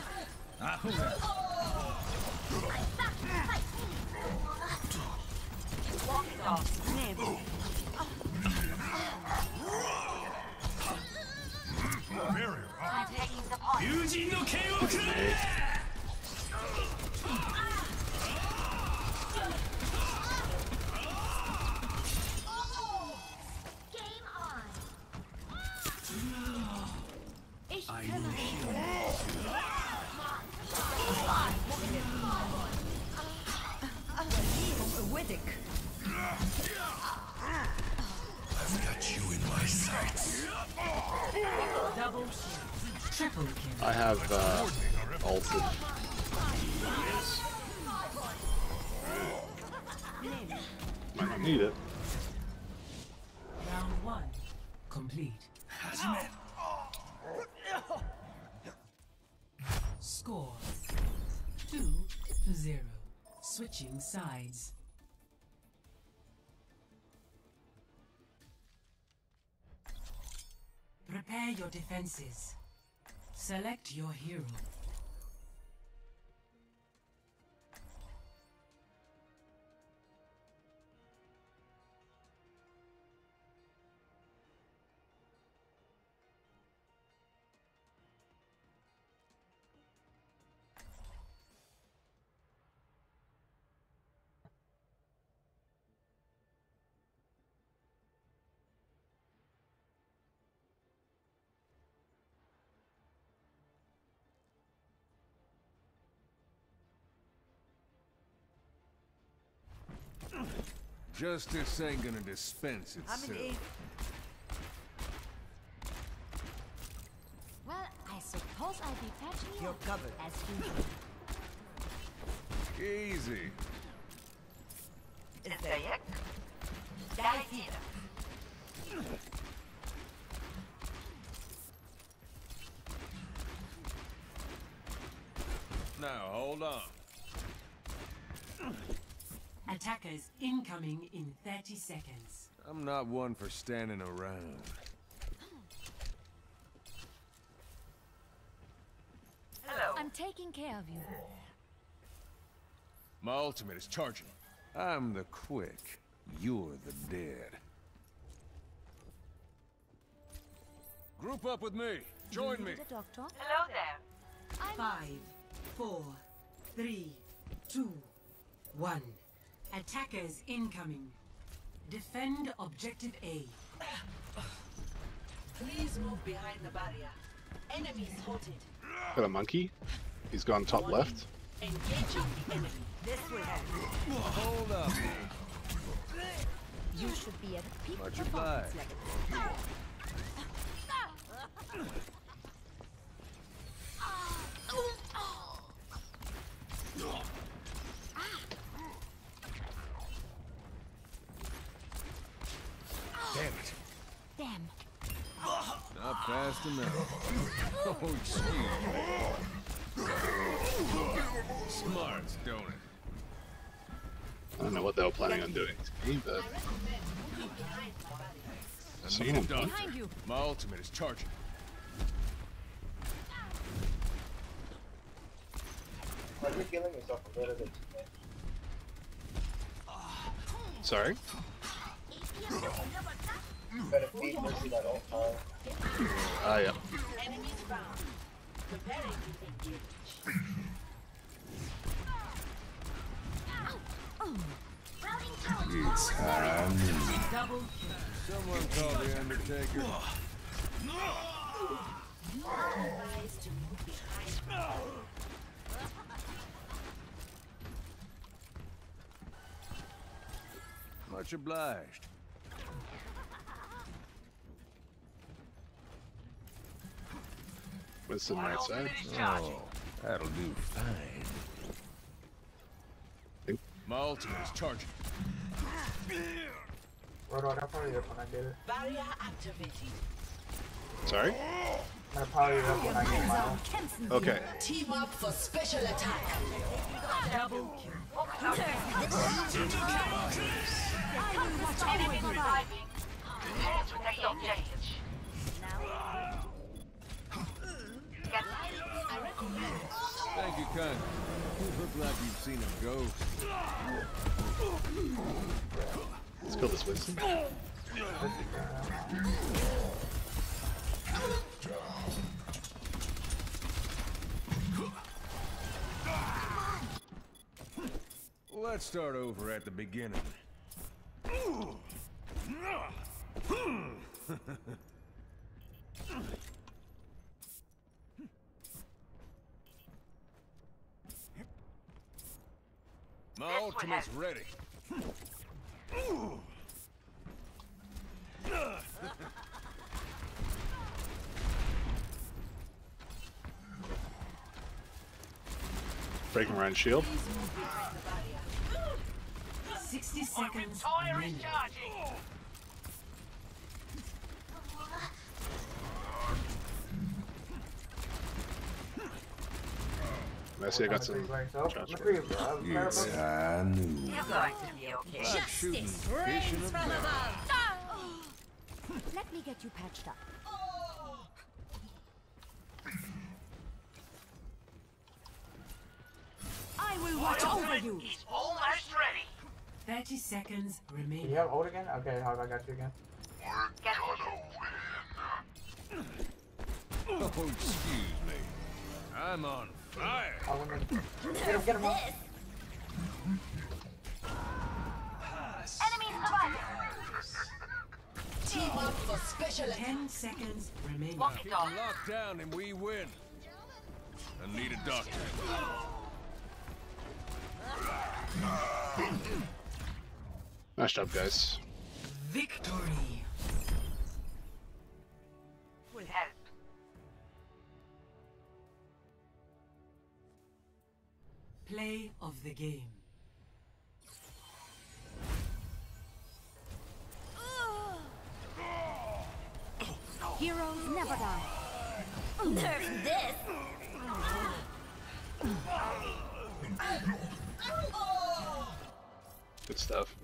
[SPEAKER 15] Barrier up.
[SPEAKER 11] Yujin no Ken wo kure! I will heal.
[SPEAKER 5] Widdick.
[SPEAKER 11] I've got you in my sights.
[SPEAKER 7] Double triple kill.
[SPEAKER 18] I have uh, ulted. Might not need it.
[SPEAKER 7] Round one complete. Score two to zero. Switching sides. Prepare your defenses. Select your hero.
[SPEAKER 15] Justice ain't gonna dispense itself.
[SPEAKER 23] I'm an eight. Well, I suppose I'll be patching
[SPEAKER 5] You're covered.
[SPEAKER 23] as usual.
[SPEAKER 15] Easy. Now, hold on.
[SPEAKER 7] Attackers incoming in thirty seconds.
[SPEAKER 11] I'm not one for standing around.
[SPEAKER 23] Hello. I'm taking care of you.
[SPEAKER 11] My ultimate is charging. I'm the quick. You're the dead. Group up with me. Join me.
[SPEAKER 23] Doctor?
[SPEAKER 10] Hello there.
[SPEAKER 7] Five, four, three, two, one. Attackers incoming. Defend objective A.
[SPEAKER 10] Please move behind the barrier. Enemy spotted.
[SPEAKER 18] Got a monkey. He's gone top left.
[SPEAKER 10] Engaging the enemy. This will help.
[SPEAKER 11] Hold up.
[SPEAKER 23] You should be at a peak
[SPEAKER 11] Much
[SPEAKER 23] performance
[SPEAKER 11] obliged.
[SPEAKER 23] level.
[SPEAKER 11] Damn it.
[SPEAKER 23] Damn.
[SPEAKER 11] Not fast enough. Oh, excuse me. Smarts, don't it?
[SPEAKER 18] I don't know what they were planning on doing to me, but
[SPEAKER 11] I
[SPEAKER 18] someone
[SPEAKER 11] need a doctor.
[SPEAKER 23] Behind you.
[SPEAKER 11] My ultimate is charging.
[SPEAKER 19] Are you killing yourself a little bit?
[SPEAKER 18] sorry.
[SPEAKER 19] Better feed Mercy at all times.
[SPEAKER 18] Ah, yeah.
[SPEAKER 10] Enemies found. Preparing to engage.
[SPEAKER 11] It's time. Someone call the Undertaker.
[SPEAKER 10] Advised to move behind.
[SPEAKER 11] Much obliged.
[SPEAKER 18] What's the right side?
[SPEAKER 11] Oh, that'll do fine. My ultimate is charging.
[SPEAKER 19] Road, I'm gonna power you up when I get it.
[SPEAKER 10] Barrier activated.
[SPEAKER 18] Sorry?
[SPEAKER 19] I'm gonna power you up when I get my own.
[SPEAKER 18] Okay.
[SPEAKER 10] Team up for special attack. Double kill. Enemy reviving. Prepare to take objective.
[SPEAKER 11] Thank you, kind. You look like you've seen a ghost.
[SPEAKER 18] Let's kill this Winston.
[SPEAKER 11] Let's start over at the beginning. My ultimate's ready.
[SPEAKER 18] Breaking Ryan's shield.
[SPEAKER 7] sixty seconds.
[SPEAKER 10] Tire
[SPEAKER 7] remaining.
[SPEAKER 10] recharging.
[SPEAKER 18] Messi, I got some shots for you.
[SPEAKER 11] Yes, I knew.
[SPEAKER 10] You're going to be okay.
[SPEAKER 23] Justice reigns from above. Let me get you patched up. I will watch over you.
[SPEAKER 10] He's almost ready.
[SPEAKER 7] thirty seconds
[SPEAKER 19] Do
[SPEAKER 7] remaining.
[SPEAKER 19] you have ult again? Okay, how I got you again.
[SPEAKER 10] Get
[SPEAKER 11] Oh, excuse me. I'm on fire.
[SPEAKER 19] I want to get him, get him.
[SPEAKER 10] Enemy surviving. Team up for special attack.
[SPEAKER 7] ten seconds remaining.
[SPEAKER 10] Walk it off.
[SPEAKER 11] Lock down and we win. I need a doctor.
[SPEAKER 18] Nice job, guys.
[SPEAKER 7] Victory.
[SPEAKER 10] Will help.
[SPEAKER 7] Play of the game.
[SPEAKER 23] Heroes never die. There's this.
[SPEAKER 18] Good stuff.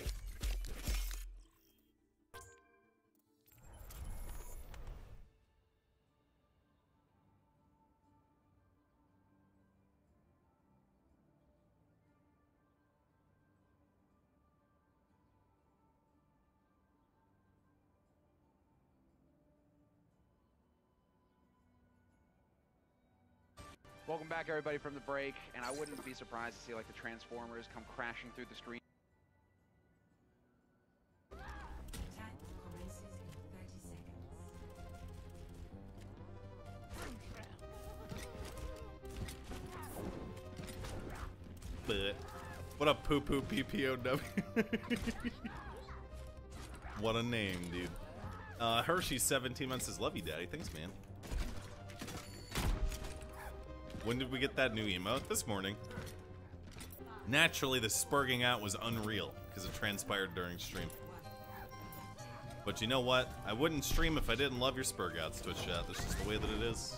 [SPEAKER 2] Welcome back, everybody, from the break, and I wouldn't be surprised to see like the Transformers come crashing through the screen.
[SPEAKER 13] But what up, poo poo P P O W? What a name, dude. Uh, Hershey, seventeen months says, love you, daddy. Thanks, man. When did we get that new emote? This morning. Naturally, the spurging out was unreal because it transpired during stream. But you know what? I wouldn't stream if I didn't love your spurg outs, Twitch chat. That's just the way that it is.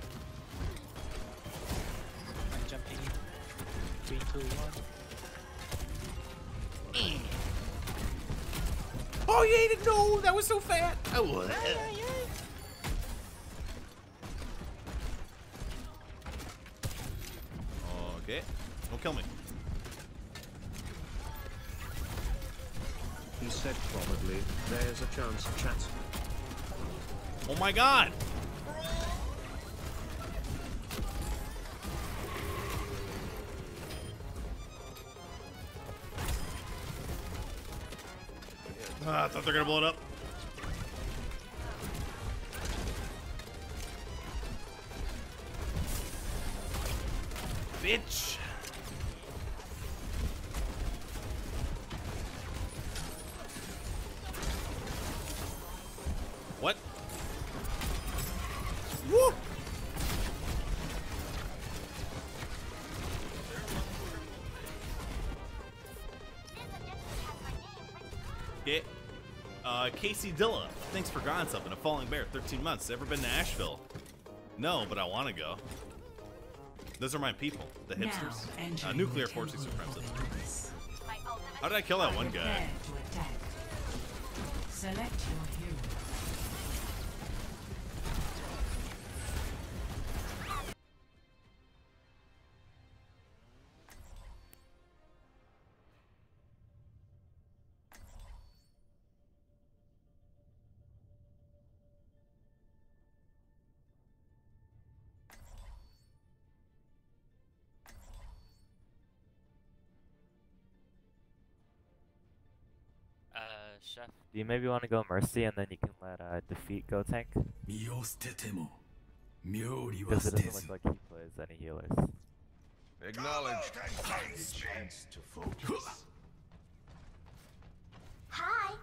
[SPEAKER 3] Jumping in. Three, two, one.
[SPEAKER 13] Oh, you ate it! No, that was so fat. Oh, okay, don't kill me.
[SPEAKER 21] He said probably. There's a chance, chat.
[SPEAKER 13] Oh my god! Ah, I thought they're gonna blow it up. Bitch. What? Woo! Okay. Uh, Casey Dilla, thanks for God's up and a falling bear. thirteen months. Ever been to Asheville? No, but I want to go. Those are my people, the hipsters. Uh, nuclear forcing supremacists. How did I kill that one guy?
[SPEAKER 7] Select your hero.
[SPEAKER 22] Chef, do you maybe want to go Mercy and then you can let uh, Defeat go tank? Because it doesn't look like he plays any healers.
[SPEAKER 15] Acknowledge. Chance to focus.
[SPEAKER 8] Hi.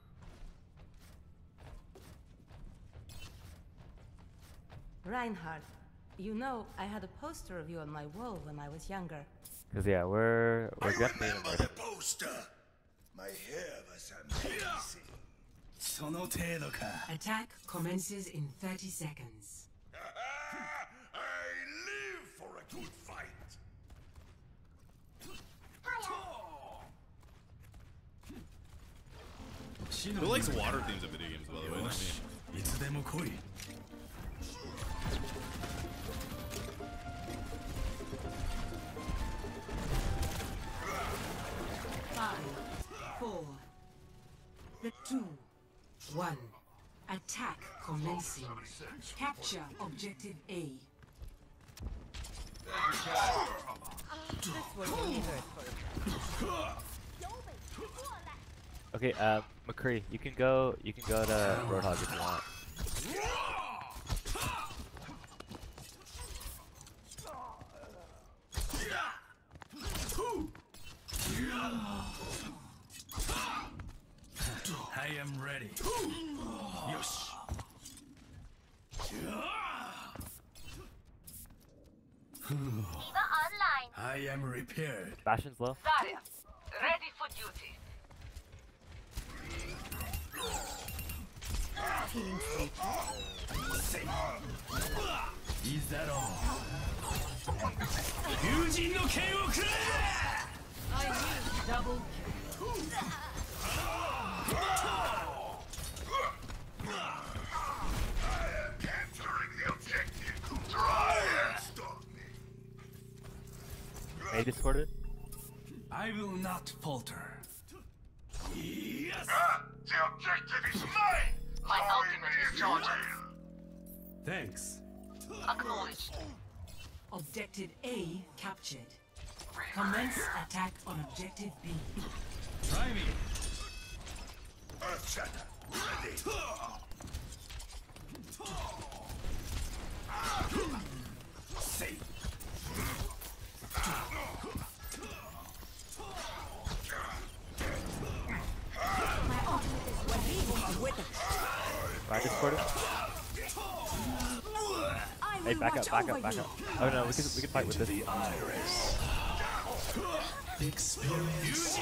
[SPEAKER 23] Reinhardt, you know, I had a poster of you on my wall when I was younger.
[SPEAKER 22] Cause yeah, we're we're gonna need a Mercy.
[SPEAKER 15] Poster. My hair was
[SPEAKER 7] Attack commences in thirty seconds.
[SPEAKER 15] I live for a good fight.
[SPEAKER 13] Who likes water themes in video games, by the way? Not me.
[SPEAKER 7] Five, four, two, one. Attack commencing. Capture objective A.
[SPEAKER 22] Okay, uh, McCree, you can go. You can go to Roadhog if you want.
[SPEAKER 11] I am ready. Yosh.
[SPEAKER 10] online.
[SPEAKER 11] I am repaired.
[SPEAKER 22] Bastion's low.
[SPEAKER 10] Zarya, ready for duty.
[SPEAKER 11] Is that all? Yujin no ken wo kurare!
[SPEAKER 23] I need double kill.
[SPEAKER 22] May discorded?
[SPEAKER 11] I will not falter.
[SPEAKER 15] Yes! Ah, the objective is mine!
[SPEAKER 10] My ultimate is charging.
[SPEAKER 11] Thanks.
[SPEAKER 10] Acknowledged.
[SPEAKER 7] Objective A captured. Commence attack on objective B.
[SPEAKER 11] Try me.
[SPEAKER 15] Earthshatter, ready.
[SPEAKER 11] Safe.
[SPEAKER 22] Right discorded? Hey, back up, back up, back up. Oh no, we could we could fight with this.
[SPEAKER 11] Experience.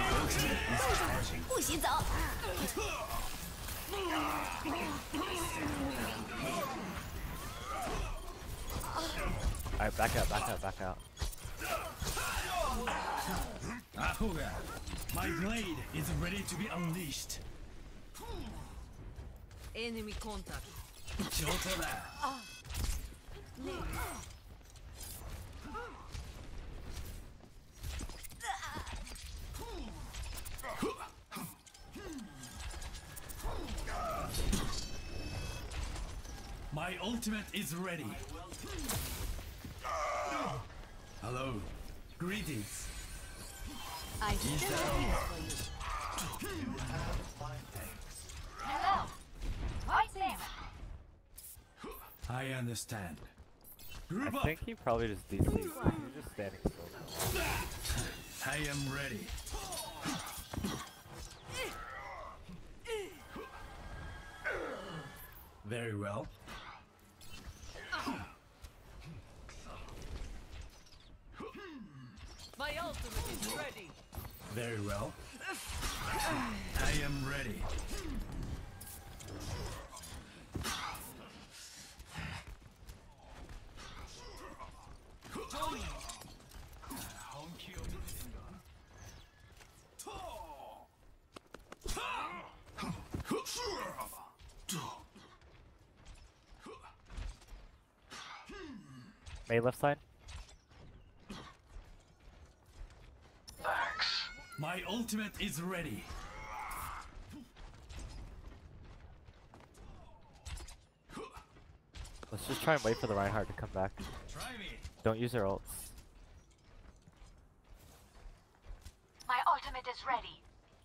[SPEAKER 22] Alright, back out, back out, back out.
[SPEAKER 11] Ahuga, my blade is ready to be unleashed.
[SPEAKER 5] Enemy contact.
[SPEAKER 11] Kyoto da. My ultimate is ready. Hello. Greetings.
[SPEAKER 23] I still have use for you. Hello. Right there.
[SPEAKER 11] I understand. Group
[SPEAKER 22] I
[SPEAKER 11] up.
[SPEAKER 22] think he probably just D C'd. He was just standing still.
[SPEAKER 11] I am ready. Very well.
[SPEAKER 5] My ultimate is ready.
[SPEAKER 11] Very well. I am ready.
[SPEAKER 22] May left side?
[SPEAKER 15] Thanks.
[SPEAKER 11] My ultimate is ready.
[SPEAKER 22] Let's just try and wait for the Reinhardt to come back.
[SPEAKER 11] Try me.
[SPEAKER 22] Don't use their ults.
[SPEAKER 23] My ultimate is ready.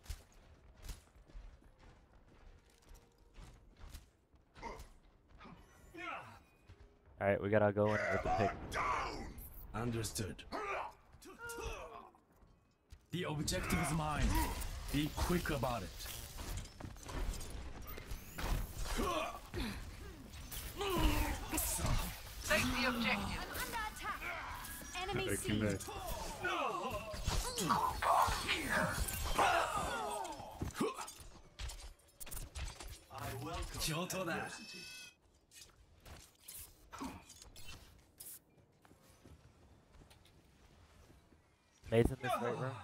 [SPEAKER 22] Alright, we gotta go in with the pick.
[SPEAKER 11] Understood. The objective is mine. Be quick about it.
[SPEAKER 10] Take the objective.
[SPEAKER 23] Under attack. Enemy
[SPEAKER 18] Take him
[SPEAKER 23] seen.
[SPEAKER 18] there.
[SPEAKER 11] Kyoto da.
[SPEAKER 22] May's in this right room.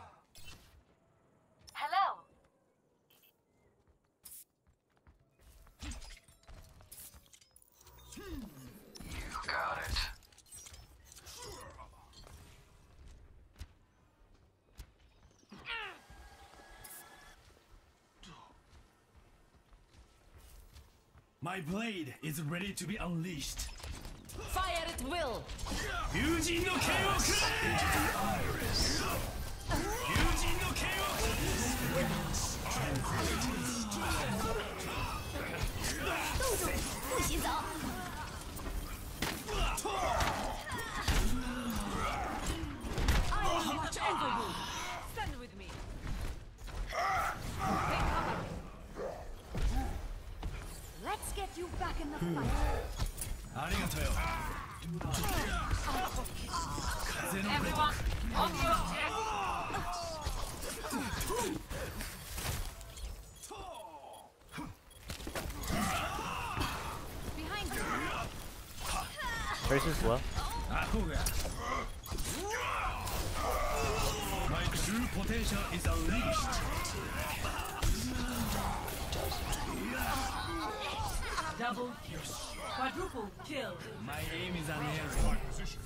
[SPEAKER 23] Hello.
[SPEAKER 15] Got it.
[SPEAKER 11] My blade is ready to be unleashed.
[SPEAKER 5] Fire at will.
[SPEAKER 11] Yujin no Ken wo kurare! Yujin no Ken wo
[SPEAKER 5] I will watch over you. Stand with me. Take cover.
[SPEAKER 23] Let's get you back in the fight.
[SPEAKER 11] Arigato.
[SPEAKER 10] Everyone, on your objective.
[SPEAKER 23] Behind you.
[SPEAKER 22] Tracer's low.
[SPEAKER 11] Ahuga. My True potential is unleashed.
[SPEAKER 7] Double kill. Quadruple kill.
[SPEAKER 11] My aim is unerring.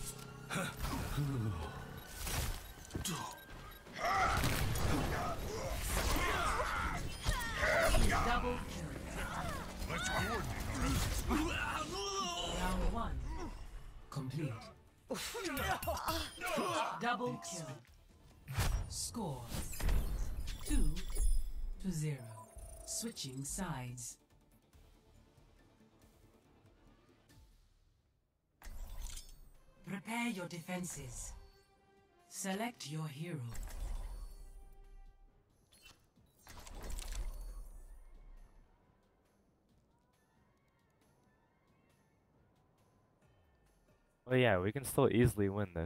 [SPEAKER 7] Double kill.
[SPEAKER 15] Let's coordinate.
[SPEAKER 7] Round one. Complete. Double kill. Score. Two to zero. Switching sides. Prepare your defenses. Select your hero.
[SPEAKER 22] Oh yeah, we can still easily win this.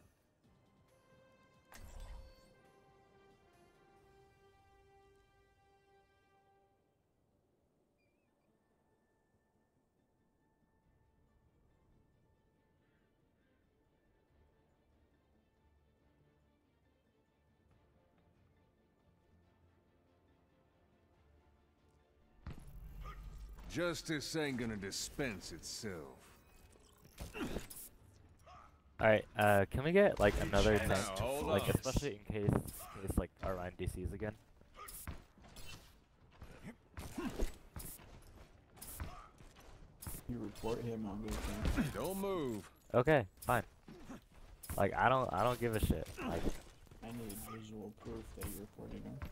[SPEAKER 1] Justice ain't gonna dispense itself.
[SPEAKER 22] Alright, uh, can we get like another tank,
[SPEAKER 1] hold
[SPEAKER 22] like
[SPEAKER 1] on.
[SPEAKER 22] especially in case, case like our Ryan D Cs again?
[SPEAKER 14] You report him, I'll go thing.
[SPEAKER 1] Don't move.
[SPEAKER 22] Okay, fine. Like I don't, I don't give a shit. Like
[SPEAKER 14] I need visual proof that you reported him.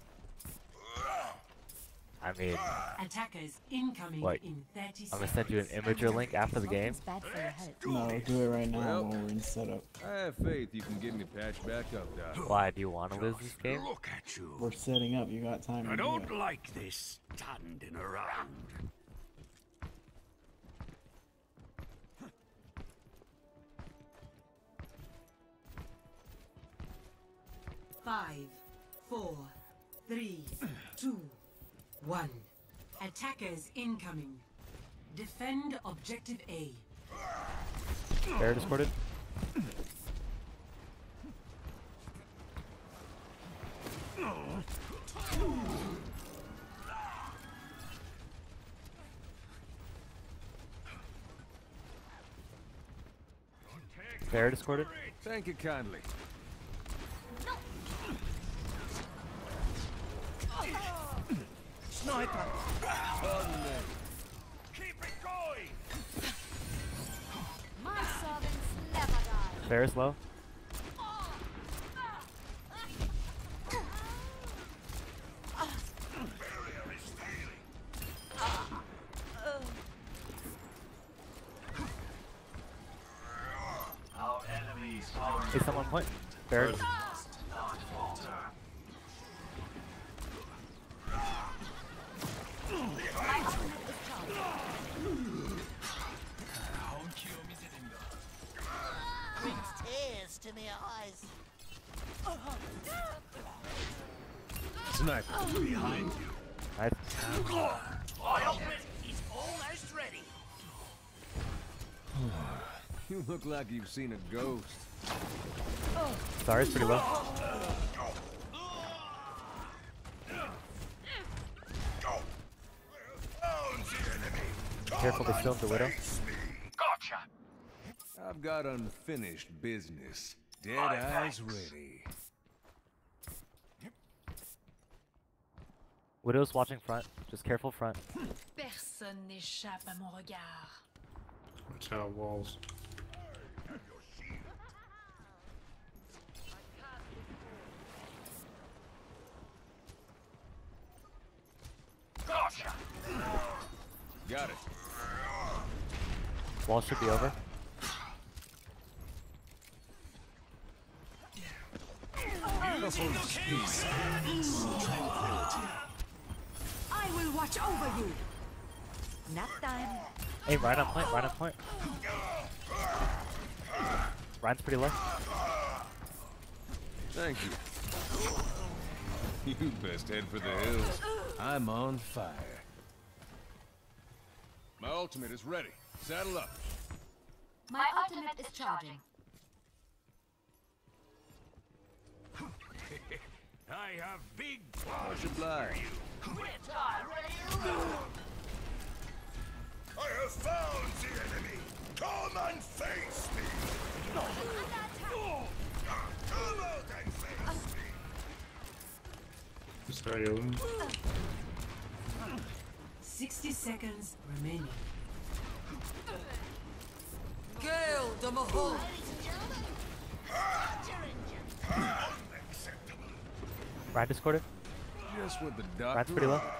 [SPEAKER 22] I mean,
[SPEAKER 7] Attackers incoming
[SPEAKER 22] what?
[SPEAKER 7] in thirty
[SPEAKER 22] I'm gonna send you an imager link after the game.
[SPEAKER 14] No, do it right now
[SPEAKER 1] Well,
[SPEAKER 14] while we're in setup.
[SPEAKER 1] I have faith you can get me patched back up, Doc.
[SPEAKER 22] Why do you want to lose this game?
[SPEAKER 11] Look at you.
[SPEAKER 14] We're setting up, you got time to
[SPEAKER 11] I
[SPEAKER 14] do
[SPEAKER 11] don't
[SPEAKER 14] it.
[SPEAKER 11] like this standing around.
[SPEAKER 7] Five, four, three, two, one. Attackers incoming. Defend objective A.
[SPEAKER 22] Fair discorded. Fair discorded.
[SPEAKER 1] Thank you kindly.
[SPEAKER 11] Sniper!
[SPEAKER 15] Keep it going!
[SPEAKER 23] My servants never die.
[SPEAKER 22] Fair is low.
[SPEAKER 11] Our enemies are
[SPEAKER 22] Hey, someone point. Fair.
[SPEAKER 9] Tears to my eyes.
[SPEAKER 1] Sniper, behind you.
[SPEAKER 22] Nice.
[SPEAKER 11] My ultimate is almost ready.
[SPEAKER 1] You look like you've seen a ghost.
[SPEAKER 22] Sorry, it's pretty low. Careful, they still have the widow.
[SPEAKER 11] Gotcha.
[SPEAKER 1] I've got unfinished business. Dead eyes ready.
[SPEAKER 22] Widow's watching front. Just careful front.
[SPEAKER 23] Personne n'échappe à mon regard.
[SPEAKER 16] Watch out, walls.
[SPEAKER 11] Gotcha.
[SPEAKER 1] Got it.
[SPEAKER 22] Wall should be over.
[SPEAKER 23] I will watch over you. Nap time.
[SPEAKER 22] Hey, right on point, right on point. Ryan's pretty low.
[SPEAKER 1] Thank you. You best head for the hills. I'm on fire. My ultimate is ready. Saddle up.
[SPEAKER 23] My ultimate is charging.
[SPEAKER 1] I have big Much obliged.
[SPEAKER 15] I have found the enemy! Come and face me! Come out and face me!
[SPEAKER 16] Sorry, Owen.
[SPEAKER 7] Sixty seconds remaining.
[SPEAKER 5] Gale de Mahal!
[SPEAKER 22] Ryan discorded.
[SPEAKER 1] Just what the doctor.
[SPEAKER 22] Ryan's pretty low.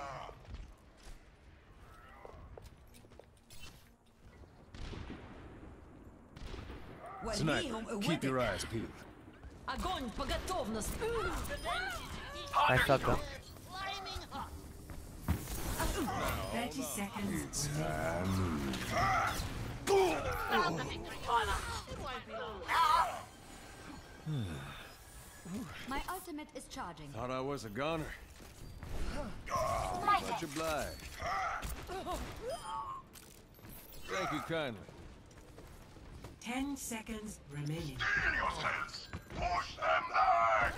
[SPEAKER 1] Sniper, keep your eyes peeled.
[SPEAKER 5] Огонь по готовности!
[SPEAKER 22] Nice shot though.
[SPEAKER 7] Thirty seconds
[SPEAKER 23] My ultimate is charging.
[SPEAKER 1] Thought I was a goner. Much obliged. Thank you kindly.
[SPEAKER 7] Ten seconds remaining.
[SPEAKER 15] In yourselves! Push them back!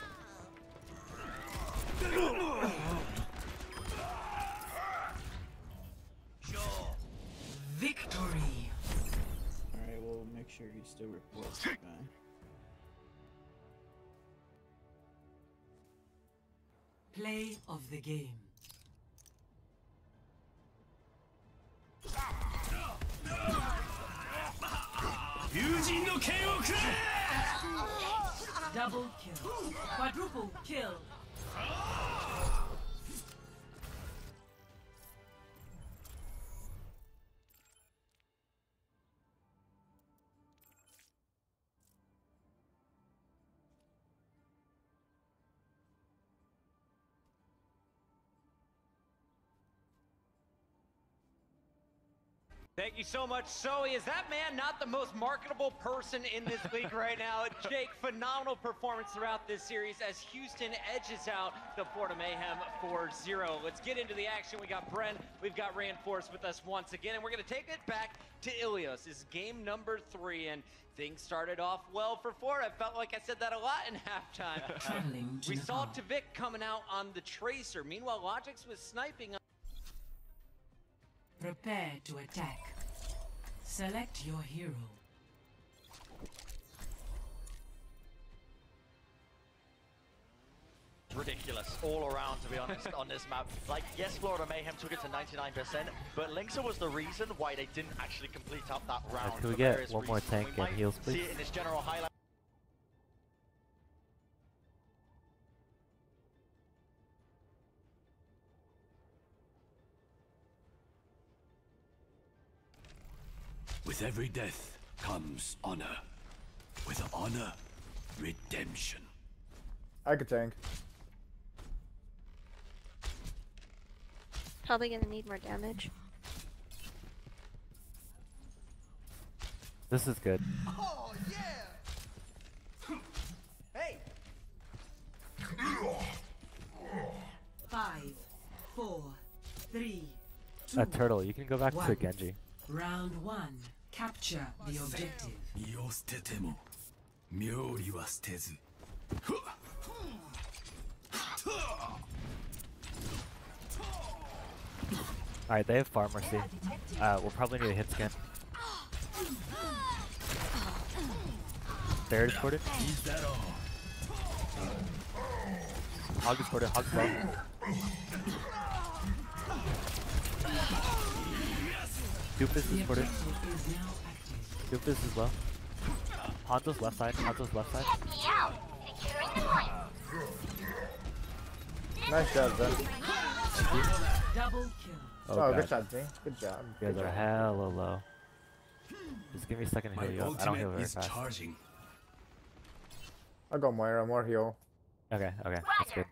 [SPEAKER 7] Victory!
[SPEAKER 4] Alright, we'll make sure he still reports the guy.
[SPEAKER 7] Play of the game. Double kill. Quadruple kill.
[SPEAKER 12] Thank you so much, Zoe. Is that man not the most marketable person in this league right now? Jake, phenomenal performance throughout this series as Houston edges out the Florida Mayhem four zero. Let's get into the action. We got Bren, we've got Reinforced with us once again, and we're going to take it back to Ilios. This is game number three, and things started off well for Florida. I felt like I said that a lot in halftime. We saw Tavik coming out on the Tracer. Meanwhile, Logix was sniping on.
[SPEAKER 7] Prepare to attack. Select your hero.
[SPEAKER 17] Ridiculous all around, to be honest, on this map. Like, yes, Florida Mayhem took it to ninety-nine percent, but Linksa was the reason why they didn't actually complete up that round.
[SPEAKER 22] Right, can we
[SPEAKER 17] for
[SPEAKER 22] get
[SPEAKER 17] various
[SPEAKER 22] one more
[SPEAKER 17] reasons.
[SPEAKER 22] tank
[SPEAKER 17] We
[SPEAKER 22] and
[SPEAKER 17] might
[SPEAKER 22] heals, please?
[SPEAKER 17] See it in this general highlight.
[SPEAKER 11] With every death comes honor. With honor, redemption.
[SPEAKER 24] I could tank.
[SPEAKER 25] Probably gonna need more damage.
[SPEAKER 22] This is good.
[SPEAKER 9] Oh, yeah! Hey!
[SPEAKER 7] Five, four, three, two,
[SPEAKER 22] A turtle. You can go back
[SPEAKER 7] one.
[SPEAKER 22] to Genji.
[SPEAKER 7] Round one. Capture the objective.
[SPEAKER 11] 身を捨てても妙理は捨てず
[SPEAKER 22] Alright, they have Farm Mercy. Uh, we'll probably need a hit scan. There is ported. Hog is ported, Hog's low. Doofus is ported. Doofus is low. Hanzo's left side, Hanzo's left side.
[SPEAKER 24] Nice job, Ben.
[SPEAKER 7] Double kill.
[SPEAKER 24] Oh,
[SPEAKER 22] Oh,
[SPEAKER 24] good
[SPEAKER 22] God.
[SPEAKER 24] shot, Z. Good job.
[SPEAKER 22] You guys
[SPEAKER 24] Good
[SPEAKER 22] are
[SPEAKER 24] job.
[SPEAKER 22] hella low. Just give me a second to
[SPEAKER 11] My
[SPEAKER 22] heal you up. I don't heal
[SPEAKER 11] ultimate
[SPEAKER 22] very
[SPEAKER 11] is
[SPEAKER 22] fast.
[SPEAKER 11] charging.
[SPEAKER 24] I'll go Moira, more heal.
[SPEAKER 22] Okay, okay, that's good.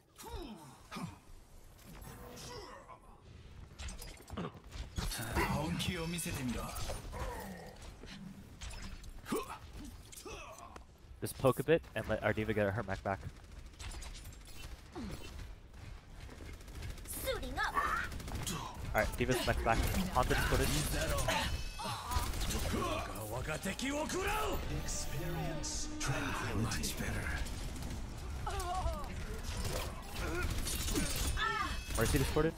[SPEAKER 22] Just poke a bit and let our diva get her mech back.
[SPEAKER 23] Suiting up.
[SPEAKER 22] Alright, diva's mech back. Hanzo just put it.
[SPEAKER 11] Experience tranquility. Much better.
[SPEAKER 22] Mercy discorded.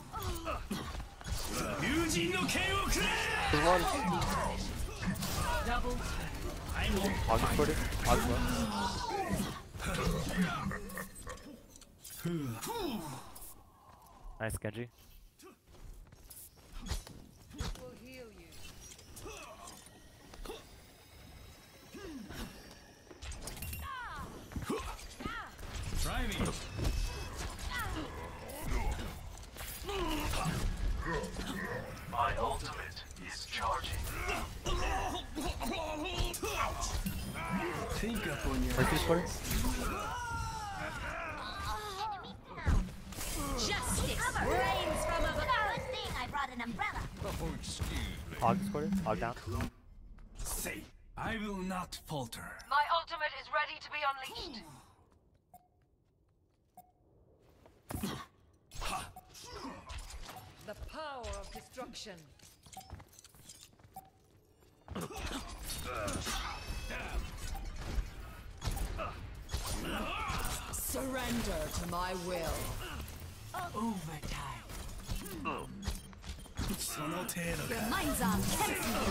[SPEAKER 2] There's one.
[SPEAKER 7] Double.
[SPEAKER 22] Hog discorded. Hog low. Nice, Genji.
[SPEAKER 5] Will heal you.
[SPEAKER 11] Try me.
[SPEAKER 15] My ultimate is charging.
[SPEAKER 11] Think up on your
[SPEAKER 22] Mercy discorded.
[SPEAKER 23] Justice reigns from above. Good thing I brought an umbrella.
[SPEAKER 1] Oh, excuse me.
[SPEAKER 22] Hog discorded. Hog down.
[SPEAKER 11] Say, I will not falter.
[SPEAKER 10] My ultimate is ready to be unleashed.
[SPEAKER 5] The power of destruction. Surrender to my will.
[SPEAKER 7] Overtime.
[SPEAKER 23] Your mind's on pencil.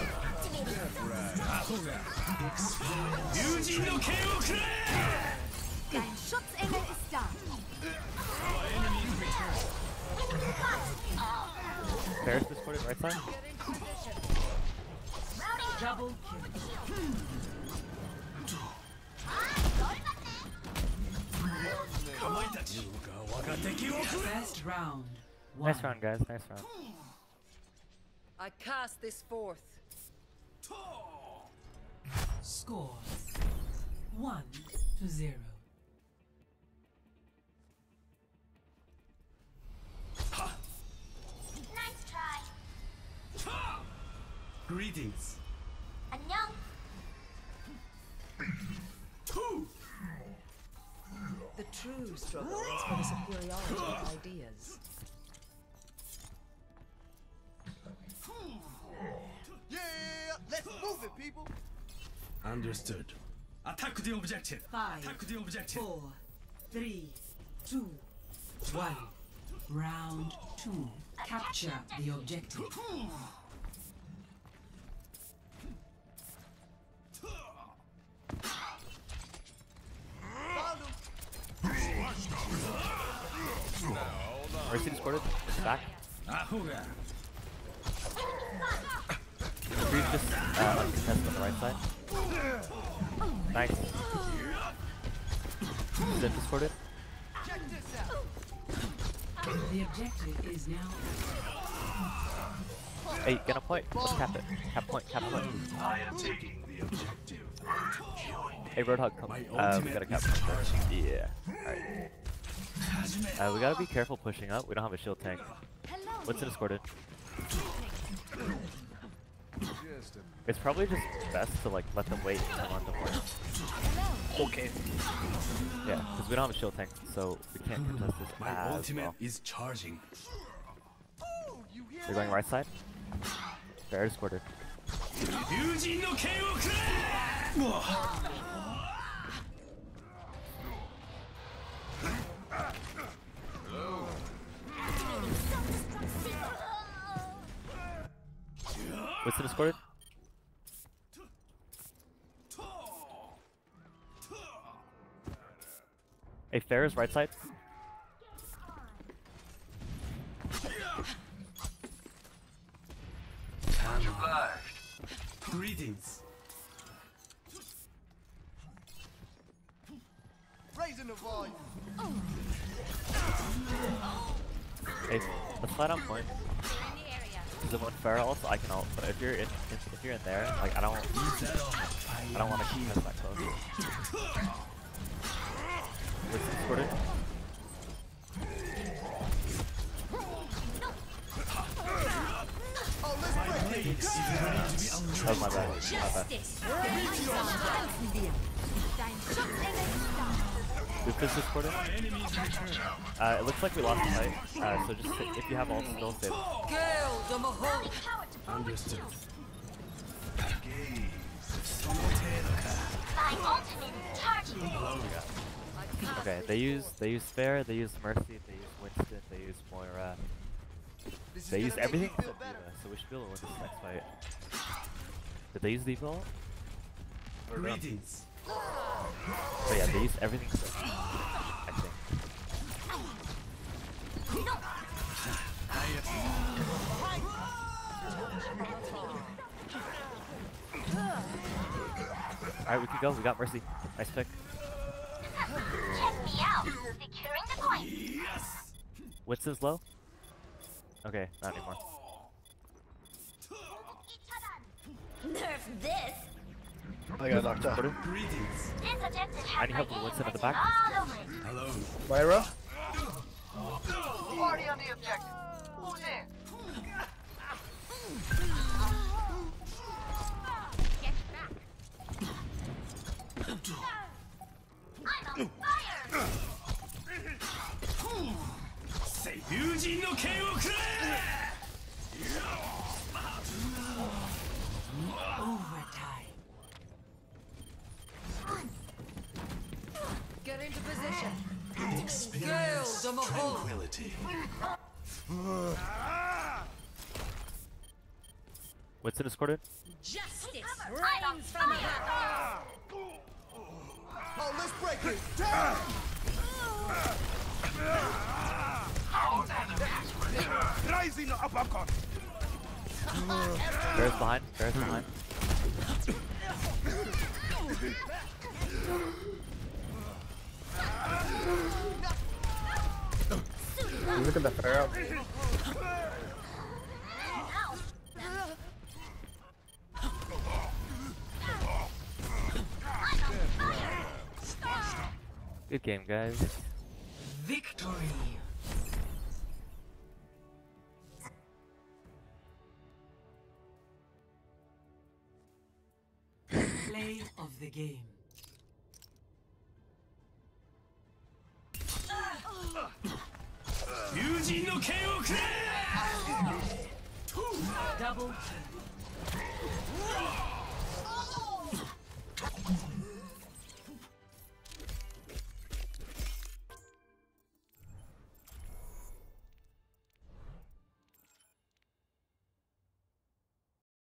[SPEAKER 23] Dein Schutzengel ist da.
[SPEAKER 22] Ferris discorded right side.
[SPEAKER 7] Double kill. First round.
[SPEAKER 22] Nice round, guys. Nice round.
[SPEAKER 5] I cast this forth.
[SPEAKER 7] Score one to zero.
[SPEAKER 23] Nice try.
[SPEAKER 11] Greetings.
[SPEAKER 23] 안녕.
[SPEAKER 5] The true struggle is for the superiority of ideas.
[SPEAKER 9] Yeah, let's move it, people.
[SPEAKER 11] Understood. Attack the objective.
[SPEAKER 7] Five,
[SPEAKER 11] Attack the objective.
[SPEAKER 7] four, three, two, one. Round two. Capture the objective.
[SPEAKER 22] Mercy discorded. Back.
[SPEAKER 11] Ahuga.
[SPEAKER 22] Breeze just uh, uncontested on the right side. Nice. Zen discorded.
[SPEAKER 9] Check this out.
[SPEAKER 7] The objective is now.
[SPEAKER 22] Hey, get a point. Let's cap it. Cap point, cap point.
[SPEAKER 15] I am taking the objective.
[SPEAKER 22] Hey, Roadhog, come. Uh, we gotta cap point first. Yeah. Alright. Uh, we gotta be careful pushing up. We don't have a shield tank. What's in discorded? It's probably just best to like let them wait and come on the point.
[SPEAKER 11] Okay.
[SPEAKER 22] Yeah, because we don't have a shield tank, so we can't contest this
[SPEAKER 11] My
[SPEAKER 22] as
[SPEAKER 11] ultimate
[SPEAKER 22] well.
[SPEAKER 11] is charging.
[SPEAKER 22] They're going right side. Fair discorded.
[SPEAKER 11] Ryujin no Ken wo kure!
[SPEAKER 22] What's the discorded? Hey, Fair is right side.
[SPEAKER 11] Greetings.
[SPEAKER 9] Raising the volume.
[SPEAKER 22] Hey, let's slide on point. Because if I'm Fair also, I can ult. But if you're in, if, if you're in there, like I don't, I don't want to keep us that close. What's the discorded? That was my bad. My bad. Is this discorded? Uh, it looks like we lost the fight. Uh, so just sit, if you have ult, still save it.
[SPEAKER 11] Understood.
[SPEAKER 23] My ultimate is charging.
[SPEAKER 22] Okay, they use they use Spare, they use Mercy, they use Winston, they use Moira. They use everything except Diva, so we should be able to win this next fight. Did they use the ult?
[SPEAKER 11] Greetings.
[SPEAKER 22] But yeah, they use everything except Diva, I think. Alright, we can go. We got Mercy. Nice pick.
[SPEAKER 3] Check me out. Securing the point.
[SPEAKER 11] Yes.
[SPEAKER 22] Winston's low? Okay, not anymore.
[SPEAKER 3] Nerf this.
[SPEAKER 2] I got knocked out.
[SPEAKER 11] Greetings.
[SPEAKER 3] This objective
[SPEAKER 22] I
[SPEAKER 3] has
[SPEAKER 22] need
[SPEAKER 3] my
[SPEAKER 22] help with
[SPEAKER 3] name
[SPEAKER 22] Winston at the
[SPEAKER 3] written
[SPEAKER 22] back.
[SPEAKER 3] all over it.
[SPEAKER 11] Hello.
[SPEAKER 24] Moira?
[SPEAKER 9] Party on the objective. Who's in?
[SPEAKER 3] Get back. I'm on fire.
[SPEAKER 11] Say, Yujin no Ken wo kurare!
[SPEAKER 7] Overtime.
[SPEAKER 5] Get into position.
[SPEAKER 11] Experience
[SPEAKER 5] Gale, Damahol.
[SPEAKER 11] tranquility.
[SPEAKER 22] Winston is scored.
[SPEAKER 3] Justice reigns from above.
[SPEAKER 9] Oh, let's break it. Down.
[SPEAKER 15] Rising uppercut.
[SPEAKER 22] Bear's behind. Bear's behind.
[SPEAKER 24] Look at the Pharaoh.
[SPEAKER 22] Good game, guys.
[SPEAKER 7] Victory. Play of the game.
[SPEAKER 11] Yujin no Ken wo kurare!
[SPEAKER 7] Double kill.